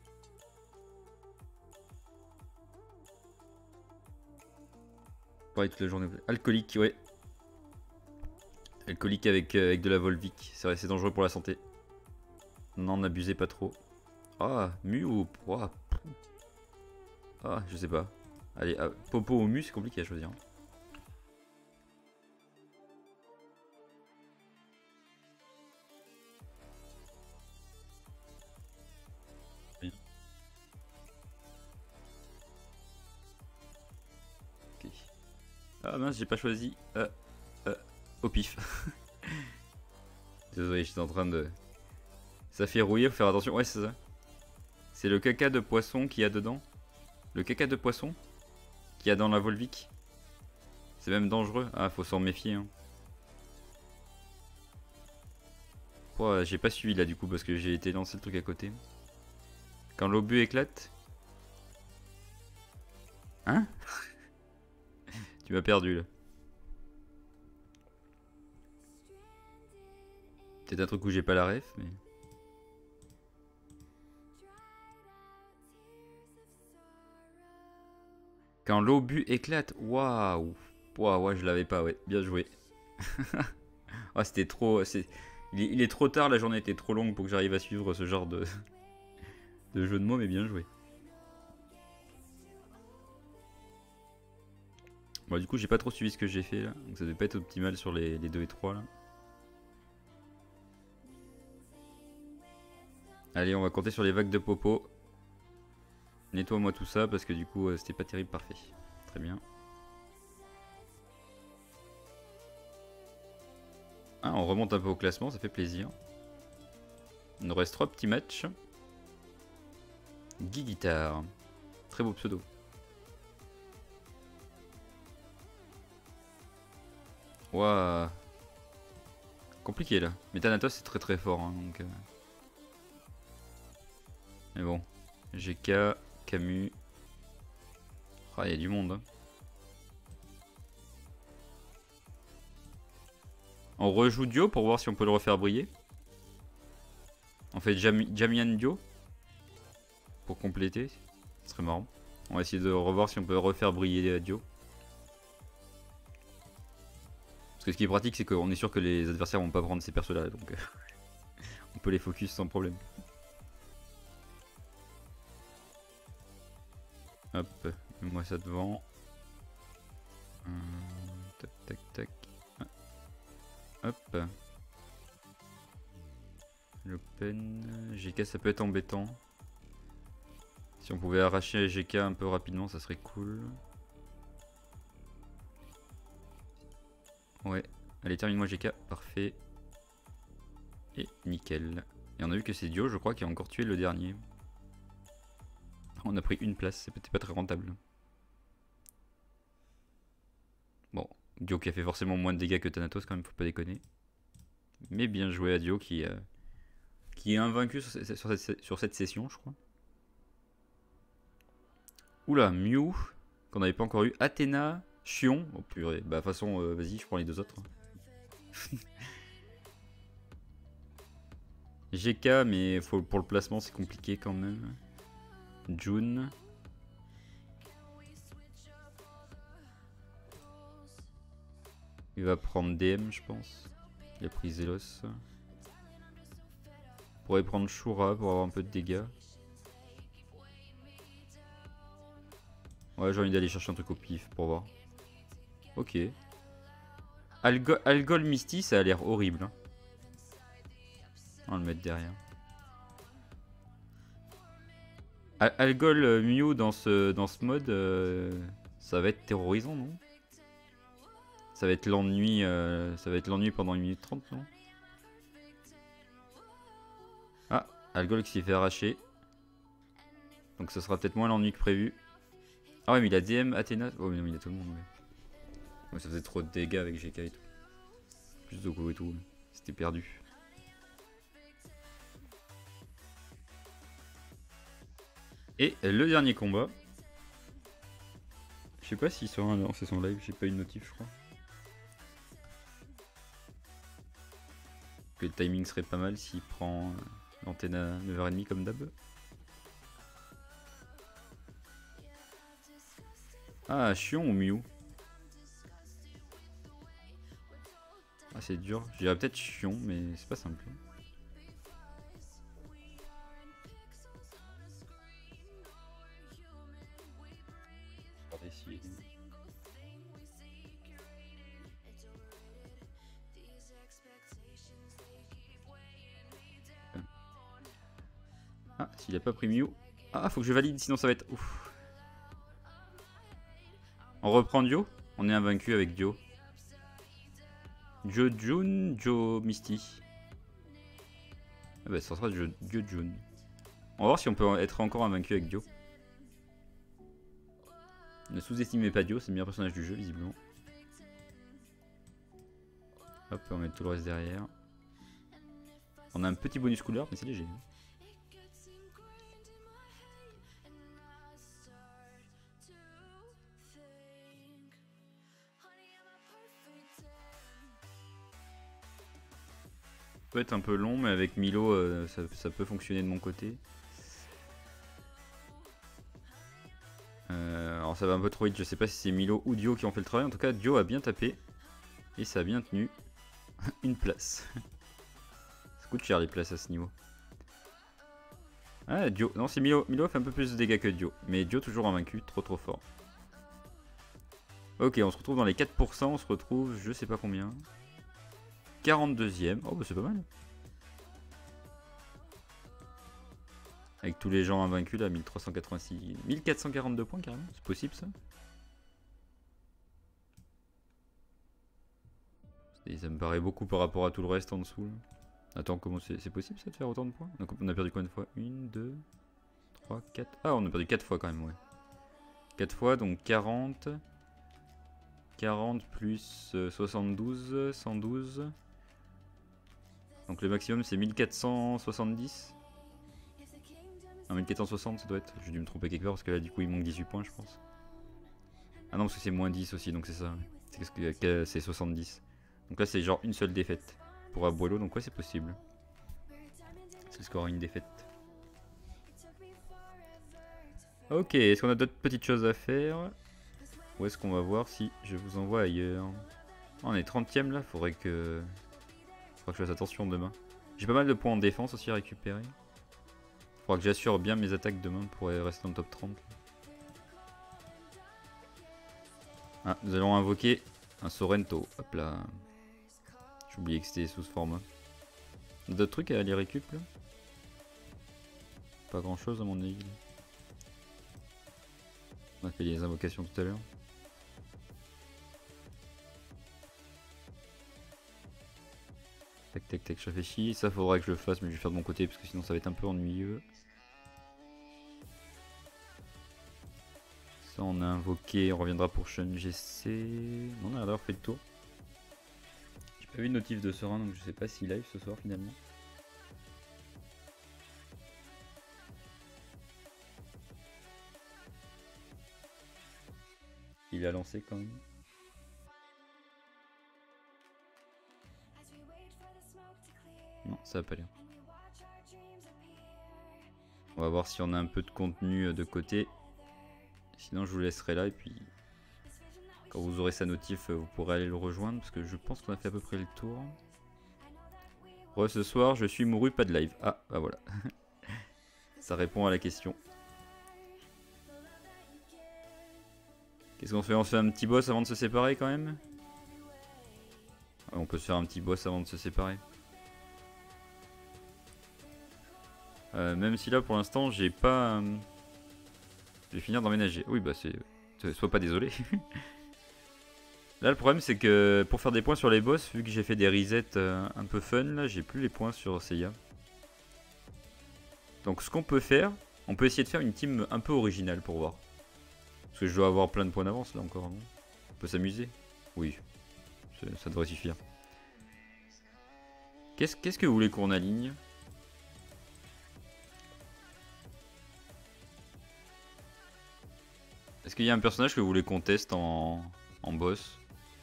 Pareil toute la journée. Alcoolique, ouais. Alcoolique avec de la Volvic. C'est vrai, c'est dangereux pour la santé. Non, n'abusez pas trop. Ah, mu ou... Ah, je sais pas. Allez, popo ou mu, c'est compliqué à choisir. Oui. Ok. Ah mince, j'ai pas choisi. Au pif. Désolé, j'étais en train de... Ça fait rouiller, faut faire attention. Ouais, c'est ça. C'est le caca de poisson qu'il y a dedans. Le caca de poisson qu'il y a dans la Volvic. C'est même dangereux. Ah, faut s'en méfier. Hein. J'ai pas suivi là du coup parce que j'ai été lancer le truc à côté. Quand l'obus éclate. Hein? Tu m'as perdu là. Peut-être un truc où j'ai pas la ref, mais... Quand l'obus éclate, waouh! Waouh, ouais, je l'avais pas, ouais, bien joué. Ah, c'était trop... Il est trop tard, la journée était trop longue pour que j'arrive à suivre ce genre de jeu de mots, mais bien joué. Bon, du coup, j'ai pas trop suivi ce que j'ai fait là, donc ça devait pas être optimal sur les 2 et 3 là. Allez, on va compter sur les vagues de popo. Nettoie-moi tout ça parce que du coup, c'était pas terrible, parfait. Très bien. Ah, on remonte un peu au classement, ça fait plaisir. Il nous reste 3 petits matchs. Guy Guitare. Très beau pseudo. Waouh. Compliqué là. Mais Thanatos c'est très très fort. Hein, donc, Mais bon. GK, Camus. Ah, il y a du monde. Hein. On rejoue Dio pour voir si on peut le refaire briller. On fait Jamian Dio. Pour compléter. Ce serait marrant. On va essayer de revoir si on peut refaire briller Dio. Parce que ce qui est pratique, c'est qu'on est sûr que les adversaires vont pas prendre ces persos là. Donc on peut les focus sans problème. Hop, mets-moi ça devant. Tac, tac, tac. Hop. L'open. GK, ça peut être embêtant. Si on pouvait arracher GK un peu rapidement, ça serait cool. Ouais. Allez, termine-moi GK. Parfait. Et nickel. Et on a vu que c'est Dio, je crois, qui a encore tué le dernier. On a pris une place, c'est peut-être pas très rentable. Bon, Dio qui a fait forcément moins de dégâts que Thanatos quand même, faut pas déconner. Mais bien joué à Dio qui est invaincu sur cette session, je crois. Oula, Mew, qu'on n'avait pas encore eu. Athéna, Chion. Oh purée, bah de toute façon, vas-y, je prends les deux autres. GK, mais pour le placement, c'est compliqué quand même. June. Il va prendre DM, je pense. Il a pris Zelos. On pourrait prendre Shura pour avoir un peu de dégâts. Ouais, j'ai envie d'aller chercher un truc au pif pour voir. Ok. Algol Misty, ça a l'air horrible. Hein. On va le mettre derrière. Algol Mew dans ce mode, ça va être terrorisant, non? Ça va être l'ennui pendant 1 minute 30, non? Ah, Algol qui s'est fait arracher. Donc ce sera peut-être moins l'ennui que prévu. Ah ouais, mais il a DM Athéna. Oh mais non, il a tout le monde. Ouais. Ouais, ça faisait trop de dégâts avec GK et tout. Plus de coups et tout. C'était perdu. Et le dernier combat. Je sais pas s'il sera c'est son live, j'ai pas eu de notif, je crois. Que le timing serait pas mal s'il prend l'antenne à 9h30 comme d'hab. Ah, Chion ou Mew? Ah, c'est dur. Je dirais peut-être Chion, mais c'est pas simple. Regardez si... Ah, s'il a pas pris Mew. Ah, faut que je valide, sinon ça va être ouf. On reprend Dio. On est invaincu avec Dio. Dio Jun, Dio Misty. Ah bah ça sera Dio Jun. On va voir si on peut être encore invaincu avec Dio. Ne sous-estimez pas Dio, c'est le meilleur personnage du jeu visiblement. Hop, on met tout le reste derrière. On a un petit bonus couleur, mais c'est léger. Peut être un peu long, mais avec Milo, ça peut fonctionner de mon côté. Alors ça va un peu trop vite, je sais pas si c'est Milo ou Dio qui ont fait le travail. En tout cas, Dio a bien tapé. Et ça a bien tenu. Une place. Ça coûte cher les places à ce niveau. Ah, Dio. Non, c'est Milo. Milo fait un peu plus de dégâts que Dio. Mais Dio toujours invaincu, trop fort. Ok, on se retrouve dans les 4%. On se retrouve, je sais pas combien. 42ème. Oh, bah c'est pas mal. Avec tous les gens invaincus là, 1386. 1442 points carrément. C'est possible ça? Et ça me paraît beaucoup par rapport à tout le reste en dessous. Là. Attends, comment c'est possible ça de faire autant de points? Donc on a perdu combien de fois? 1, 2, 3, 4. Ah, on a perdu 4 fois quand même, ouais. 4 fois, donc 40. 40 plus 72, 112. Donc le maximum c'est 1470. Non, 1460 ça doit être. J'ai dû me tromper quelque part parce que là du coup il manque 18 points je pense. Ah non, parce que c'est moins 10 aussi, donc c'est ça. C'est 70. Donc là c'est genre une seule défaite pour Abuelo, donc ouais c'est possible. C'est le score à une défaite. Ok, est-ce qu'on a d'autres petites choses à faire? Ou est-ce qu'on va voir si je vous envoie ailleurs? On est 30ème là, faudrait que je fasse attention demain. J'ai pas mal de points en défense aussi à récupérer. Faudra que j'assure bien mes attaques demain pour rester dans le top 30. Ah, nous allons invoquer un Sorrento. Hop là. J'ai oublié que c'était sous ce format. D'autres trucs à aller récup là? Pas grand chose à mon avis. On a fait les invocations tout à l'heure. Tac tac tac, je réfléchis. Ça faudra que je le fasse, mais je vais faire de mon côté parce que sinon ça va être un peu ennuyeux. Ça on a invoqué, on reviendra pour Shun GC. Non, on a d'avoir fait le tour. J'ai pas vu de notif de Serein donc je sais pas s'il live ce soir finalement. Il a lancé quand même. Non, ça va pas l'air. On va voir si on a un peu de contenu de côté. Sinon je vous laisserai là et puis quand vous aurez sa notif vous pourrez aller le rejoindre parce que je pense qu'on a fait à peu près le tour. Ce soir je suis mouru, pas de live. Ah bah voilà. Ça répond à la question. Qu'est-ce qu'on fait? On se fait un petit boss avant de se séparer quand même? On peut se faire un petit boss avant de se séparer. Même si là pour l'instant j'ai pas... je vais finir d'emménager. Oui bah c'est... Sois pas désolé. Là le problème c'est que pour faire des points sur les boss, vu que j'ai fait des resets un peu fun, là j'ai plus les points sur Seiya. Donc ce qu'on peut faire, on peut essayer de faire une team un peu originale pour voir. Parce que je dois avoir plein de points d'avance là encore. Non, on peut s'amuser. Oui, ça devrait suffire. Qu'est-ce que vous voulez qu'on aligne? Est-ce qu'il y a un personnage que vous voulez qu'on teste en boss?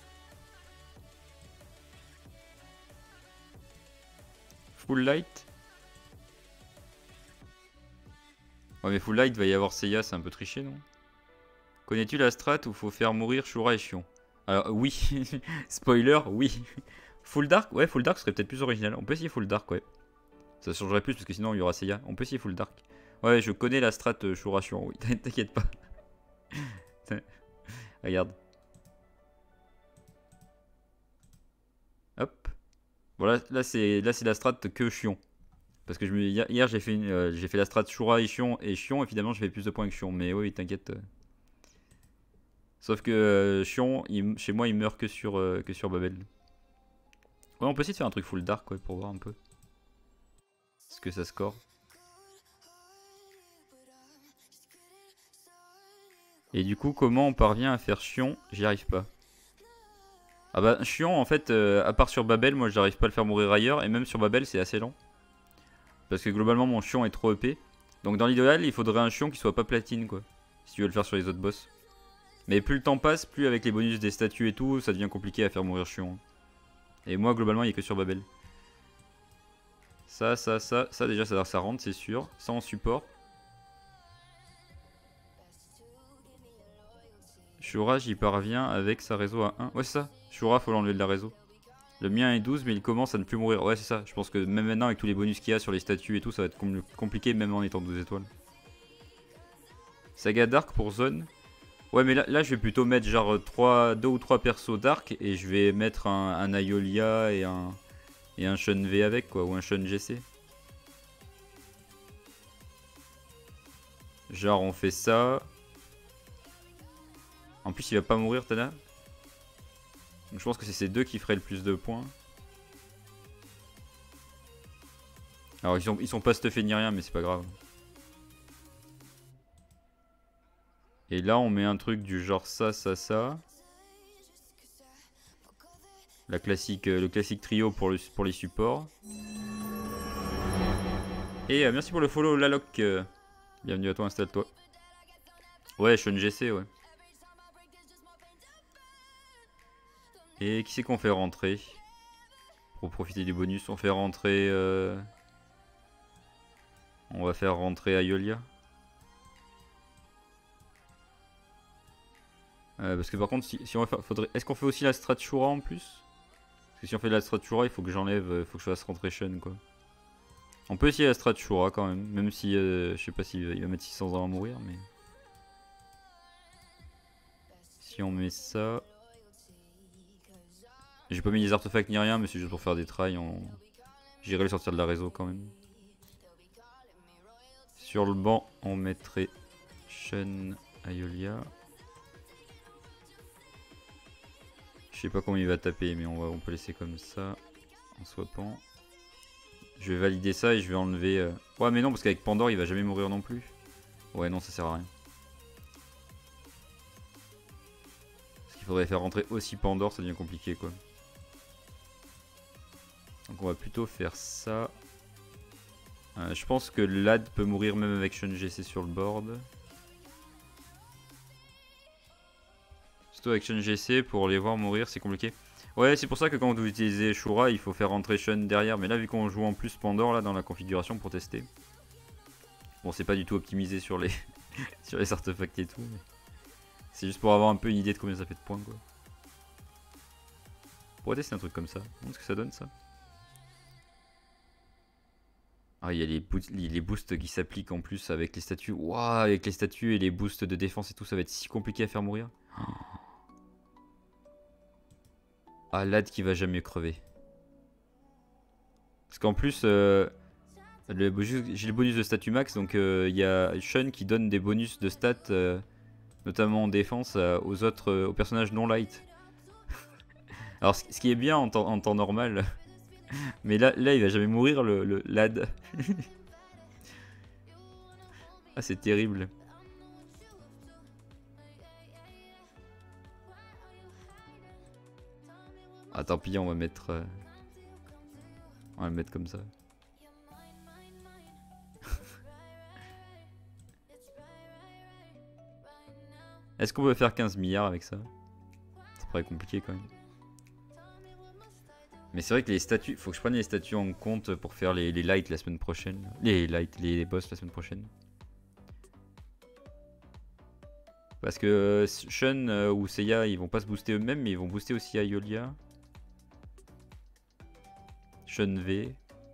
Full Light? Ouais mais Full Light va y avoir Seiya, c'est un peu triché non? Connais-tu la strat où faut faire mourir Shura et Shion? Alors oui, spoiler, oui. Full Dark, ouais, Full Dark serait peut-être plus original. On peut essayer Full Dark, ouais. Ça changerait plus parce que sinon il y aura Seiya. On peut essayer Full Dark. Ouais, je connais la strat Shura Shion, oui, t'inquiète pas. Regarde. Hop. Voilà, là c'est la strat que Shion. Parce que hier j'ai fait la strat Shura et Shion, et évidemment j'ai fait plus de points que Shion. Mais oui, t'inquiète. Sauf que Shion, chez moi il meurt que sur Babel. Ouais, on peut essayer de faire un truc full dark ouais, pour voir un peu ce que ça score. Et du coup, comment on parvient à faire Shion? J'y arrive pas. Ah bah, Shion, en fait, à part sur Babel, moi j'arrive pas à le faire mourir ailleurs. Et même sur Babel, c'est assez lent. Parce que globalement, mon Shion est trop EP. Donc dans l'idéal, il faudrait un Shion qui soit pas platine, quoi. Si tu veux le faire sur les autres boss. Mais plus le temps passe, plus avec les bonus des statues et tout, ça devient compliqué à faire mourir Shion. Et moi, globalement, il est que sur Babel. Ça déjà, ça rentre, c'est sûr. Ça en support. Shura, j'y parviens avec sa réseau à 1. Ouais, c'est ça. Shura, faut l'enlever de la réseau. Le mien est 12, mais il commence à ne plus mourir. Ouais, c'est ça. Je pense que même maintenant, avec tous les bonus qu'il y a sur les statues et tout, ça va être compliqué, même en étant 12 étoiles. Saga Dark pour zone. Ouais, mais là je vais plutôt mettre genre 2 ou 3 persos Dark. Et je vais mettre un Aiolia et un Shun V avec, quoi. Ou un Shun GC. Genre, on fait ça. En plus, il va pas mourir, Tana. Donc, je pense que c'est ces deux qui feraient le plus de points. Alors, ils sont pas stuffés ni rien, mais c'est pas grave. Et là, on met un truc du genre ça. Le classique trio pour les supports. Et merci pour le follow, Laloc. Bienvenue à toi, installe-toi. Ouais, Shun GC, ouais. Et qui c'est qu'on fait rentrer? Pour profiter du bonus, on fait rentrer... On va faire rentrer Aiolia. Parce que par contre, si on va faire... Est-ce qu'on fait aussi la strat Shura en plus? Parce que si on fait la strat Shura, il faut que j'enlève... faut que je fasse rentrer Shun, quoi. On peut essayer la strat Shura quand même. Même si... je sais pas s'il va mettre 600 ans à mourir, mais... Si on met ça... J'ai pas mis les artefacts ni rien, mais c'est juste pour faire des trails. J'irai le sortir de la réseau quand même. Sur le banc, on mettrait Shun Aiolia. Je sais pas combien il va taper, mais on peut laisser comme ça. En swappant. Je vais valider ça et je vais enlever... Ouais, mais non, parce qu'avec Pandore, il va jamais mourir non plus. Ouais, non, ça sert à rien. Parce qu'il faudrait faire rentrer aussi Pandore, ça devient compliqué, quoi. Donc on va plutôt faire ça. Je pense que Lad peut mourir même avec Shun GC sur le board. Surtout avec Shun GC, pour les voir mourir, c'est compliqué. Ouais, c'est pour ça que quand vous utilisez Shura, il faut faire rentrer Shun derrière. Mais là, vu qu'on joue en plus Pandore là, dans la configuration pour tester. Bon, c'est pas du tout optimisé sur les, sur les artefacts et tout. C'est juste pour avoir un peu une idée de combien ça fait de points, quoi. On pourrait tester un truc comme ça. On ce que ça donne, ça. Ah, il y a les boosts qui s'appliquent en plus avec les statues. Waouh, avec les statues et les boosts de défense et tout, ça va être si compliqué à faire mourir. Ah, Lad qui va jamais crever. Parce qu'en plus, j'ai le bonus de statut max, donc il y a Sean qui donne des bonus de stats, notamment en défense, aux autres, aux personnages non light. Alors ce qui est bien en temps normal, mais là il va jamais mourir le Lad. Ah, c'est terrible. Ah, tant pis, on va mettre comme ça. Est-ce qu'on peut faire 15 milliards avec ça? Ça paraît compliqué quand même. Mais c'est vrai que les statuts, faut que je prenne les statuts en compte pour faire les lights la semaine prochaine. Les boss la semaine prochaine. Parce que Shun ou Seiya, ils vont pas se booster eux-mêmes, mais ils vont booster aussi Aiolia. Shun V.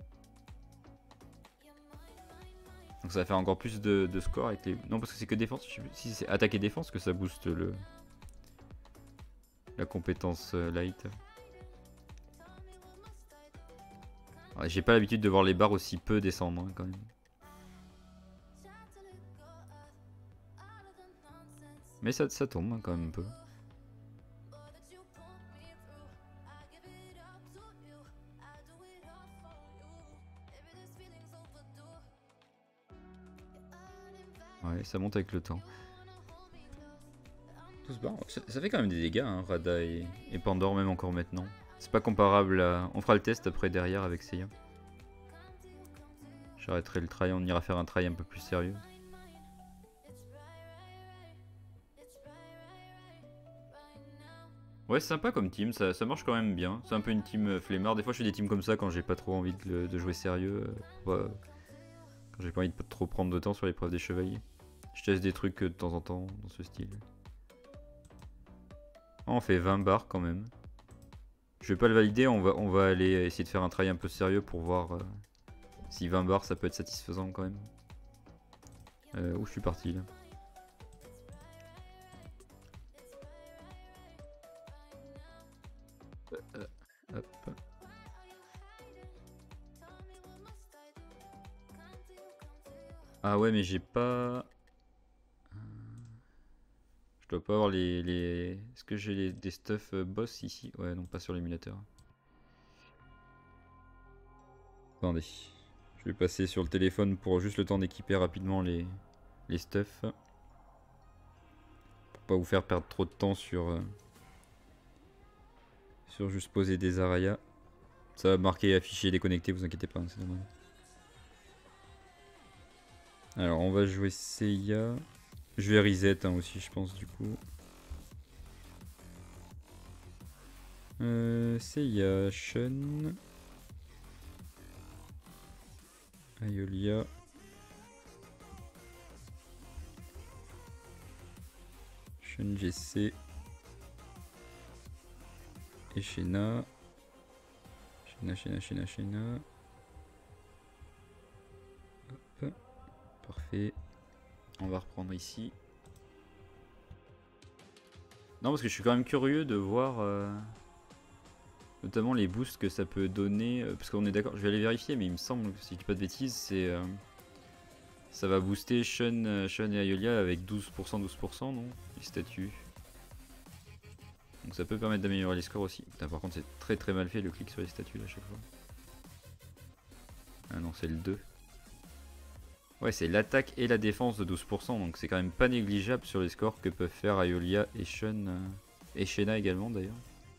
Donc ça va faire encore plus de score avec les... Non, parce que c'est que défense, je sais plus si c'est attaque et défense que ça booste la compétence light. Ouais, j'ai pas l'habitude de voir les barres aussi peu descendre hein, quand même. Mais ça tombe hein, quand même un peu. Ouais, ça monte avec le temps. Tout se barre. Ça fait quand même des dégâts, hein, Rada et Pandore, même encore maintenant. C'est pas comparable à... On fera le test après derrière avec Seiya. J'arrêterai le try, on ira faire un try un peu plus sérieux. Ouais, c'est sympa comme team, ça marche quand même bien. C'est un peu une team flemmard. Des fois, je fais des teams comme ça quand j'ai pas trop envie de jouer sérieux. Quand j'ai pas envie de trop prendre de temps sur l'épreuve des chevaliers. Je teste des trucs de temps en temps dans ce style. Oh, on fait 20 barres quand même. Je vais pas le valider, on va aller essayer de faire un try un peu sérieux pour voir si 20 barres ça peut être satisfaisant quand même. Où je suis parti là? Hop. Ah ouais, mais j'ai pas... Je dois pas avoir les... Est-ce que j'ai des stuff boss ici? Ouais, non, pas sur l'émulateur. Attendez. Je vais passer sur le téléphone pour juste le temps d'équiper rapidement les stuff. Pour pas vous faire perdre trop de temps sur juste poser des arayas. Ça va marquer affiché déconnecté, vous inquiétez pas, hein, c'est normal. Alors on va jouer Seiya. Je vais reset hein, aussi je pense du coup. Seiya, Shun. Aiolia. Shun GC. Et Shena. Shena. Hop. Parfait. On va reprendre ici. Non, parce que je suis quand même curieux de voir notamment les boosts que ça peut donner. Parce qu'on est d'accord, je vais aller vérifier, mais il me semble que si je dis pas de bêtises, c'est ça va booster Shun et Aiolia avec 12%, non? Les statuts. Donc ça peut permettre d'améliorer les scores aussi. Putain, par contre, c'est très mal fait le clic sur les statuts à chaque fois. Ah non, c'est le 2. Ouais, c'est l'attaque et la défense de 12%, donc c'est quand même pas négligeable sur les scores que peuvent faire Aiolia et Shun. Et Shena également d'ailleurs.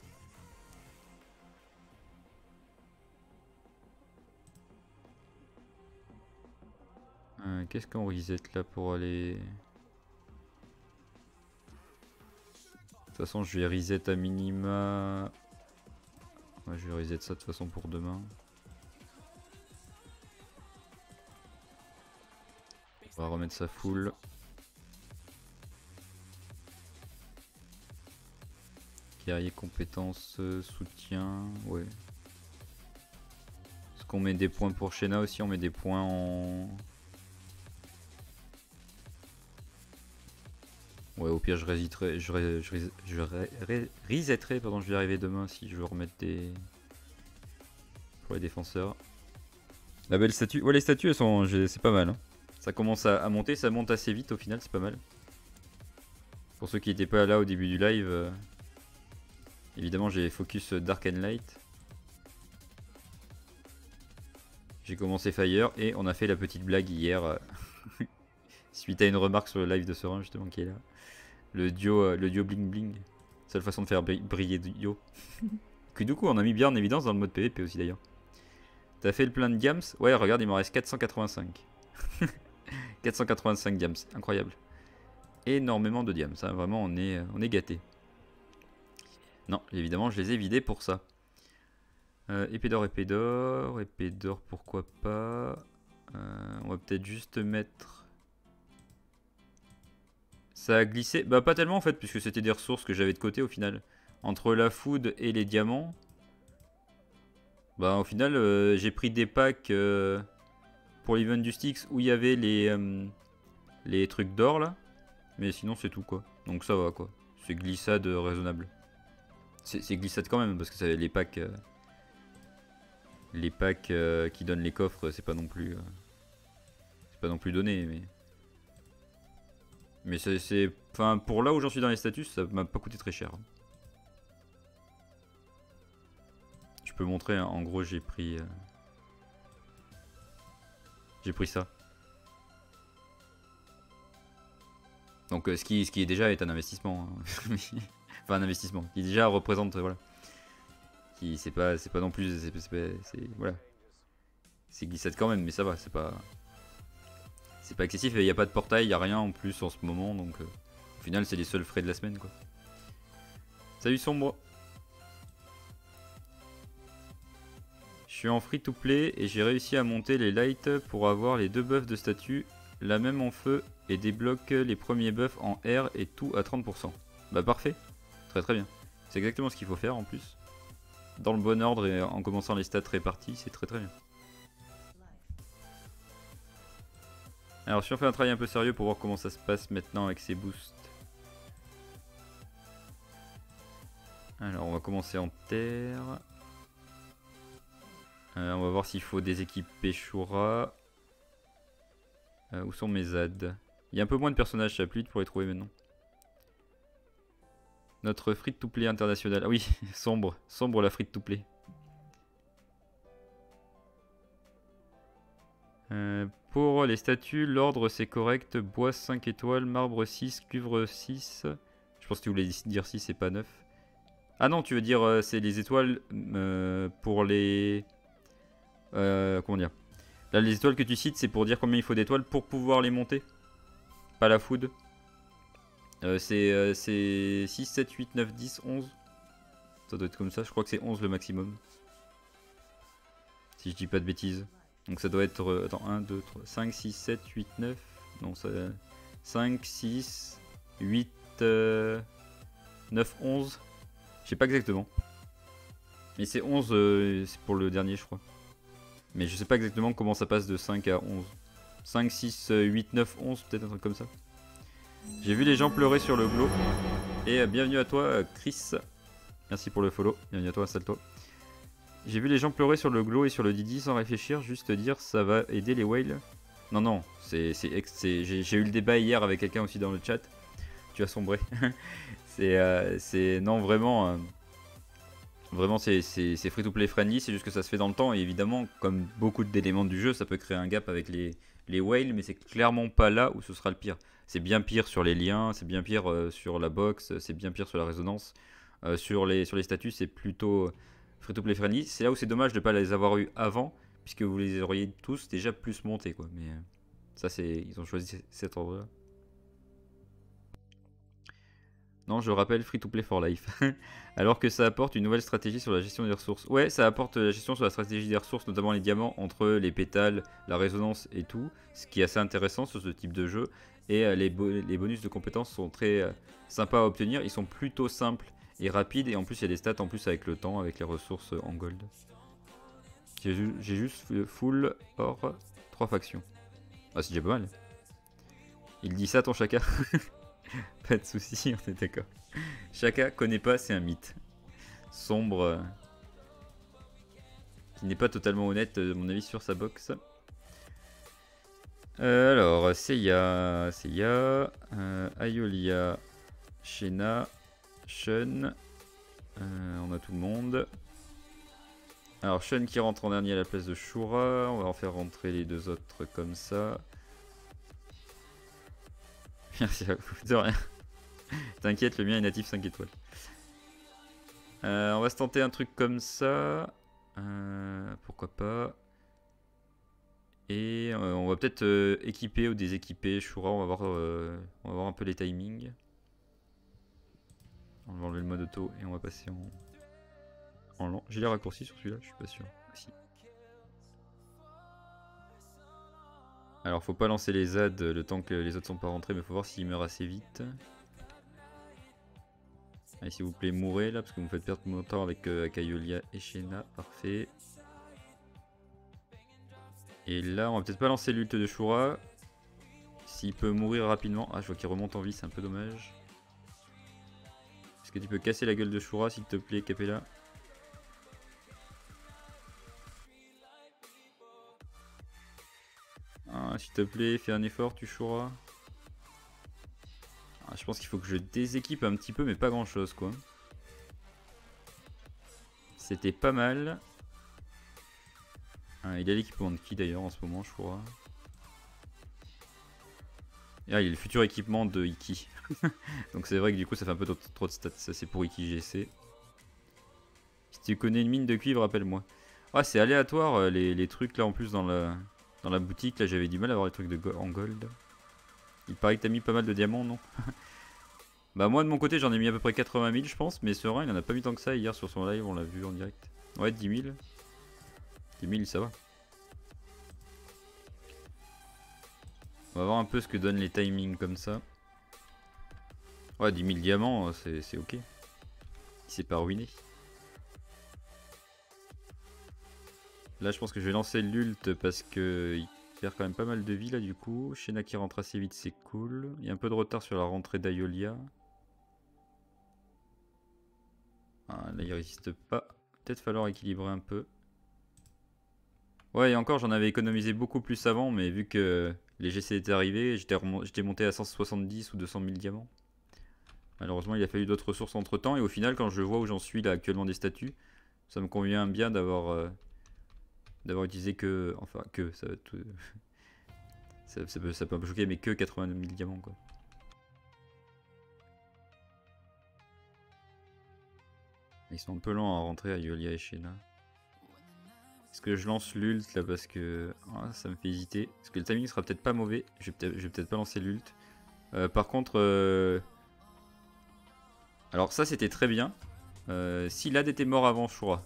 Qu'est-ce qu'on reset là pour aller... De toute façon, je vais reset à minima. Ouais, je vais reset ça de toute façon pour demain. On va remettre ça full. Guerrier, compétences, soutien, ouais. Est-ce qu'on met des points pour Shena aussi? On met des points en... Ouais, au pire, je resetterai, resetterai, pardon, je vais y arriver demain si je veux remettre des... pour les défenseurs. La belle statue. Ouais, les statues, elles sont... c'est pas mal. Hein. Ça commence à monter, ça monte assez vite au final, c'est pas mal. Pour ceux qui n'étaient pas là au début du live, évidemment, j'ai focus Dark and Light. J'ai commencé Fire et on a fait la petite blague hier. Suite à une remarque sur le live de Serein, justement, qui est là. Le duo bling bling. Seule façon de faire briller Dio. Que du coup, on a mis bien en évidence dans le mode PVP aussi d'ailleurs. T'as fait le plein de diams? Ouais, regarde, il m'en reste 485. 485 diams, incroyable. Énormément de diams, ça, vraiment, on est gâté. Non, évidemment, je les ai vidés pour ça. Épée d'or, pourquoi pas. On va peut-être juste mettre... Ça a glissé, bah pas tellement en fait, puisque c'était des ressources que j'avais de côté au final. Entre la food et les diamants, bah au final j'ai pris des packs pour l'event du Styx où il y avait les trucs d'or là. Mais sinon c'est tout quoi, donc ça va quoi. C'est glissade raisonnable. C'est glissade quand même, parce que les packs... qui donnent les coffres, c'est pas non plus... c'est pas non plus donné, mais c'est... Enfin, pour là où j'en suis dans les statuts, ça m'a pas coûté très cher. Je peux montrer, hein, en gros, j'ai pris... j'ai pris ça. Donc, ce qui est déjà est un investissement. Hein. Enfin, un investissement. Qui déjà représente... voilà. Qui c'est pas non plus... voilà. C'est glissade quand même, mais ça va, c'est pas... C'est pas excessif, il n'y a pas de portail, il n'y a rien en plus en ce moment, donc au final c'est les seuls frais de la semaine quoi. Salut Sombre. Je suis en free to play et j'ai réussi à monter les lights pour avoir les deux buffs de statut, la même en feu et débloque les premiers buffs en air et tout à 30%. Bah parfait, très très bien. C'est exactement ce qu'il faut faire en plus. Dans le bon ordre et en commençant les stats répartis, c'est très très bien. Alors si on fait un travail un peu sérieux pour voir comment ça se passe maintenant avec ces boosts. Alors on va commencer en terre. On va voir s'il faut des équipes Peshura. Où sont mes ZAD? Il y a un peu moins de personnages chez Pluid pour les trouver maintenant. Notre free-to-play international. Ah oui, sombre la free-to-play. Pour les statues, l'ordre c'est correct. Bois 5 étoiles, marbre 6, cuivre 6. Je pense que tu voulais dire 6 et pas 9. Ah non, tu veux dire c'est les étoiles pour les... comment dire? Là, les étoiles que tu cites, c'est pour dire combien il faut d'étoiles pour pouvoir les monter. Pas la food. C'est 6, 7, 8, 9, 10, 11. Ça doit être comme ça, je crois que c'est 11 le maximum. Si je dis pas de bêtises. Donc ça doit être... attends, 1, 2, 3, 5, 6, 7, 8, 9. Non, ça... 5, 6, 8, 9, 11. Je sais pas exactement. Mais c'est 11, c'est pour le dernier, je crois. Mais je sais pas exactement comment ça passe de 5 à 11. 5, 6, 8, 9, 11, peut-être un truc comme ça. J'ai vu les gens pleurer sur le glow. Et bienvenue à toi, Chris. Merci pour le follow. Bienvenue à toi, Salto. J'ai vu les gens pleurer sur le glow et sur le Didi sans réfléchir, juste dire ça va aider les whales. Non, non, j'ai eu le débat hier avec quelqu'un aussi dans le chat. Tu as sombré. Non, vraiment... Vraiment, c'est free-to-play friendly, c'est juste que ça se fait dans le temps. Et évidemment, comme beaucoup d'éléments du jeu, ça peut créer un gap avec les whales, mais c'est clairement pas là où ce sera le pire. C'est bien pire sur les liens, c'est bien pire sur la box, c'est bien pire sur la résonance. Sur les statuts, c'est plutôt free-to-play friendly. C'est là où c'est dommage de ne pas les avoir eu avant, puisque vous les auriez tous déjà plus montés, quoi. Mais ça, ils ont choisi cet ordre-là. Non, je rappelle free to play for life. Alors que ça apporte une nouvelle stratégie sur la gestion des ressources. Ouais, ça apporte la gestion sur la stratégie des ressources, notamment les diamants, entre les pétales, la résonance et tout. Ce qui est assez intéressant sur ce type de jeu. Et les bonus de compétences sont très sympas à obtenir. Ils sont plutôt simples et rapides. Et en plus, il y a des stats en plus avec le temps, avec les ressources en gold. J'ai juste full or 3 factions. Ah, c'est déjà pas mal. Il dit ça ton chacun. Pas de soucis, on est d'accord. Shaka connaît pas, c'est un mythe. Sombre. Qui n'est pas totalement honnête, de mon avis, sur sa box. Alors, Seiya, Ayolia, Shena, Shun. On a tout le monde. Alors, Shun qui rentre en dernier à la place de Shura. On va en faire rentrer les deux autres comme ça. Merci à vous, de rien. T'inquiète, le mien est natif 5 étoiles. On va se tenter un truc comme ça. Pourquoi pas. Et on va peut-être équiper ou déséquiper Shura. On va voir un peu les timings. On va enlever le mode auto et on va passer en lent. J'ai les raccourcis sur celui-là, je suis pas sûr. Si. Alors faut pas lancer les ZAD le temps que les autres sont pas rentrés, mais faut voir s'ils meurent assez vite. Allez, s'il vous plaît, mourrez là, parce que vous me faites perdre mon temps avec Akayolia et Shena. Parfait. Et là, on va peut-être pas lancer l'ult de Shura. S'il peut mourir rapidement. Ah, je vois qu'il remonte en vie, c'est un peu dommage. Est-ce que tu peux casser la gueule de Shura, s'il te plaît, Capella? Ah, s'il te plaît, fais un effort, tu Shura. Ah, je pense qu'il faut que je déséquipe un petit peu, mais pas grand chose, quoi. C'était pas mal. Ah, il a l'équipement de qui d'ailleurs en ce moment, Shura? Ah, il y a le futur équipement de Iki. Donc c'est vrai que du coup ça fait un peu trop de stats. Ça c'est pour Iki GC. Si tu connais une mine de cuivre, rappelle-moi. Ah, c'est aléatoire les trucs là en plus dans la boutique. Là j'avais du mal à avoir les trucs en gold. Il paraît que t'as mis pas mal de diamants, non? Bah moi de mon côté j'en ai mis à peu près 80 000 je pense. Mais Serein il en a pas mis tant que ça hier sur son live, on l'a vu en direct. Ouais, 10 000. 10 000 ça va. On va voir un peu ce que donnent les timings comme ça. Ouais, 10 000 diamants, c'est ok. Il s'est pas ruiné. Là, je pense que je vais lancer l'ult parce que il perd quand même pas mal de vie là du coup. Shena qui rentre assez vite, c'est cool. Il y a un peu de retard sur la rentrée d'Ayolia. Ah, là, il résiste pas. Peut-être falloir équilibrer un peu. Ouais, et encore, j'en avais économisé beaucoup plus avant, mais vu que les GC étaient arrivés, j'étais monté à 170 ou 200 000 diamants. Malheureusement, il a fallu d'autres ressources entre temps, et au final, quand je vois où j'en suis là actuellement des statuts, ça me convient bien d'avoir utilisé que. Enfin, que. Ça va être, ça peut un peu choquer, mais que 80 000 diamants quoi. Ils sont un peu lents à rentrer à Yolia et Shena. Est-ce que je lance l'ult là parce que ça me fait hésiter. Parce que le timing sera peut-être pas mauvais. Je vais peut-être pas lancer l'ult. Par contre, alors ça c'était très bien. Si Lad était mort avant Shura.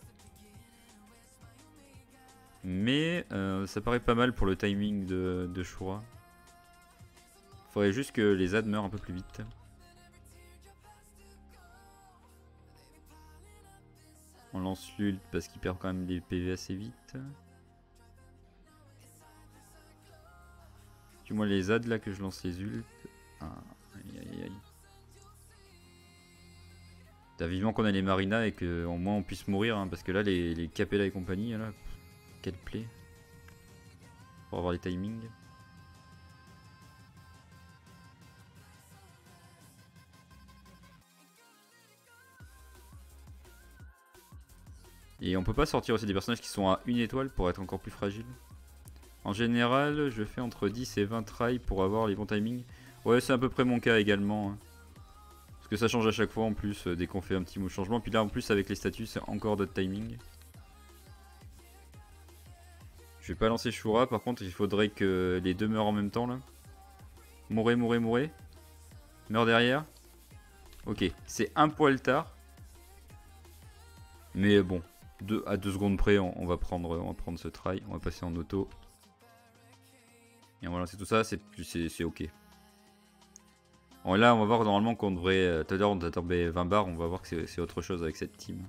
Mais ça paraît pas mal pour le timing de Shura. Faudrait juste que les ZAD meurent un peu plus vite. On lance l'ult parce qu'il perd quand même des PV assez vite. Tu moi les ZAD là que je lance les ults. Ah, aïe aïe aïe. T'as vivement qu'on a les Marina et qu'au moins on puisse mourir hein, parce que là les Capella et compagnie là, quelle plaie. Pour avoir les timings. Et on peut pas sortir aussi des personnages qui sont à 1 étoile pour être encore plus fragiles. En général, je fais entre 10 et 20 tries pour avoir les bons timings. Ouais, c'est à peu près mon cas également. Hein. Parce que ça change à chaque fois en plus, dès qu'on fait un petit changement. Puis là, en plus, avec les statuts, c'est encore d'autres timings. Je vais pas lancer Shura, par contre, il faudrait que les deux meurent en même temps là. Mourez, mourrez, mourrez. Meurs derrière. Ok, c'est un poil tard. Mais bon, à 2 secondes près, on va prendre ce try. On va passer en auto. Et on va lancer tout ça, c'est ok. Bon, là, on va voir normalement qu'on devrait. Tout à l'heure, on attendait 20 bars. On va voir que c'est autre chose avec cette team.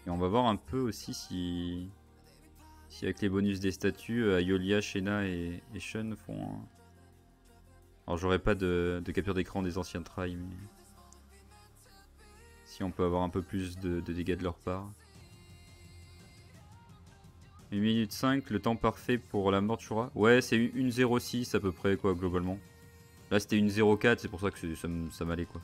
Et on va voir un peu aussi si avec les bonus des statues, Iolia, Shena et Shun font... Alors j'aurais pas de capture d'écran des anciens tries, mais... Si on peut avoir un peu plus de dégâts de leur part. 1 minute 5, le temps parfait pour la mort de Shura. Ouais, c'est une 0,6 à peu près, quoi, globalement. Là, c'était une 0,4, c'est pour ça que ça m'allait, quoi.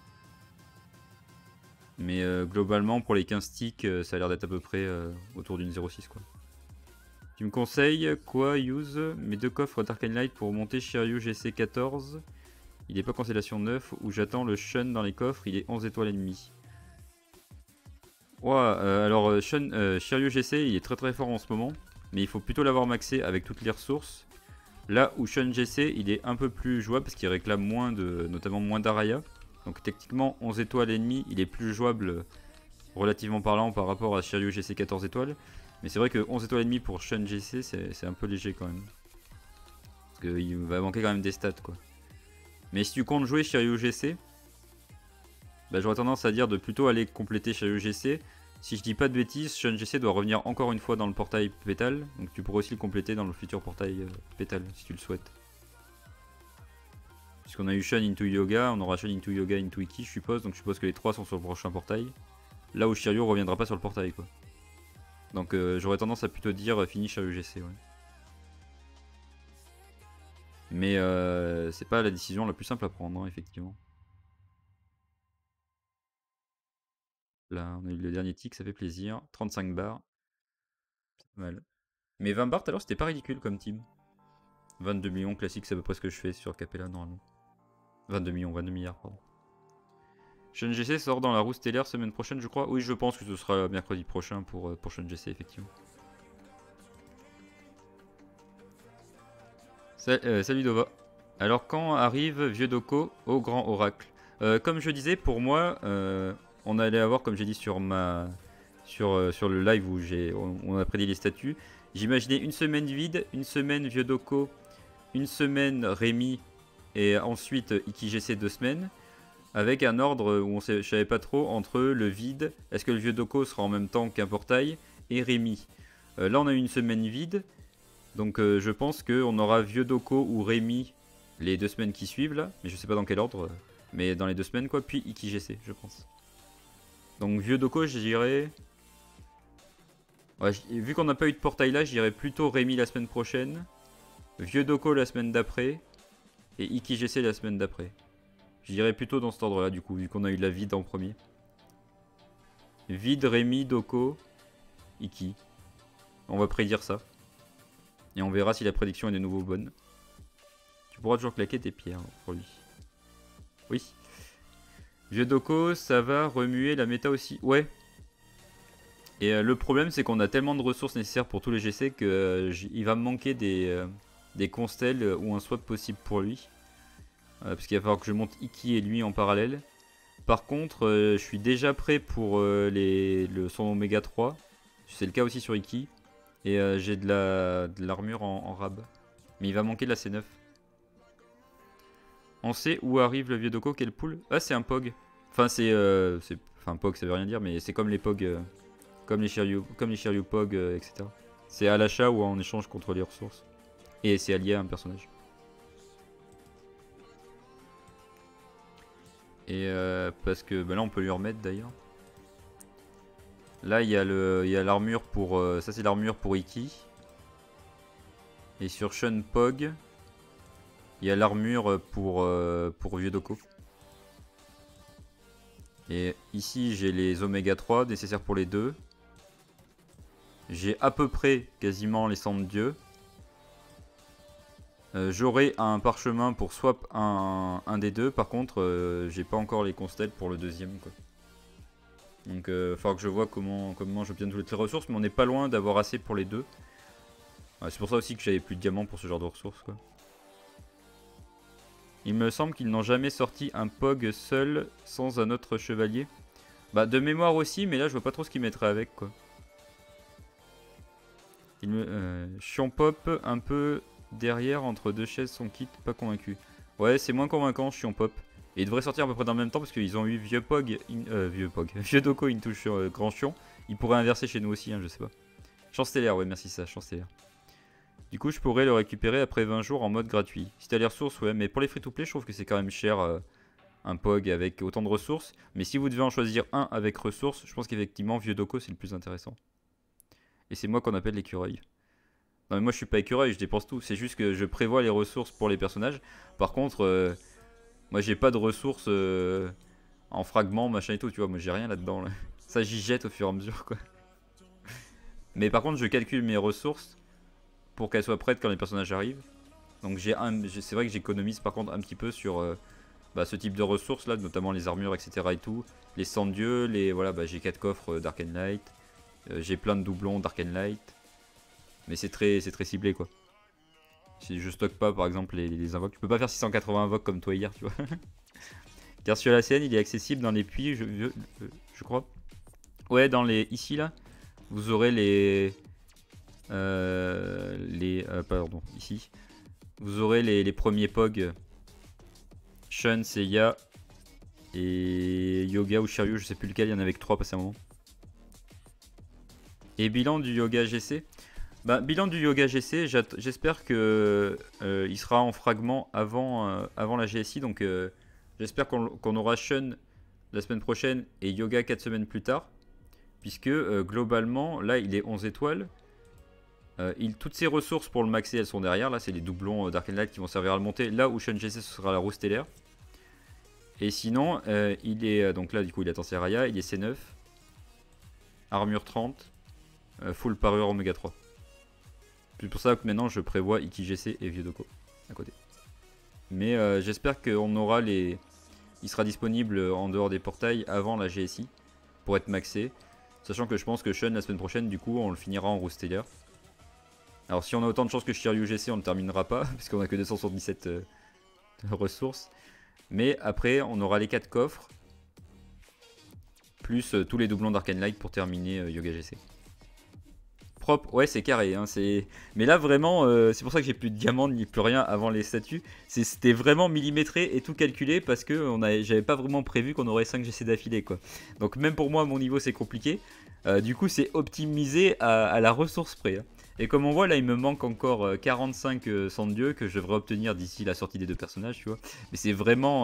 Mais globalement, pour les 15 ticks, ça a l'air d'être à peu près autour d'une 0,6, quoi. Tu me conseilles quoi, use mes 2 coffres d'Arcane Light pour monter Shiryu GC14. Il est pas constellation 9, où j'attends le Shun dans les coffres, il est 11 étoiles et demie. Ouais, alors Shiryu GC il est très très fort en ce moment, mais il faut plutôt l'avoir maxé avec toutes les ressources. Là où Shun GC il est un peu plus jouable parce qu'il réclame moins notamment moins d'Araya. Donc techniquement 11 étoiles et demie il est plus jouable relativement parlant par rapport à Shiryu GC 14 étoiles. Mais c'est vrai que 11 étoiles et demie pour Shun GC c'est un peu léger quand même. Parce qu'il va manquer quand même des stats quoi. Mais si tu comptes jouer Shiryu GC, bah, j'aurais tendance à dire de plutôt aller compléter Shiryu GC. Si je dis pas de bêtises, Shun GC doit revenir encore une fois dans le portail Pétale. Donc tu pourrais aussi le compléter dans le futur portail Pétale si tu le souhaites. Puisqu'on a eu Shun into Yoga, on aura Shun into Yoga into Iki je suppose. Donc je suppose que les 3 sont sur le prochain portail. Là où Shiryu reviendra pas sur le portail quoi. Donc j'aurais tendance à plutôt dire fini Shiryu GC ouais. Mais c'est pas la décision la plus simple à prendre hein, effectivement. Là, on a eu le dernier tick, ça fait plaisir. 35 bars. C'est pas mal. Mais 20 bars, tout à l'heure, c'était pas ridicule comme team. 22 millions classique, c'est à peu près ce que je fais sur Capella normalement. 22 millions, 22 milliards, pardon. Shun GC sort dans la roue stellaire semaine prochaine, je crois. Oui, je pense que ce sera mercredi prochain pour Shun GC, effectivement. Salut Dova. Alors, quand arrive Vieux Doko au Grand Oracle comme je disais, pour moi, on allait avoir, comme j'ai dit sur le live où on a prédit les statuts, j'imaginais une semaine vide, une semaine Vieux Doko, une semaine Rémi et ensuite IkiGC 2 semaines, avec un ordre où je savais pas trop entre le vide, est-ce que le Vieux Doko sera en même temps qu'un portail, et Rémi. Là on a eu une semaine vide, donc je pense qu'on aura Vieux Doko ou Rémi les 2 semaines qui suivent là, mais je sais pas dans quel ordre, mais dans les 2 semaines quoi, puis IkiGC je pense. Donc Vieux Doko, je dirais... Ouais, vu qu'on n'a pas eu de portail là, je dirais plutôt Rémi la semaine prochaine, Vieux Doko la semaine d'après, et IkiGC la semaine d'après. Je dirais plutôt dans cet ordre là du coup, vu qu'on a eu la vide en premier. Vide, Rémi, Doko, Iki. On va prédire ça. Et on verra si la prédiction est de nouveau bonne. Tu pourras toujours claquer tes pierres pour lui. Oui. Vieux Doko, ça va remuer la méta aussi. Ouais. Et le problème, c'est qu'on a tellement de ressources nécessaires pour tous les GC qu'il va me manquer des constels ou un swap possible pour lui. Parce qu'il va falloir que je monte Iki et lui en parallèle. Par contre, je suis déjà prêt pour son Oméga 3. C'est le cas aussi sur Iki. Et j'ai de l'armure en rab. Mais il va manquer de la C9. On sait où arrive le Vieux Doko, quel pool? Ah, c'est un POG. Enfin, enfin, POG, ça veut rien dire, mais c'est comme les POG, comme les Shiryu POG, etc. C'est à l'achat ou en échange contre les ressources. Et c'est allié à un personnage. Et parce que bah là, on peut lui remettre d'ailleurs. Là, il y a l'armure pour... ça, c'est l'armure pour Iki. Et sur Shun POG... Il y a l'armure pour Vieux Doko. Et ici, j'ai les Oméga 3 nécessaires pour les deux. J'ai à peu près quasiment les sangs de Dieu. J'aurai un parchemin pour swap un des deux. Par contre, j'ai pas encore les constels pour le deuxième. Quoi. Donc, il faudra que je vois comment j'obtiens toutes les ressources. Mais on n'est pas loin d'avoir assez pour les deux. C'est pour ça aussi que j'avais plus de diamants pour ce genre de ressources. Quoi. Il me semble qu'ils n'ont jamais sorti un POG seul sans un autre chevalier. Bah de mémoire aussi, mais là je vois pas trop ce qu'ils mettraient avec quoi. Chion-Pop un peu derrière entre deux chaises son kit, pas convaincu. Ouais c'est moins convaincant Chion-Pop. Et il devrait sortir à peu près dans le même temps parce qu'ils ont eu Vieux Doko into Grand Chion. Il pourrait inverser chez nous aussi, hein, je sais pas. Chance stellaire, ouais, merci ça, chance stellaire. Du coup, je pourrais le récupérer après 20 jours en mode gratuit. Si t'as les ressources, ouais, mais pour les free-to-play, je trouve que c'est quand même cher un POG avec autant de ressources. Mais si vous devez en choisir un avec ressources, je pense qu'effectivement, Vieux Doko, c'est le plus intéressant. Et c'est moi qu'on appelle l'écureuil. Non, mais moi, je suis pas écureuil, je dépense tout. C'est juste que je prévois les ressources pour les personnages. Par contre, moi, j'ai pas de ressources en fragments, machin et tout, tu vois. Moi, j'ai rien là-dedans. Là. Ça, j'y jette au fur et à mesure, quoi. Mais par contre, je calcule mes ressources pour qu'elles soient prêtes quand les personnages arrivent. Donc c'est vrai que j'économise par contre un petit peu sur ce type de ressources là, notamment les armures, etc. et tout. Les sangs de dieu, voilà, j'ai 4 coffres Dark and Light. J'ai plein de doublons Dark and Light. Mais c'est très ciblé quoi. Si je stocke pas par exemple les invoques, tu peux pas faire 680 invoques comme toi hier, tu vois. Car sur la scène, il est accessible dans les puits, je crois. Ouais, dans les ici là, vous aurez pardon, ici. Vous aurez les premiers POG. Shun, Seiya et Yoga ou Shiryu, je sais plus lequel, il y en avait que 3 passé un moment. Et bilan du Yoga GC. Bilan du Yoga GC, j'espère que il sera en fragment avant la GSI. Donc j'espère qu'on aura Shun la semaine prochaine et Yoga 4 semaines plus tard. Puisque globalement, là il est 11 étoiles. Toutes ses ressources pour le maxer, elles sont derrière. Là, c'est les doublons Dark and Light qui vont servir à le monter. Là où Shun GC, ce sera la roue stellaire. Et sinon, il est. Donc là, du coup, il attend Seraya. Il est C9. Armure 30. Full parure Oméga 3. C'est pour ça que maintenant, je prévois Iki GC et Vieux Doko à côté. Mais j'espère qu'on aura les. Il sera disponible en dehors des portails avant la GSI pour être maxé. Sachant que je pense que Shun, la semaine prochaine, du coup, on le finira en roue stellaire. Alors si on a autant de chance que Shiryu GC, on ne terminera pas, puisqu'on a que 277 ressources. Mais après, on aura les 4 coffres, plus tous les doublons d'Arcane Light pour terminer Yoga GC. Propre, ouais c'est carré, hein, mais là vraiment, c'est pour ça que j'ai plus de diamants ni plus rien avant les statues. C'était vraiment millimétré et tout calculé parce que j'avais pas vraiment prévu qu'on aurait 5 GC d'affilée quoi. Donc même pour moi, à mon niveau c'est compliqué. Du coup c'est optimisé à la ressource près. Hein. Et comme on voit là, il me manque encore 45 sangs de dieu que je devrais obtenir d'ici la sortie des 2 personnages, tu vois. Mais c'est vraiment...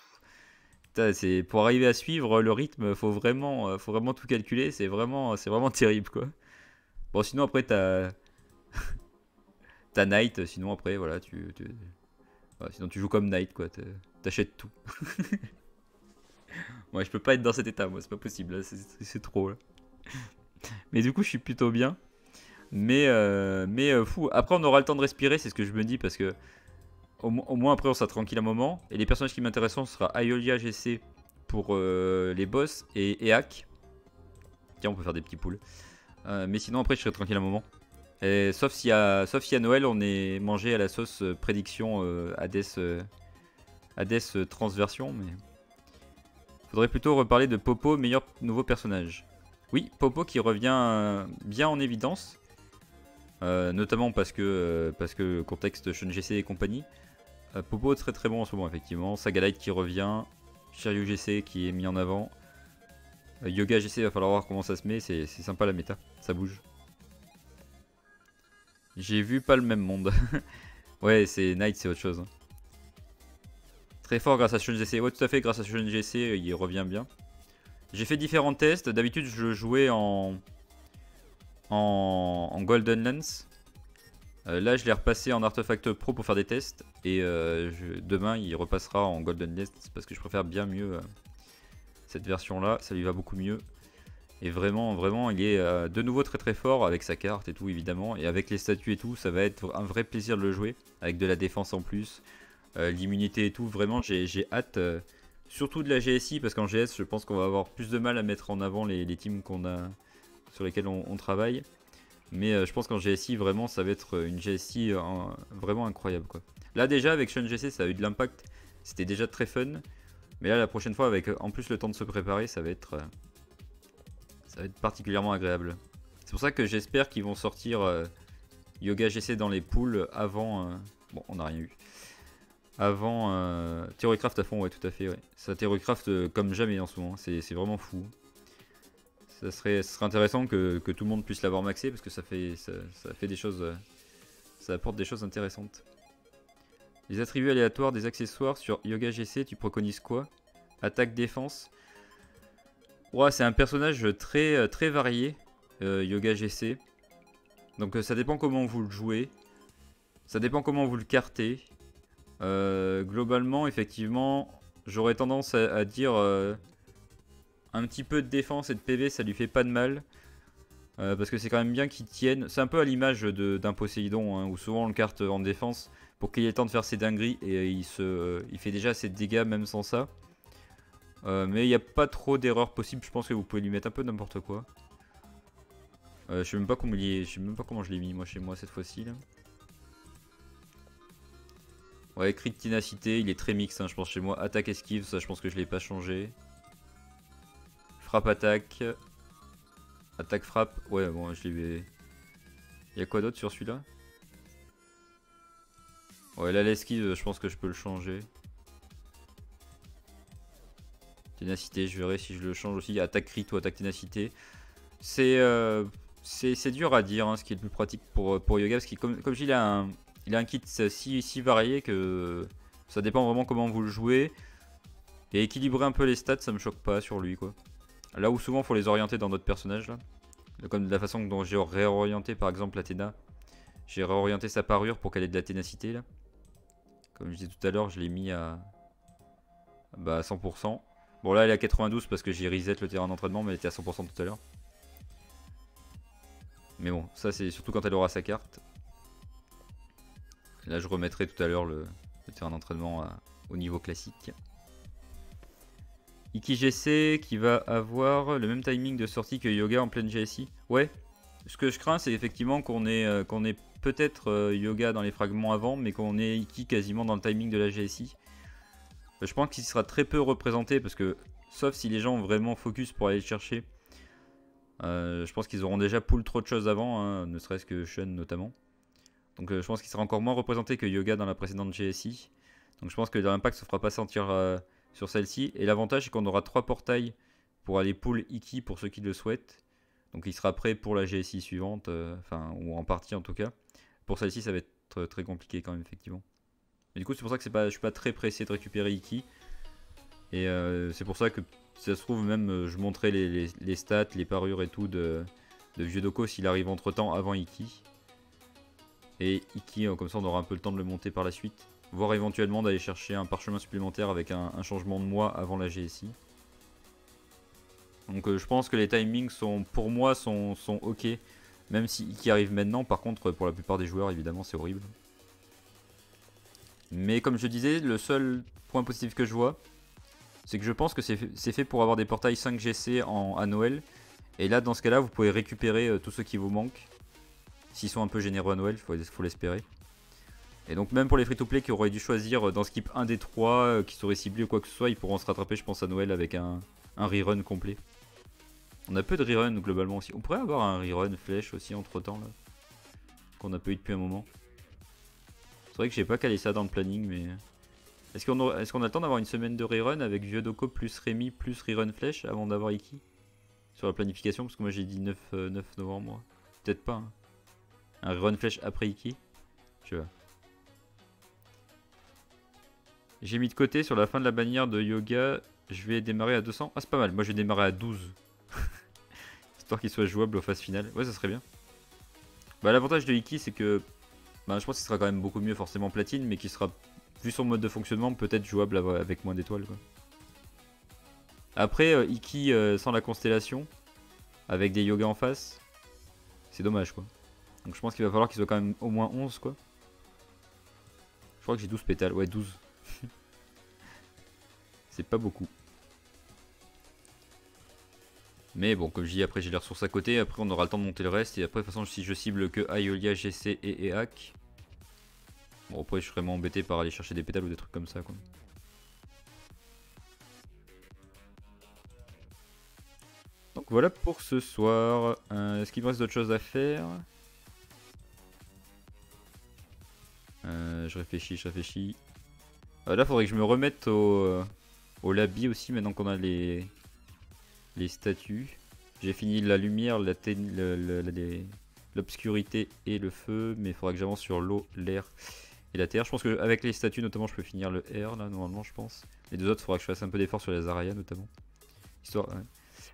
pour arriver à suivre le rythme, faut vraiment tout calculer, c'est vraiment terrible quoi. Bon sinon après t'as Knight, sinon après voilà, sinon tu joues comme Knight quoi, t'achètes tout. Ouais je peux pas être dans cet état moi, c'est pas possible, c'est trop là. Mais du coup je suis plutôt bien. Mais fou. Après, on aura le temps de respirer, c'est ce que je me dis, parce que au moins après, on sera tranquille un moment. Et les personnages qui m'intéresseront, ce sera Aiolia GC pour les boss et Eak. Tiens, on peut faire des petits poules. Mais sinon, après, je serai tranquille un moment. Et, sauf si à Noël, on est mangé à la sauce prédiction Hades transversion. Mais faudrait plutôt reparler de Popo, meilleur nouveau personnage. Oui, Popo qui revient bien en évidence. Notamment parce que contexte Shun GC et compagnie. Popo très très bon en ce moment effectivement. Sagalite qui revient. Shiryu GC qui est mis en avant. Yoga GC, va falloir voir comment ça se met. C'est sympa la méta, ça bouge. J'ai vu pas le même monde. Ouais, c'est Knight, c'est autre chose. Hein. Très fort grâce à Shun GC. Ouais, tout à fait, grâce à Shun GC, il revient bien. J'ai fait différents tests. D'habitude, je jouais en Golden Lens. Là, je l'ai repassé en Artefact Pro pour faire des tests. Et demain, il repassera en Golden Lens parce que je préfère bien mieux cette version-là. Ça lui va beaucoup mieux. Et vraiment, il est de nouveau très très fort avec sa carte et tout, évidemment. Et avec les statues et tout, ça va être un vrai plaisir de le jouer. Avec de la défense en plus, l'immunité et tout. Vraiment, j'ai hâte. Surtout de la GSI parce qu'en GS, je pense qu'on va avoir plus de mal à mettre en avant les teams sur lesquels on travaille. Mais je pense qu'en GSI, vraiment, ça va être une GSI vraiment incroyable. Quoi. Là, déjà, avec Shun GC, ça a eu de l'impact. C'était déjà très fun. Mais là, la prochaine fois, avec en plus le temps de se préparer, ça va être particulièrement agréable. C'est pour ça que j'espère qu'ils vont sortir Yoga GC dans les poules avant... bon, on n'a rien eu. Avant Theorycraft à fond, ouais, tout à fait. Ouais. Ça Theorycraft comme jamais en ce moment. C'est vraiment fou. ce serait intéressant que tout le monde puisse l'avoir maxé parce que ça fait des choses, ça apporte des choses intéressantes. Les attributs aléatoires des accessoires sur Yoga GC, tu préconises quoi? Attaque, défense. Ouais, c'est un personnage très varié, Yoga GC. Donc ça dépend comment vous le jouez. Ça dépend comment vous le cartez. Globalement, effectivement, j'aurais tendance à dire un petit peu de défense et de PV, ça lui fait pas de mal. Parce que c'est quand même bien qu'il tienne. C'est un peu à l'image d'un Poséidon, hein, où souvent on le carte en défense pour qu'il ait le temps de faire ses dingueries. Et il fait déjà assez de dégâts même sans ça. Mais il n'y a pas trop d'erreurs possibles. Je pense que vous pouvez lui mettre un peu n'importe quoi. Je sais même pas comment je l'ai mis moi chez moi cette fois-ci là. Ouais, cri de ténacité, il est très mix, hein, je pense chez moi. Attaque esquive, ça je pense que je l'ai pas changé. Frappe attaque. Attaque frappe. Ouais, bon, je l'ai. Il y a quoi d'autre sur celui-là? Ouais, là l'esquive, je pense que je peux le changer. Ténacité, je verrai si je le change aussi. Attaque crit ou attaque ténacité. C'est dur à dire, hein, ce qui est le plus pratique pour Yoga, parce que comme je dis, il a un kit si varié que ça dépend vraiment comment vous le jouez. Et équilibrer un peu les stats, ça me choque pas sur lui, quoi. Là où souvent il faut les orienter dans d'autres personnages, là. Comme de la façon dont j'ai réorienté par exemple Athéna. J'ai réorienté sa parure pour qu'elle ait de la ténacité, là. Comme je disais tout à l'heure, je l'ai mis à 100%. Bon là elle est à 92 parce que j'ai reset le terrain d'entraînement, mais elle était à 100% tout à l'heure. Mais bon, ça c'est surtout quand elle aura sa carte. Là je remettrai tout à l'heure le terrain d'entraînement au niveau classique. Iki GC qui va avoir le même timing de sortie que Yoga en pleine GSI. Ouais, ce que je crains c'est effectivement qu'on ait peut-être Yoga dans les fragments avant, mais qu'on ait Iki quasiment dans le timing de la GSI. Je pense qu'il sera très peu représenté parce que, sauf si les gens ont vraiment focus pour aller le chercher, je pense qu'ils auront déjà pull trop de choses avant, hein, ne serait-ce que Shun notamment. Donc je pense qu'il sera encore moins représenté que Yoga dans la précédente GSI. Donc je pense que l'impact ne se fera pas sentir sur celle-ci. Et l'avantage c'est qu'on aura 3 portails pour aller pull Iki pour ceux qui le souhaitent. Donc il sera prêt pour la GSI suivante, enfin ou en partie en tout cas. Pour celle-ci ça va être très compliqué quand même effectivement. Mais du coup c'est pour ça que je suis pas très pressé de récupérer Iki. Et c'est pour ça que si ça se trouve même je montrerai les stats, les parures et tout de Vieux Doko s'il arrive entre temps avant Iki. Et Iki comme ça on aura un peu le temps de le monter par la suite. Voire éventuellement d'aller chercher un parchemin supplémentaire avec un changement de mois avant la GSI. Donc je pense que les timings pour moi sont ok. Même si Iki arrive maintenant, par contre pour la plupart des joueurs évidemment c'est horrible. Mais comme je disais, le seul point positif que je vois, c'est que je pense que c'est fait pour avoir des portails 5 GC à Noël. Et là dans ce cas là vous pouvez récupérer tous ceux qui vous manquent. S'ils sont un peu généreux à Noël, faut l'espérer. Et donc même pour les free-to-play qui auraient dû choisir dans Skip 1 des 3 qui seraient ciblés ou quoi que ce soit, ils pourront se rattraper je pense à Noël avec un rerun complet. On a peu de rerun globalement aussi. On pourrait avoir un rerun flèche aussi entre temps là. Qu'on a pas eu depuis un moment. C'est vrai que j'ai pas calé ça dans le planning mais... Est-ce qu'on a le temps d'avoir une semaine de rerun avec Vieux Doko plus Rémi plus rerun flèche avant d'avoir Iki? Sur la planification parce que moi j'ai dit 9 novembre. Peut-être pas. Hein. Un rerun flèche après Iki. Je vois. J'ai mis de côté sur la fin de la bannière de Yoga. Je vais démarrer à 200. Ah c'est pas mal, moi je vais démarrer à 12. Histoire qu'il soit jouable aux phases finales. Ouais ça serait bien. Bah l'avantage de Iki c'est que je pense qu'il sera quand même beaucoup mieux forcément platine, mais qui sera, vu son mode de fonctionnement, peut-être jouable avec moins d'étoiles. Après Iki sans la constellation, avec des Yoga en face, c'est dommage quoi. Donc je pense qu'il va falloir qu'il soit quand même au moins 11 quoi. Je crois que j'ai 12 pétales, ouais 12. C'est pas beaucoup. Mais bon, comme je dis, après j'ai les ressources à côté, après on aura le temps de monter le reste, et après de toute façon si je cible que Aiolia, GC et EAC, bon après je serais vraiment embêté par aller chercher des pétales ou des trucs comme ça quoi. Donc voilà pour ce soir. Est-ce qu'il me reste d'autres choses à faire? Je réfléchis. Là faudrait que je me remette au labi aussi maintenant qu'on a les statuts. J'ai fini la lumière, l'obscurité et le feu, mais il faudra que j'avance sur l'eau, l'air et la terre. Je pense qu'avec les statues notamment, je peux finir le air là, normalement, je pense. Les deux autres, il faudra que je fasse un peu d'effort sur les Araya notamment. Histoire, ouais.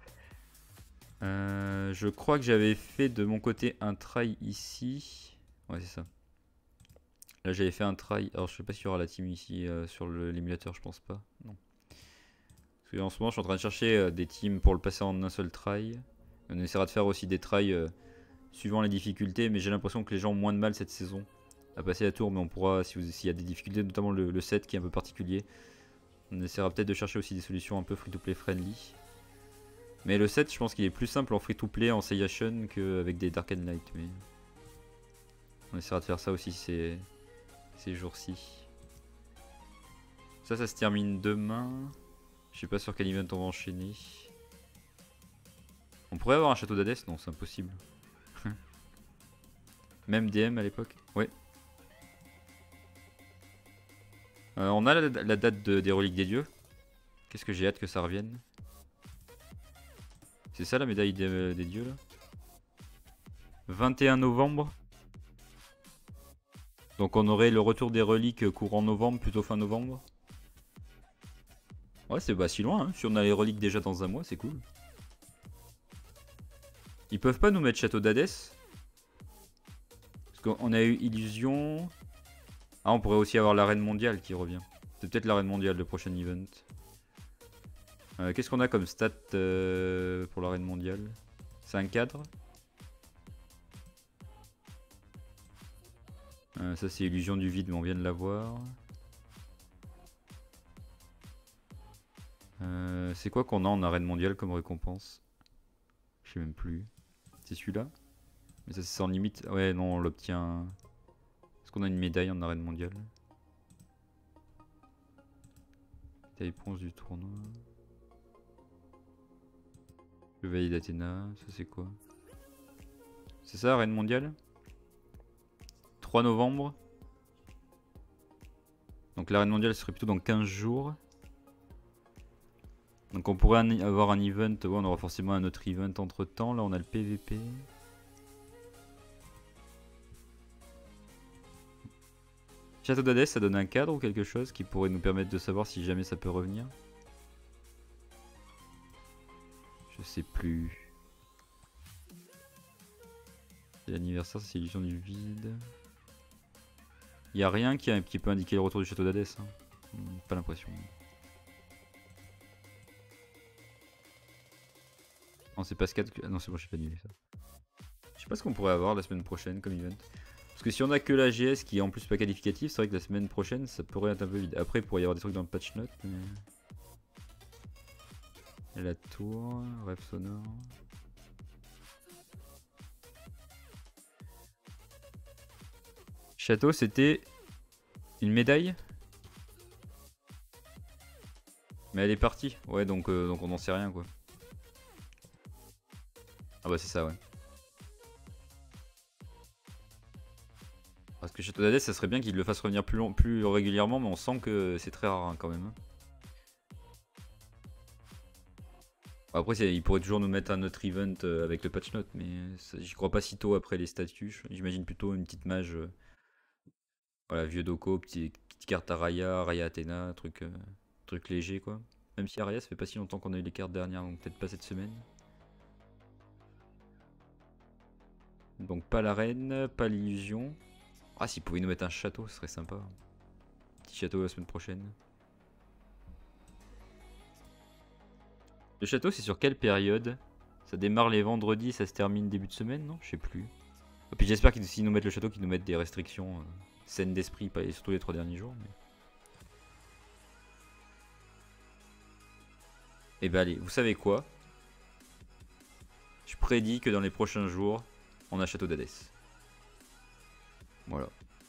Je crois que j'avais fait de mon côté un try ici. Ouais, c'est ça. Là, j'avais fait un try. Alors, je sais pas s'il y aura la team ici sur l'émulateur, je pense pas. Non. Parce que en ce moment, je suis en train de chercher des teams pour le passer en un seul try. On essaiera de faire aussi des tries suivant les difficultés, mais j'ai l'impression que les gens ont moins de mal cette saison à passer la tour. Mais on pourra, s'il y a des difficultés, notamment le set qui est un peu particulier, on essaiera peut-être de chercher aussi des solutions un peu free-to-play friendly. Mais le set, je pense qu'il est plus simple en free-to-play, en Seiyashin, qu'avec des Dark and Light. Mais on essaiera de faire ça aussi ces jours-ci. Ça se termine demain. Je sais pas sur quel event on va enchaîner. On pourrait avoir un château d'Hadès? Non, c'est impossible. Même DM à l'époque? Ouais. On a la date des reliques des dieux. Qu'est-ce que j'ai hâte que ça revienne. C'est ça la médaille des dieux là? 21 novembre. Donc on aurait le retour des reliques courant novembre, plutôt fin novembre. Ouais, c'est pas si loin, hein. Si on a les reliques déjà dans un mois, c'est cool. Ils peuvent pas nous mettre château d'Hadès? Parce qu'on a eu Illusion. Ah, on pourrait aussi avoir l'arène mondiale qui revient. C'est peut-être l'arène mondiale, le prochain event. Qu'est-ce qu'on a comme stat pour l'arène mondiale? C'est un cadre. Ça c'est illusion du vide, mais on vient de l'avoir. C'est quoi qu'on a en arène mondiale comme récompense? Je sais même plus. C'est celui-là? Mais ça c'est sans limite. Ouais, non, on l'obtient. Est-ce qu'on a une médaille en arène mondiale? La réponse du tournoi. Le Valle d'Athéna, ça c'est quoi? C'est ça, arène mondiale? 3 novembre. Donc l'arène mondiale serait plutôt dans 15 jours. Donc on pourrait avoir un event, ouais, on aura forcément un autre event entre temps. Là on a le PVP. Château d'Hadès, ça donne un cadre ou quelque chose qui pourrait nous permettre de savoir si jamais ça peut revenir? Je sais plus. L'anniversaire, c'est illusion du vide. Il n'y a rien qui peut indiquer le retour du château d'Hadès. Hein. Pas l'impression. Non, c'est pas ce cadre. Non, c'est bon, j'ai pas annulé ça. Je sais pas ce qu'on pourrait avoir la semaine prochaine comme event. Parce que si on a que la GS qui est en plus pas qualificatif, c'est vrai que la semaine prochaine ça pourrait être un peu vide. Après, il pourrait y avoir des trucs dans le patch note. Mais... la tour, rêve sonore. Château, c'était une médaille. Mais elle est partie. Ouais, donc on n'en sait rien quoi. Ah bah c'est ça, ouais. Parce que Château d'Hadès, ça serait bien qu'il le fasse revenir plus régulièrement, mais on sent que c'est très rare hein, quand même. Après, il pourrait toujours nous mettre un autre event avec le patch note, mais j'y crois pas si tôt après les statuts. J'imagine plutôt une petite mage. Voilà, vieux Doko, petite carte Araya, Raya Athéna, truc léger quoi. Même si Araya, ça fait pas si longtemps qu'on a eu les cartes dernières, donc peut-être pas cette semaine. Donc pas l'arène, pas l'illusion. Ah, s'ils pouvaient nous mettre un château, ce serait sympa. Petit château la semaine prochaine. Le château, c'est sur quelle période? Ça démarre les vendredis, ça se termine début de semaine, non? Je sais plus. Et puis j'espère qu'ils s'ils nous mettent le château, qu'ils nous mettent des restrictions saines d'esprit, pas surtout les 3 derniers jours. Mais... et bah allez, vous savez quoi? Je prédis que dans les prochains jours, on a Château d'Hadès. Voilà.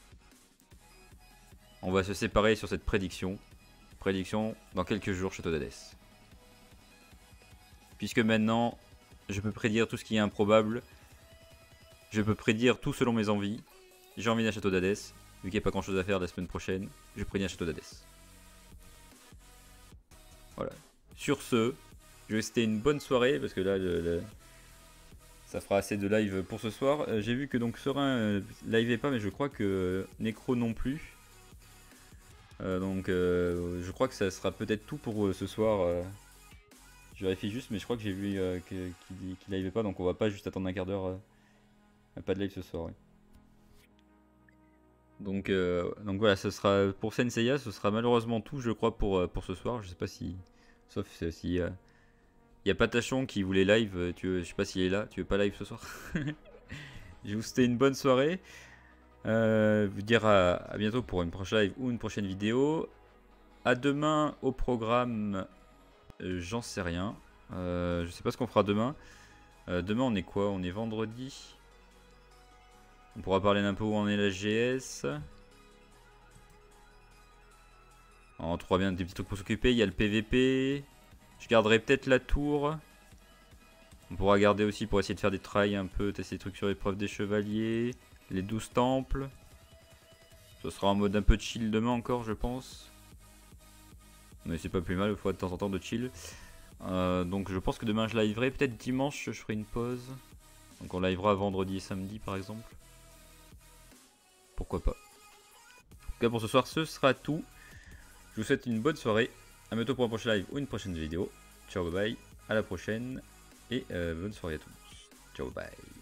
On va se séparer sur cette prédiction. Prédiction dans quelques jours, Château d'Hadès. Puisque maintenant, je peux prédire tout ce qui est improbable. Je peux prédire tout selon mes envies. J'ai envie d'un Château d'Hadès. Vu qu'il n'y a pas grand chose à faire la semaine prochaine, je prédis un Château d'Hadès. Voilà. Sur ce, je vais vous souhaiter une bonne soirée parce que là, Ça fera assez de live pour ce soir. J'ai vu que donc Serein liveait pas, mais je crois que Necro non plus. Donc je crois que ça sera peut-être tout pour ce soir. Je vérifie juste, mais je crois que j'ai vu qu'il liveait pas, donc on va pas juste attendre un quart d'heure. Pas de live ce soir. Ouais. Donc voilà, ce sera pour Senseiya, ce sera malheureusement tout, je crois, pour ce soir. Je sais pas si, sauf si y a Patachon qui voulait live. Je sais pas s'il est là. Tu veux pas live ce soir? Je vais vous souhaiter une bonne soirée. Vous dire à bientôt pour une prochaine live ou une prochaine vidéo. À demain au programme. J'en sais rien. Je sais pas ce qu'on fera demain. Demain on est quoi? On est vendredi. On pourra parler d'un peu où en est la GS. On trouvera bien des petits trucs pour s'occuper. Il y a le PVP. Je garderai peut-être la tour. On pourra garder aussi pour essayer de faire des trails un peu. Tester des trucs sur l'épreuve des chevaliers. Les 12 temples. Ce sera en mode un peu chill demain encore, je pense. Mais c'est pas plus mal, il faut de temps en temps de chill. Donc je pense que demain je liverai. Peut-être dimanche je ferai une pause. Donc on livera vendredi et samedi par exemple. Pourquoi pas. En tout cas pour ce soir ce sera tout. Je vous souhaite une bonne soirée. A bientôt pour un prochain live ou une prochaine vidéo. Ciao bye bye. À la prochaine. Et bonne soirée à tous. Ciao bye.